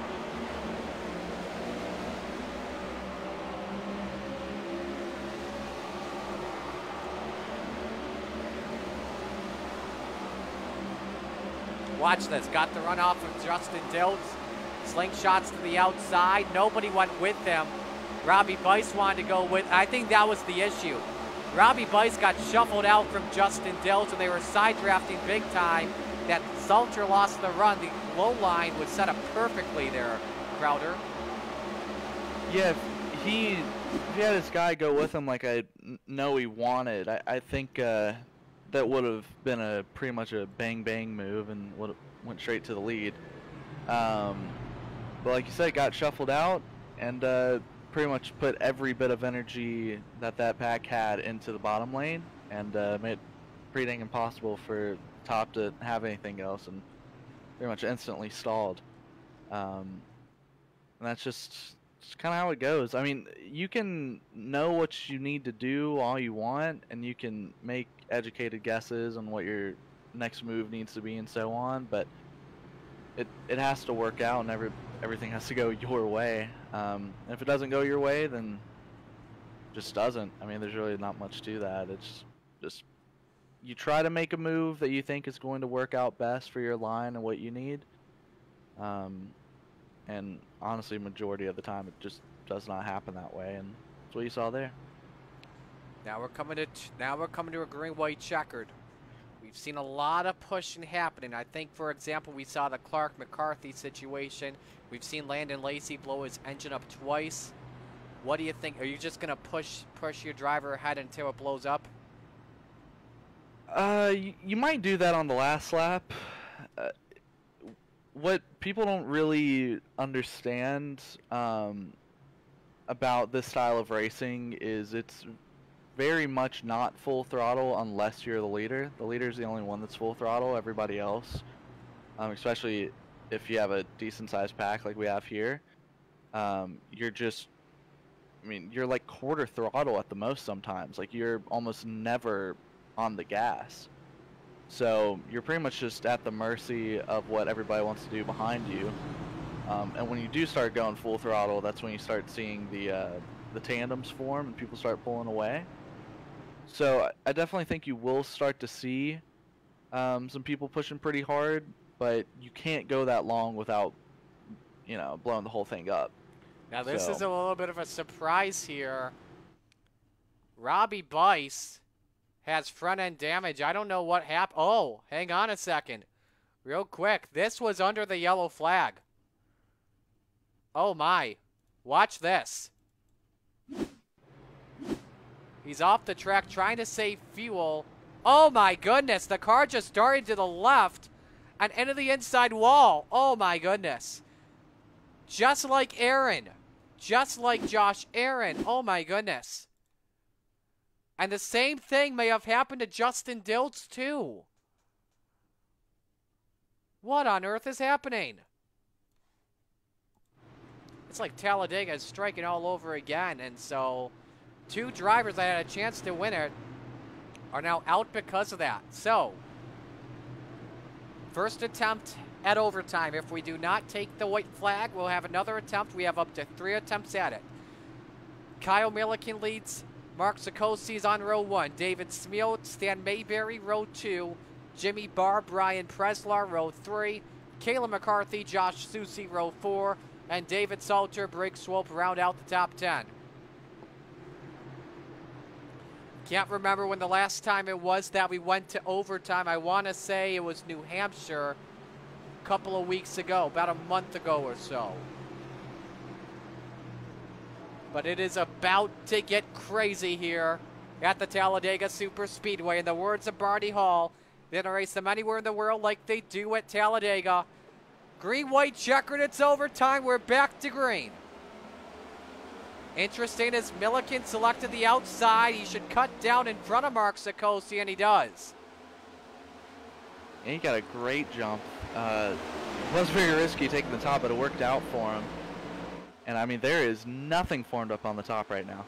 Watch this. Got the runoff from Justin Dills. Slingshots to the outside. Nobody went with them. Robbie Bice wanted to go with. I think that was the issue. Robbie Bice got shuffled out from Justin Dills, and they were side drafting big time. That Salter lost the run. The low line was set up perfectly there, Crowder. Yeah, if he, if he had this guy go with him like I know he wanted, I, I think uh, that would have been a pretty much a bang-bang move and would have went straight to the lead. Um, but like you said, got shuffled out and uh, pretty much put every bit of energy that that pack had into the bottom lane and uh, made it pretty dang impossible for top to have anything else and pretty much instantly stalled. Um, and that's just it's kind of how it goes. I mean, you can know what you need to do all you want, and you can make educated guesses on what your next move needs to be and so on, but it it has to work out, and every everything has to go your way. Um, and if it doesn't go your way, then it just doesn't. I mean, there's really not much to that. It's just you try to make a move that you think is going to work out best for your line and what you need. Um, and honestly, majority of the time, it just does not happen that way, and that's what you saw there. Now we're coming to t now we're coming to a green-white checkered. We've seen a lot of pushing happening. I think, for example, we saw the Clark McCarthy situation. We've seen Landon Lacey blow his engine up twice. What do you think? Are you just gonna push push your driver ahead until it blows up? Uh, you, you might do that on the last lap. Uh, what people don't really understand um, about this style of racing is it's very much not full throttle unless you're the leader. The leader's the only one that's full throttle. Everybody else, um, especially if you have a decent sized pack like we have here, um, you're just, I mean, you're like quarter throttle at the most sometimes. Like you're almost never on the gas. So you're pretty much just at the mercy of what everybody wants to do behind you. Um, and when you do start going full throttle, that's when you start seeing the uh, the tandems form and people start pulling away. So I definitely think you will start to see um, some people pushing pretty hard, but you can't go that long without, you know, blowing the whole thing up. Now this so. is a little bit of a surprise here. Robbie Bice has front end damage. I don't know what happened. Oh, hang on a second. Real quick. This was under the yellow flag. Oh my. Watch this. He's off the track trying to save fuel. Oh my goodness. The car just started to the left and into the inside wall. Oh my goodness. Just like Aaron. Just like Josh Aaron. Oh my goodness. And the same thing may have happened to Justin Diltz too. What on earth is happening? It's like Talladega is striking all over again, and so two drivers that had a chance to win it are now out because of that. So, first attempt at overtime. If we do not take the white flag, we'll have another attempt. We have up to three attempts at it. Kyle Milliken leads. Mark Sikosi is on row one. David Smeal, Stan Mayberry, row two. Jimmy Barr, Brian Preslar, row three. Kayla McCarthy, Josh Susi, row four. And David Salter, Briggs Swope round out the top ten. Can't remember when the last time it was that we went to overtime. I want to say it was New Hampshire a couple of weeks ago, about a month ago or so. But it is about to get crazy here at the Talladega Super Speedway. In the words of Barney Hall, they're going to race them anywhere in the world like they do at Talladega. Green, white, checkered, it's overtime. We're back to green. Interesting as Milliken selected the outside. He should cut down in front of Mark Sikosi, and he does. And he got a great jump. Uh, it was very risky taking the top, but it worked out for him. And I mean, there is nothing formed up on the top right now.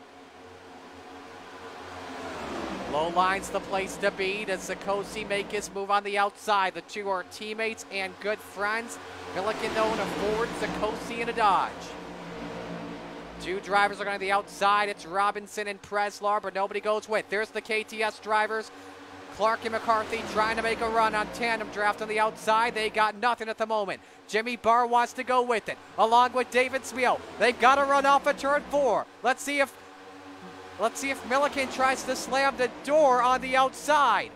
Low line's the place to be. Does Sikosi make his move on the outside? The two are teammates and good friends. Milliken though in a Ford, Sikosi in a Dodge. Two drivers are going to the outside. It's Robinson and Preslar, but nobody goes with. There's the K T S drivers. Clark and McCarthy trying to make a run on tandem draft on the outside. They got nothing at the moment. Jimmy Barr wants to go with it, along with David Smeal. They've got to run off at turn four. Let's see if let's see if Milliken tries to slam the door on the outside.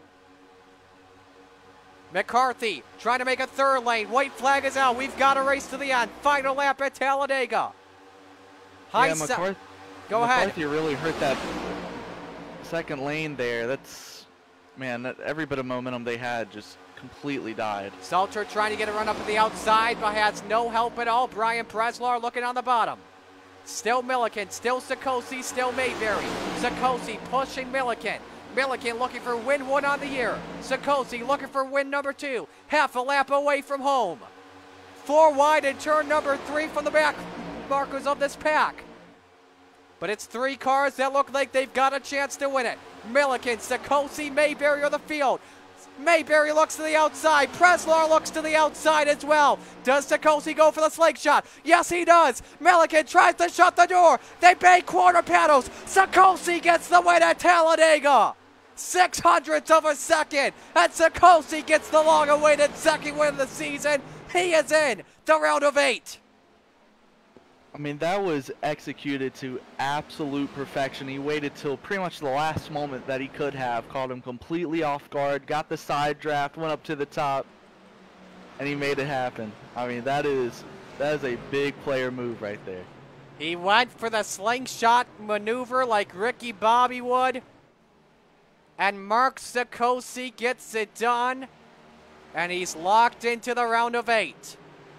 McCarthy trying to make a third lane. White flag is out. We've got a race to the end. Final lap at Talladega. High yeah, McCarthy, go McCarthy ahead. really hurt that second lane there. That's, man, that every bit of momentum they had just completely died. Salter trying to get a run up to the outside, but has no help at all. Brian Preslar looking on the bottom. Still Milliken, still Sikosi, still Mayberry. Sikosi pushing Milliken. Milliken looking for win one on the year. Sikosi looking for win number two. Half a lap away from home. Four wide in turn number three from the back. markers of this pack. But it's three cars that look like they've got a chance to win it. Milliken, Sikosi, Mayberry are the field. Mayberry looks to the outside. Preslar looks to the outside as well. Does Sikosi go for the slingshot? Yes, he does. Milliken tries to shut the door. They bang quarter panels. Sikosi gets the win at Talladega. Six hundredths of a second. And Sikosi gets the long-awaited second win of the season. He is in the round of eight. I mean, that was executed to absolute perfection. He waited till pretty much the last moment that he could have, caught him completely off guard, got the side draft, went up to the top, and he made it happen. I mean, that is that is a big player move right there. He went for the slingshot maneuver like Ricky Bobby would, and Mark Sikosi gets it done, and he's locked into the round of eight.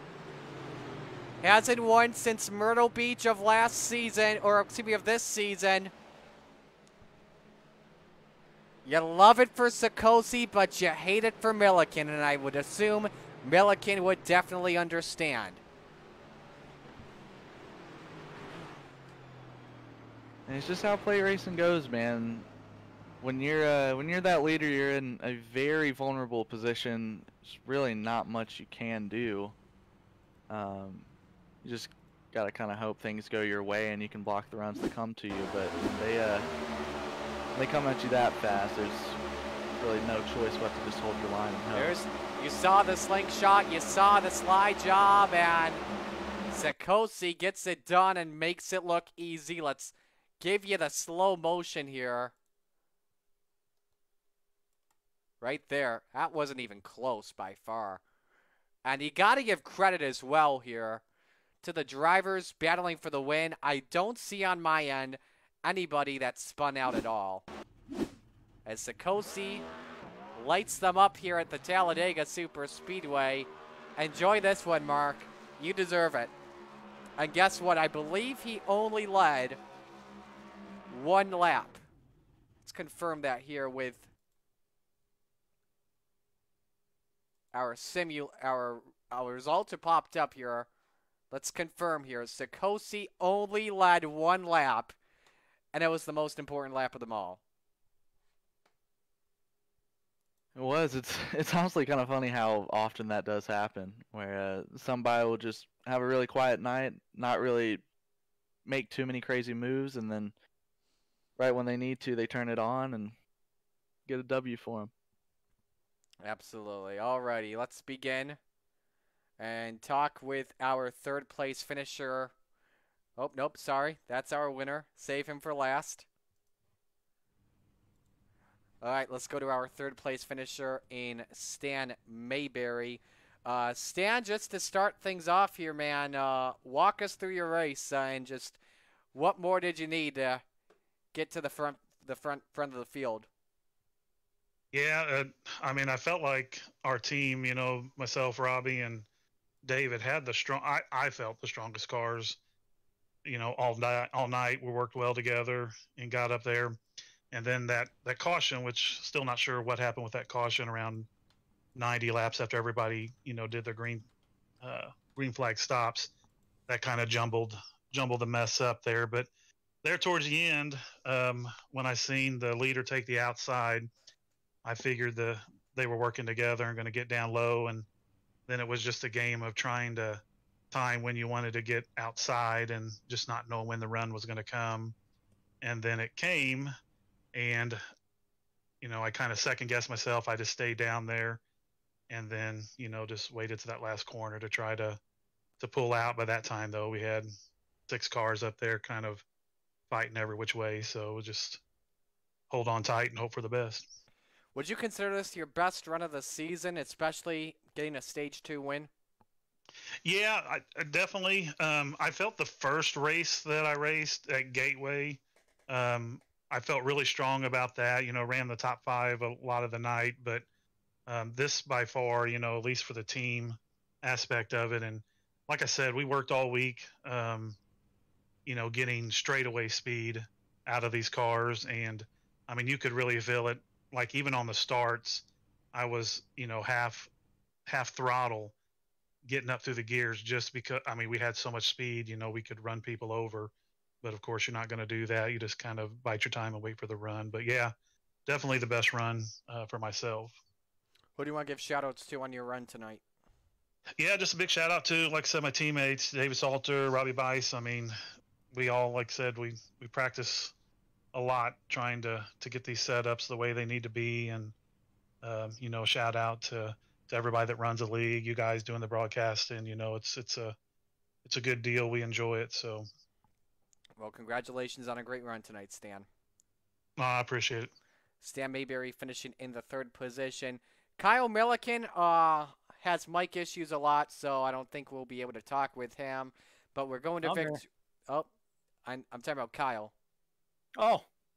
Hasn't won since Myrtle Beach of last season, or excuse me, of this season. You love it for Sikosi, but you hate it for Milliken, and I would assume Milliken would definitely understand. And it's just how play racing goes, man. When you're uh, when you're that leader, you're in a very vulnerable position. There's really not much you can do. Um, You just gotta kind of hope things go your way and you can block the runs that come to you. But when they uh, when they come at you that fast, there's really no choice but to just hold your line and hope. There's, you saw the slingshot, you saw the slide job, and Sikosi gets it done and makes it look easy. Let's give you the slow motion here. Right there. That wasn't even close by far. And you gotta give credit as well here to the drivers battling for the win. I don't see on my end anybody that spun out at all. As Sikosi lights them up here at the Talladega Super Speedway. Enjoy this one, Mark. You deserve it. And guess what? I believe he only led one lap. Let's confirm that here with our simu our our results are popped up here. Let's confirm here. Sikosi only led one lap, and it was the most important lap of them all. It was. It's it's honestly kind of funny how often that does happen, where uh, somebody will just have a really quiet night, not really make too many crazy moves, and then right when they need to, they turn it on and get a W for them. Absolutely. Alrighty, let's begin and talk with our third place finisher. Oh, nope, sorry. That's our winner. Save him for last. All right, let's go to our third place finisher in Stan Mayberry. Uh, Stan, just to start things off here, man, uh, walk us through your race uh, and just what more did you need to get to the front, the front, front of the field? Yeah, uh, I mean, I felt like our team, you know, myself, Robbie, and David had the strong. I, I felt the strongest cars, you know, all night. All night we worked well together and got up there, and then that that caution, which still not sure what happened with that caution around ninety laps after everybody, you know, did their green uh, green flag stops. That kind of jumbled jumbled the mess up there. But there towards the end, um, when I seen the leader take the outside, I figured the they were working together and going to get down low, and then it was just a game of trying to time when you wanted to get outside and just not know when the run was going to come. And then it came, and you know, I kind of second guessed myself. I just stayed down there, and then you know just waited to that last corner to try to to pull out. By that time, though, we had six cars up there, kind of fighting every which way. So just hold on tight and hope for the best. Would you consider this your best run of the season, especially getting a stage two win? Yeah, I, I definitely. Um, I felt the first race that I raced at Gateway, um, I felt really strong about that. You know, ran the top five a lot of the night, but um, this by far, you know, at least for the team aspect of it. And like I said, we worked all week, um, you know, getting straightaway speed out of these cars. And I mean, you could really feel it. Like even on the starts, I was, you know, half half throttle getting up through the gears just because, I mean, we had so much speed, you know, we could run people over. But of course, you're not going to do that. You just kind of bite your time and wait for the run. But yeah, definitely the best run uh, for myself. Who do you want to give shout outs to on your run tonight? Yeah, just a big shout out to, like I said, my teammates, David Salter, Robbie Bice. I mean, we all, like I said, we, we practice a lot trying to, to get these setups the way they need to be. And, um, you know, shout out to, to everybody that runs the league, you guys doing the broadcasting. You know, it's, it's a, it's a good deal. We enjoy it. So, well, congratulations on a great run tonight, Stan. oh, I appreciate it. Stan Mayberry finishing in the third position. Kyle Milliken, uh, has mic issues a lot, so I don't think we'll be able to talk with him. But we're going to Victor. Oh, I'm, I'm talking about Kyle. Oh.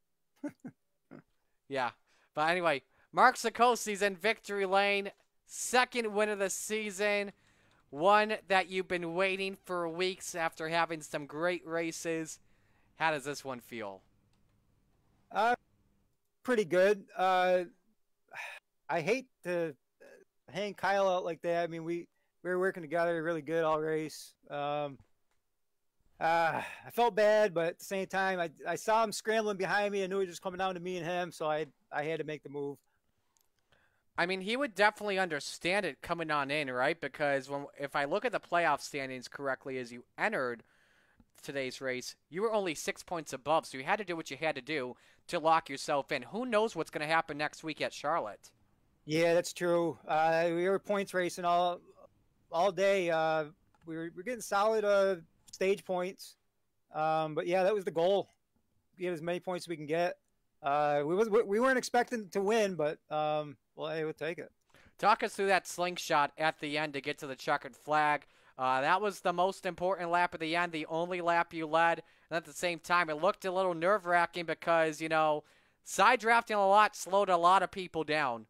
Yeah. But anyway, Mark Sikosi's in victory lane. Second win of the season. One that you've been waiting for weeks after having some great races. How does this one feel? Uh, pretty good. Uh, I hate to hang Kyle out like that. I mean, we, we were working together really good all race. Um, uh, I felt bad, but at the same time, I, I saw him scrambling behind me. I knew it was just coming down to me and him, so I I had to make the move. I mean, he would definitely understand it coming on in, right? Because when if I look at the playoff standings correctly as you entered today's race, you were only six points above, so you had to do what you had to do to lock yourself in. Who knows what's going to happen next week at Charlotte? Yeah, that's true. Uh, we were points racing all all day. Uh, we were we were getting solid uh, stage points. Um, but yeah, that was the goal: get as many points as we can get. Uh, we was we weren't expecting to win, but um, well, hey, we'll take it. Talk us through that slingshot at the end to get to the checkered flag. Uh, that was the most important lap at the end, the only lap you led. And at the same time, it looked a little nerve-wracking because, you know, side drafting a lot slowed a lot of people down.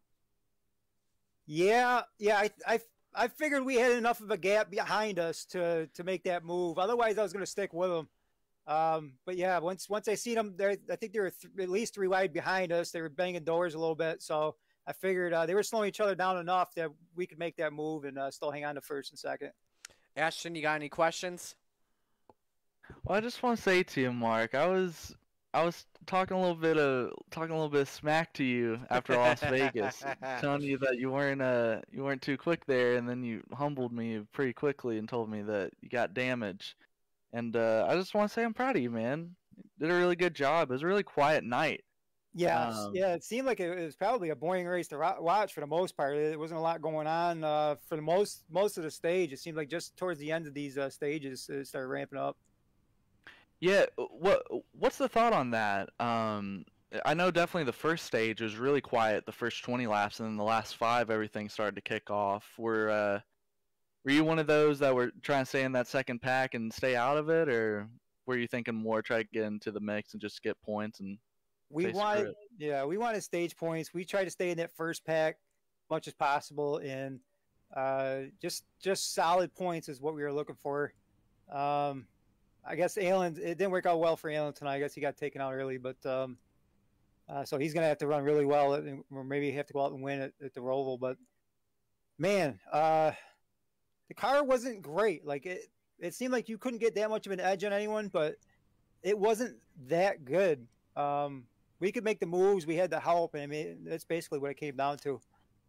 Yeah, yeah, I, I, I figured we had enough of a gap behind us to to make that move. Otherwise, I was going to stick with them. Um, but yeah, once once I seen them, I think they were th at least three wide behind us. They were banging doors a little bit, so I figured uh, they were slowing each other down enough that we could make that move and uh, still hang on to first and second. Ashton, you got any questions? Well, I just want to say to you, Mark, I was I was talking a little bit of talking a little bit of smack to you after Las Vegas, telling you that you weren't uh you weren't too quick there, and then you humbled me pretty quickly and told me that you got damage. And uh, I just want to say I'm proud of you, man. You did a really good job. It was a really quiet night. Yeah, Um, yeah. It seemed like it was probably a boring race to ro- watch for the most part. There wasn't a lot going on uh, for the most most of the stage. It seemed like just towards the end of these uh, stages, it started ramping up. Yeah, what what's the thought on that? Um, I know definitely the first stage was really quiet, the first twenty laps, and then the last five, everything started to kick off. Were uh, were you one of those that were trying to stay in that second pack and stay out of it, or were you thinking more try to get into the mix and just get points and? We say, "Screw wanted, it"? yeah, we wanted stage points. We tried to stay in that first pack as much as possible, and uh, just just solid points is what we were looking for. Um, I guess Alan, it didn't work out well for Alan tonight. I guess he got taken out early, but um, uh, so he's gonna have to run really well, or maybe have to go out and win at, at the Roval. But man, uh, the car wasn't great. Like it, it seemed like you couldn't get that much of an edge on anyone, but it wasn't that good. Um, we could make the moves. We had the help, and I mean that's basically what it came down to.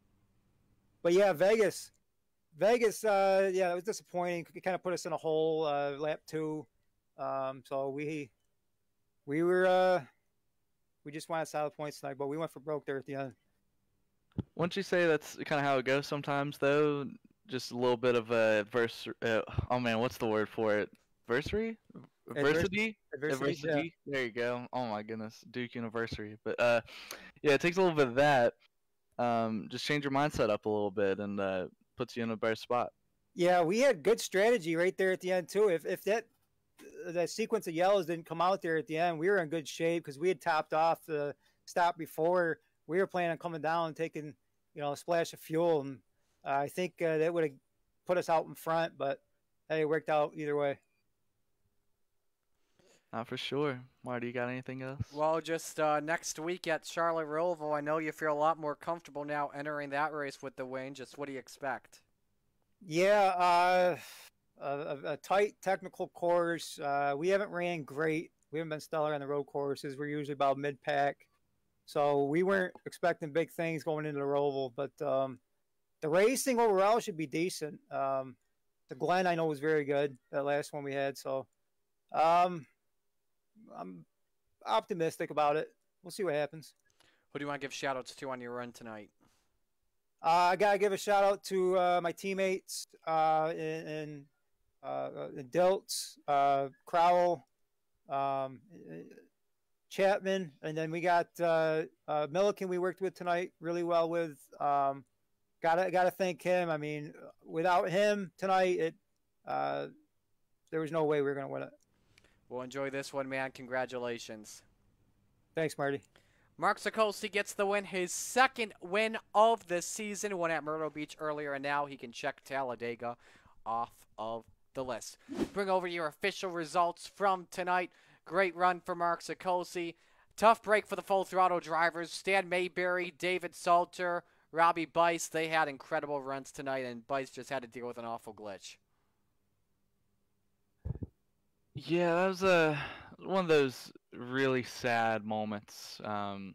But yeah, Vegas, Vegas, uh, yeah, it was disappointing. It kind of put us in a hole. Uh, lap two, um, so we we were uh, we just wanted solid points tonight, but we went for broke there at the end. Wouldn't you say that's kind of how it goes sometimes, though? Just a little bit of a verse. Uh, oh man, what's the word for it? Versary? Adversity? Adversity, Adversity. There you go. Oh my goodness, Duke University. But uh, yeah, it takes a little bit of that. Um, just change your mindset up a little bit, and uh, puts you in a better spot. Yeah, we had good strategy right there at the end too. If if that that sequence of yellows didn't come out there at the end, we were in good shape because we had topped off the stop before. We were planning on coming down and taking, you know, a splash of fuel, and uh, I think uh, that would have put us out in front. But hey, it worked out either way. Not for sure. Marty, you got anything else? Well, just uh, next week at Charlotte Roval, I know you feel a lot more comfortable now entering that race with the win. Just what do you expect? Yeah, uh, a, a, a tight technical course. Uh, we haven't ran great. We haven't been stellar on the road courses. We're usually about mid pack, so we weren't expecting big things going into the Roval. But um, the racing overall should be decent. Um, the Glen I know was very good. That last one we had, so um, I'm optimistic about it. We'll see what happens. Who do you want to give shout outs to on your run tonight? Uh, I gotta give a shout out to uh, my teammates uh, in, in, uh, in Dilts, uh, Crowell, um, Chapman, and then we got uh, uh, Milliken. We worked with tonight really well with. Um, gotta gotta thank him. I mean, without him tonight, it uh, there was no way we were gonna win it. We'll enjoy this one, man. Congratulations. Thanks, Marty. Mark Sikorsky gets the win, his second win of the season. Won at Myrtle Beach earlier, and now he can check Talladega off of the list. Bring over your official results from tonight. Great run for Mark Sikorsky. Tough break for the full throttle drivers. Stan Mayberry, David Salter, Robbie Bice. They had incredible runs tonight, and Bice just had to deal with an awful glitch. Yeah, that was a one of those really sad moments. Um,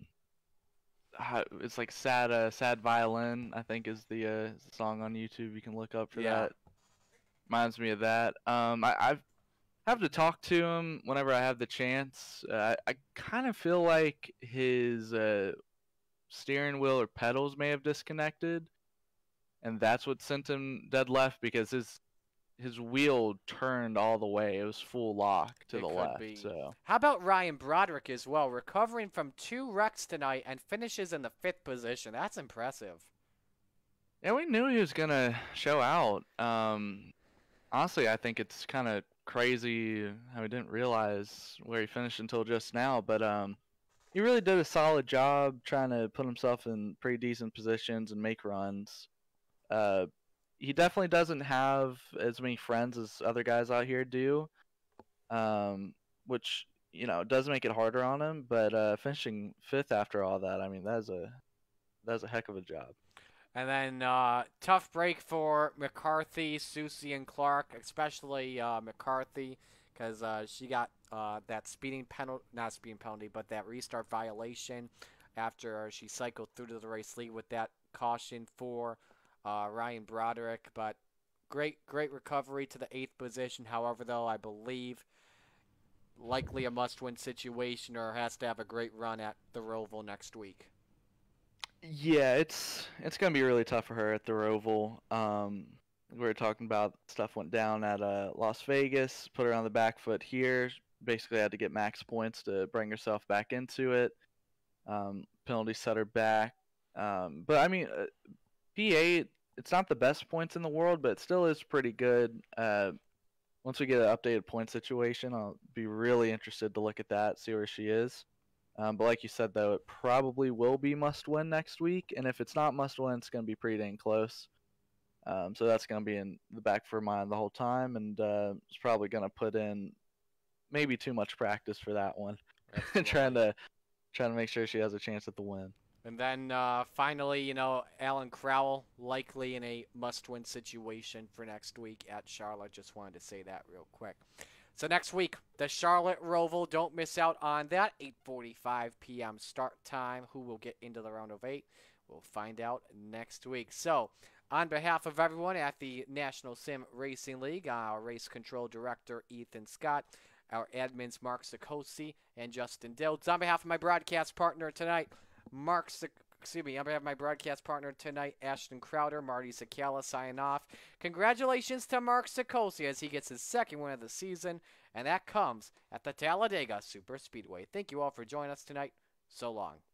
how, it's like sad, uh, sad violin. I think is the uh, song on YouTube. You can look up for Yeah. that. Reminds me of that. Um, I I've, have to talk to him whenever I have the chance. Uh, I, I kind of feel like his uh, steering wheel or pedals may have disconnected, and that's what sent him dead left because his his wheel turned all the way. It was full lock to It the could left. be. So How about Ryan Broderick as well, recovering from two wrecks tonight and finishes in the fifth position? That's impressive. yeah, we knew he was gonna show out. Um, honestly, I think it's kind of crazy how we didn't realize where he finished until just now. But um, he really did a solid job trying to put himself in pretty decent positions and make runs. Uh, he definitely doesn't have as many friends as other guys out here do, um, which you know does make it harder on him. But uh, finishing fifth after all that, I mean, that's a that's a heck of a job. And then uh, tough break for McCarthy, Susie, and Clark, especially uh, McCarthy, because uh, she got uh, that speeding penalty, not speeding penalty, but that restart violation after she cycled through to the race lead with that caution for uh, Ryan Broderick. But great, great recovery to the eighth position. However, though, I believe likely a must-win situation or has to have a great run at the Roval next week. Yeah, it's it's gonna be really tough for her at the Roval. Um, we were talking about stuff went down at uh, Las Vegas, put her on the back foot here. Basically, had to get max points to bring herself back into it. Um, penalty set her back. Um, but I mean, uh, P eight, it's not the best points in the world, but it still is pretty good. Uh, once we get an updated point situation, I'll be really interested to look at that, see where she is. Um, but like you said, though, it probably will be must-win next week. And if it's not must-win, it's going to be pretty dang close. Um, so that's going to be in the back of her mind the whole time. And uh, it's probably going to put in maybe too much practice for that one. trying to trying to make sure she has a chance at the win. And then uh, finally, you know, Alan Crowell likely in a must-win situation for next week at Charlotte. Just wanted to say that real quick. So next week, the Charlotte Roval. Don't miss out on that. eight forty-five p m start time. Who will get into the round of eight? We'll find out next week. So on behalf of everyone at the National Sim Racing League, our race control director, Ethan Scott, our admins, Mark Sikorsky and Justin Dilts. On behalf of my broadcast partner tonight, Mark Sik- Excuse me, on behalf of my broadcast partner tonight, Ashton Crowder, Marty Sakala, signing off. Congratulations to Mark Sikorsky as he gets his second win of the season, and that comes at the Talladega Super Speedway. Thank you all for joining us tonight. So long.